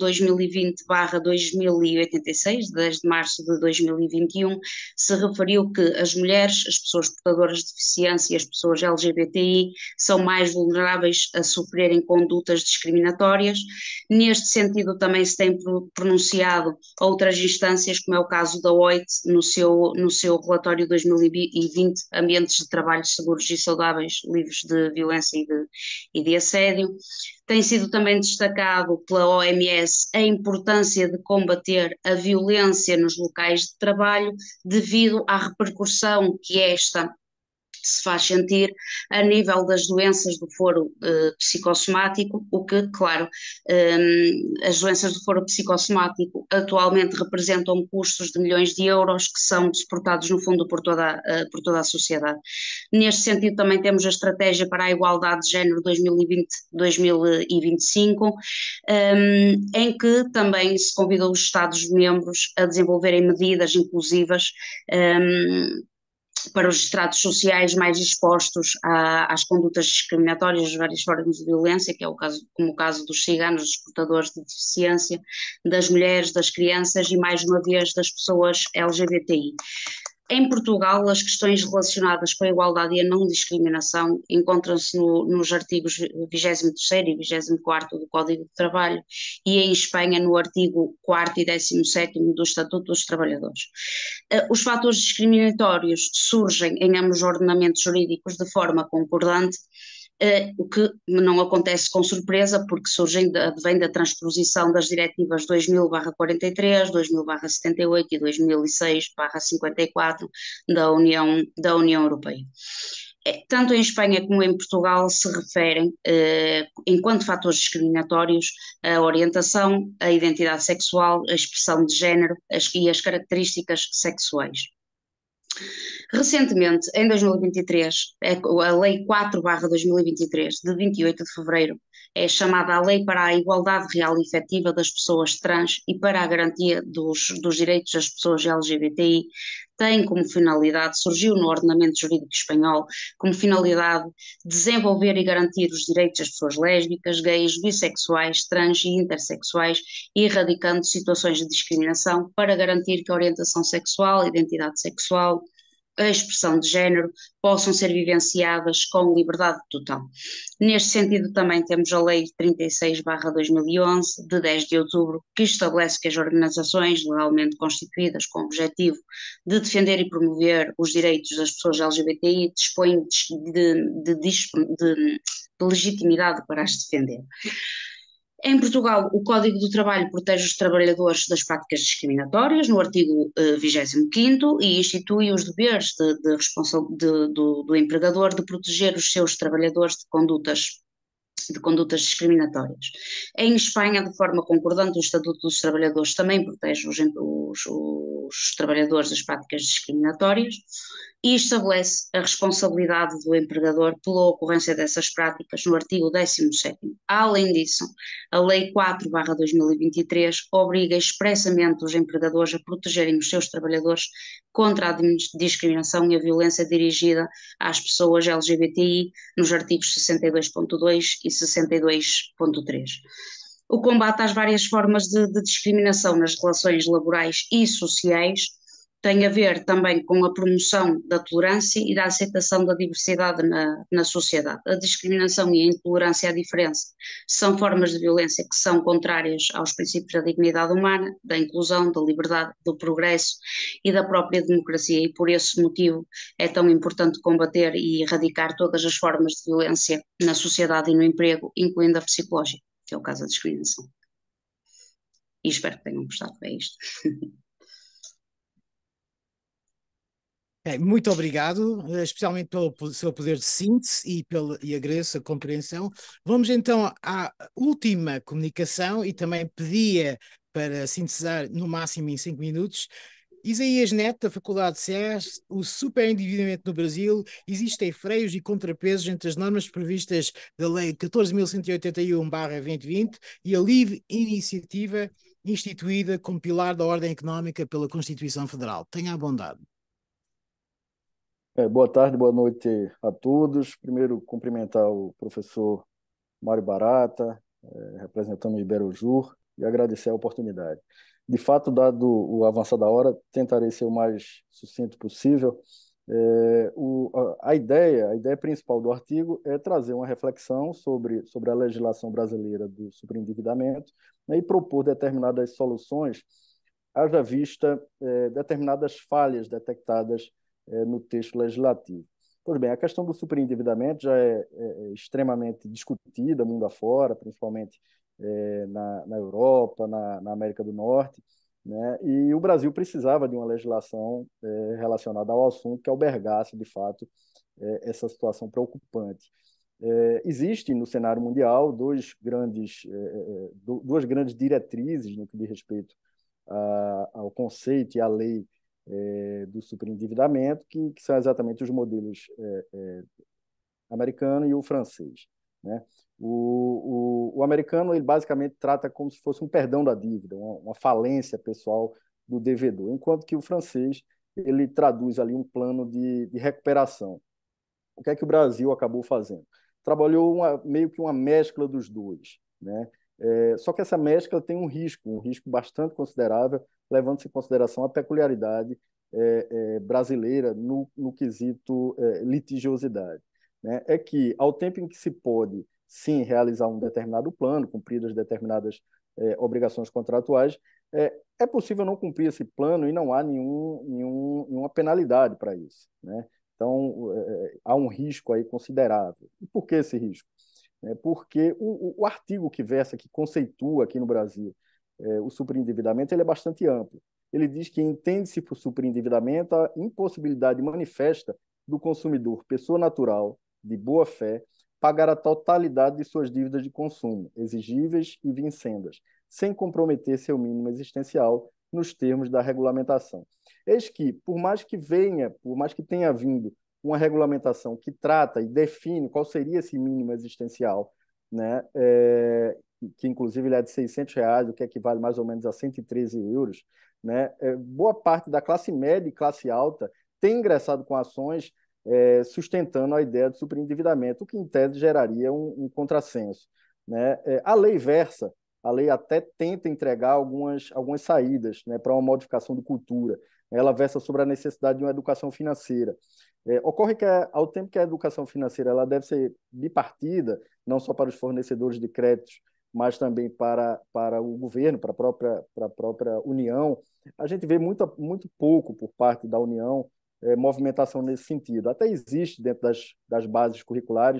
S17: 2020/2086, de 10 de março de 2021, se referiu que as mulheres, as pessoas portadoras de deficiência e as pessoas LGBTI são mais vulneráveis a sofrerem condutas discriminatórias. Neste sentido também se tem pronunciado outras instâncias, como é o caso da OIT, no seu relatório 2020, Ambientes de Trabalho Seguros e Saudáveis, livres de violência e de assédio. Tem sido também destacado pela OMS a importância de combater a violência nos locais de trabalho devido à repercussão que esta se faz sentir a nível das doenças do foro psicossomático, o que, claro, as doenças do foro psicossomático atualmente representam custos de milhões de euros que são suportados no fundo por toda a sociedade. Neste sentido também temos a Estratégia para a Igualdade de Género 2020-2025, em que também se convidou os Estados-membros a desenvolverem medidas inclusivas para os estratos sociais mais expostos às condutas discriminatórias, às várias formas de violência, que é como o caso dos ciganos, dos portadores de deficiência, das mulheres, das crianças e, mais uma vez, das pessoas LGBTI. Em Portugal, as questões relacionadas com a igualdade e a não discriminação encontram-se nos artigos 23º e 24º do Código de Trabalho e em Espanha no artigo 4º e 17º do Estatuto dos Trabalhadores. Os fatores discriminatórios surgem em ambos os ordenamentos jurídicos de forma concordante, o que não acontece com surpresa, porque advém da transposição das diretivas 2000/43, 2000/78 e 2006/54 da União Europeia. Tanto em Espanha como em Portugal se referem, enquanto fatores discriminatórios, a orientação, a identidade sexual, a expressão de género e as características sexuais. Recentemente, em 2023, a Lei 4/2023, de 28 de fevereiro, é chamada a Lei para a Igualdade Real e Efetiva das Pessoas Trans e para a Garantia dos Direitos das Pessoas LGBTI, tem como finalidade, surgiu no ordenamento jurídico espanhol, como finalidade desenvolver e garantir os direitos das pessoas lésbicas, gays, bissexuais, trans e intersexuais, erradicando situações de discriminação para garantir que a orientação sexual, a identidade sexual, a expressão de género possam ser vivenciadas com liberdade total. Neste sentido também temos a Lei 36/2011, de 10 de outubro, que estabelece que as organizações legalmente constituídas com o objetivo de defender e promover os direitos das pessoas LGBTI dispõem de legitimidade para as defender. Em Portugal, o Código do Trabalho protege os trabalhadores das práticas discriminatórias, no artigo 25º, e institui os deveres do empregador de proteger os seus trabalhadores de condutas discriminatórias. Em Espanha, de forma concordante, o Estatuto dos Trabalhadores também protege os trabalhadores das práticas discriminatórias e estabelece a responsabilidade do empregador pela ocorrência dessas práticas no artigo 17º. Além disso, a Lei 4/2023 obriga expressamente os empregadores a protegerem os seus trabalhadores contra a discriminação e a violência dirigida às pessoas LGBTI nos artigos 62.2 e 62.3. O combate às várias formas de discriminação nas relações laborais e sociais tem a ver também com a promoção da tolerância e da aceitação da diversidade na sociedade. A discriminação e a intolerância à diferença são formas de violência que são contrárias aos princípios da dignidade humana, da inclusão, da liberdade, do progresso e da própria democracia, e por esse motivo é tão importante combater e erradicar todas as formas de violência na sociedade e no emprego, incluindo a psicológica, que é o caso da discriminação. E espero que tenham gostado, é isto.
S5: Muito obrigado, especialmente pelo seu poder de síntese e agradeço a compreensão. Vamos então à última comunicação e também pedia para sintetizar no máximo em 5 minutos. Isaías Neto, da Faculdade de Ciências, o superendividamento no Brasil, existem freios e contrapesos entre as normas previstas da Lei 14.181/2020 e a livre iniciativa instituída como pilar da ordem económica pela Constituição Federal. Tenha a bondade.
S18: Boa tarde, boa noite a todos. Primeiro, cumprimentar o professor Mário Barata, representando o Iberojur, e agradecer a oportunidade. De fato, dado o avançar da hora, tentarei ser o mais sucinto possível. A ideia principal do artigo é trazer uma reflexão sobre a legislação brasileira do superendividamento, né, e propor determinadas soluções, haja vista determinadas falhas detectadas no texto legislativo. Pois bem, a questão do superendividamento já é extremamente discutida mundo afora, principalmente na Europa, na América do Norte, né? E o Brasil precisava de uma legislação relacionada ao assunto que albergasse, de fato, essa situação preocupante. Existem no cenário mundial duas grandes diretrizes no que diz respeito ao conceito e à lei do superendividamento, que são exatamente os modelos americano e o francês, né? O americano, ele basicamente trata como se fosse um perdão da dívida, uma falência pessoal do devedor, enquanto que o francês, ele traduz ali um plano de recuperação. O que é que o Brasil acabou fazendo? Trabalhou meio que uma mescla dos dois, né? Só que essa mescla tem um risco bastante considerável, levando-se em consideração a peculiaridade brasileira no quesito litigiosidade, né? É que, ao tempo em que se pode, sim, realizar um determinado plano, cumpridas determinadas obrigações contratuais, é possível não cumprir esse plano e não há nenhuma penalidade para isso, né? Então, há um risco aí considerável. E por que esse risco? Porque o artigo que versa, que conceitua aqui no Brasil o superendividamento, ele é bastante amplo. Ele diz que entende-se por superendividamento a impossibilidade manifesta do consumidor, pessoa natural, de boa fé, pagar a totalidade de suas dívidas de consumo, exigíveis e vincendas, sem comprometer seu mínimo existencial nos termos da regulamentação. Eis que, por mais que tenha vindo uma regulamentação que trata e define qual seria esse mínimo existencial, né, que inclusive ele é de R$600, o que equivale mais ou menos a 113 euros, né, boa parte da classe média e classe alta tem ingressado com ações sustentando a ideia de superendividamento, o que em tese geraria um contrassenso, né? A lei até tenta entregar algumas saídas, né, para uma modificação de cultura. Ela versa sobre a necessidade de uma educação financeira. Ocorre que, ao tempo que a educação financeira ela deve ser bipartida, não só para os fornecedores de créditos, mas também para o governo, para a própria União, a gente vê muito pouco por parte da União movimentação nesse sentido. Até existe dentro das bases curriculares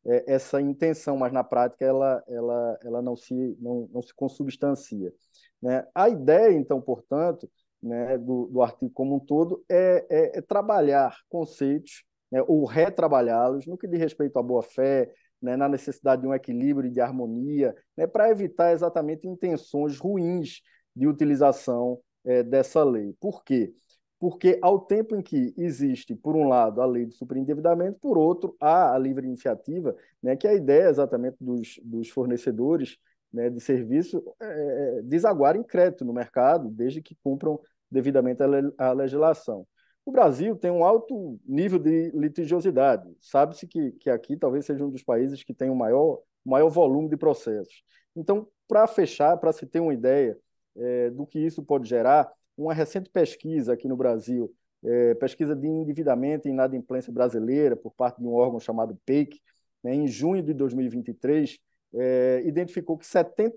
S18: essa intenção, mas na prática ela não se consubstancia, né? A ideia, então, portanto, né, do artigo como um todo é trabalhar conceitos, né, ou retrabalhá-los no que diz respeito à boa-fé, né, na necessidade de um equilíbrio e de harmonia, né, para evitar exatamente intenções ruins de utilização dessa lei. Por quê? Porque ao tempo em que existe, por um lado, a lei do superendividamento, por outro, há a livre iniciativa, né, que é a ideia exatamente dos fornecedores, né, de serviço desaguar em crédito no mercado, desde que cumpram devidamente a legislação. O Brasil tem um alto nível de litigiosidade. Sabe-se que aqui talvez seja um dos países que tem o maior volume de processos. Então, para fechar, para se ter uma ideia do que isso pode gerar, uma recente pesquisa aqui no Brasil, pesquisa de endividamento e inadimplência brasileira, por parte de um órgão chamado PEIC, né, em junho de 2023, identificou que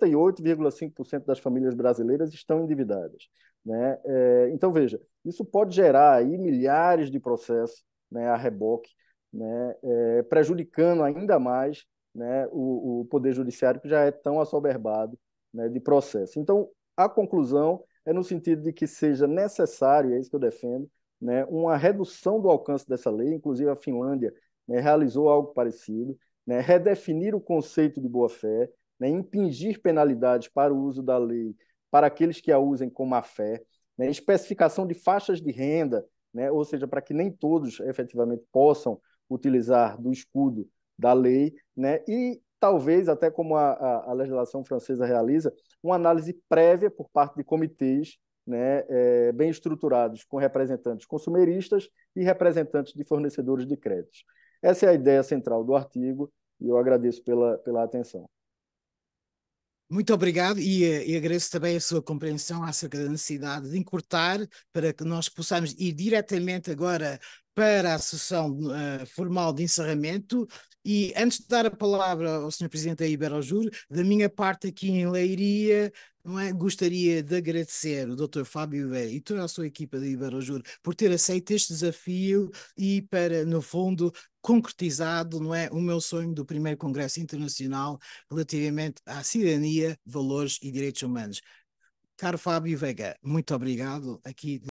S18: 78,5% das famílias brasileiras estão endividadas, né? Então, veja, isso pode gerar aí milhares de processos, né, a reboque, né, prejudicando ainda mais, né, o Poder Judiciário, que já é tão assoberbado, né, de processo. Então, a conclusão é no sentido de que seja necessário, é isso que eu defendo, né, uma redução do alcance dessa lei. Inclusive a Finlândia, né, realizou algo parecido, né, redefinir o conceito de boa-fé, né, impingir penalidades para o uso da lei para aqueles que a usem com má-fé, né, especificação de faixas de renda, né, ou seja, para que nem todos efetivamente possam utilizar do escudo da lei, né, e talvez, até como a legislação francesa realiza, uma análise prévia por parte de comitês, né, bem estruturados, com representantes consumeristas e representantes de fornecedores de créditos. Essa é a ideia central do artigo e eu agradeço pela atenção.
S5: Muito obrigado e agradeço também a sua compreensão acerca da necessidade de encurtar para que nós possamos ir diretamente agora para a sessão formal de encerramento. E antes de dar a palavra ao Sr. Presidente da Iberojur, da minha parte aqui em Leiria, gostaria de agradecer o Dr. Fábio Veiga e toda a sua equipa da Iberojur por ter aceito este desafio e para, no fundo, concretizado, não é, o meu sonho do primeiro Congresso Internacional relativamente à cidadania, valores e direitos humanos. Caro Fábio Veiga, muito obrigado aqui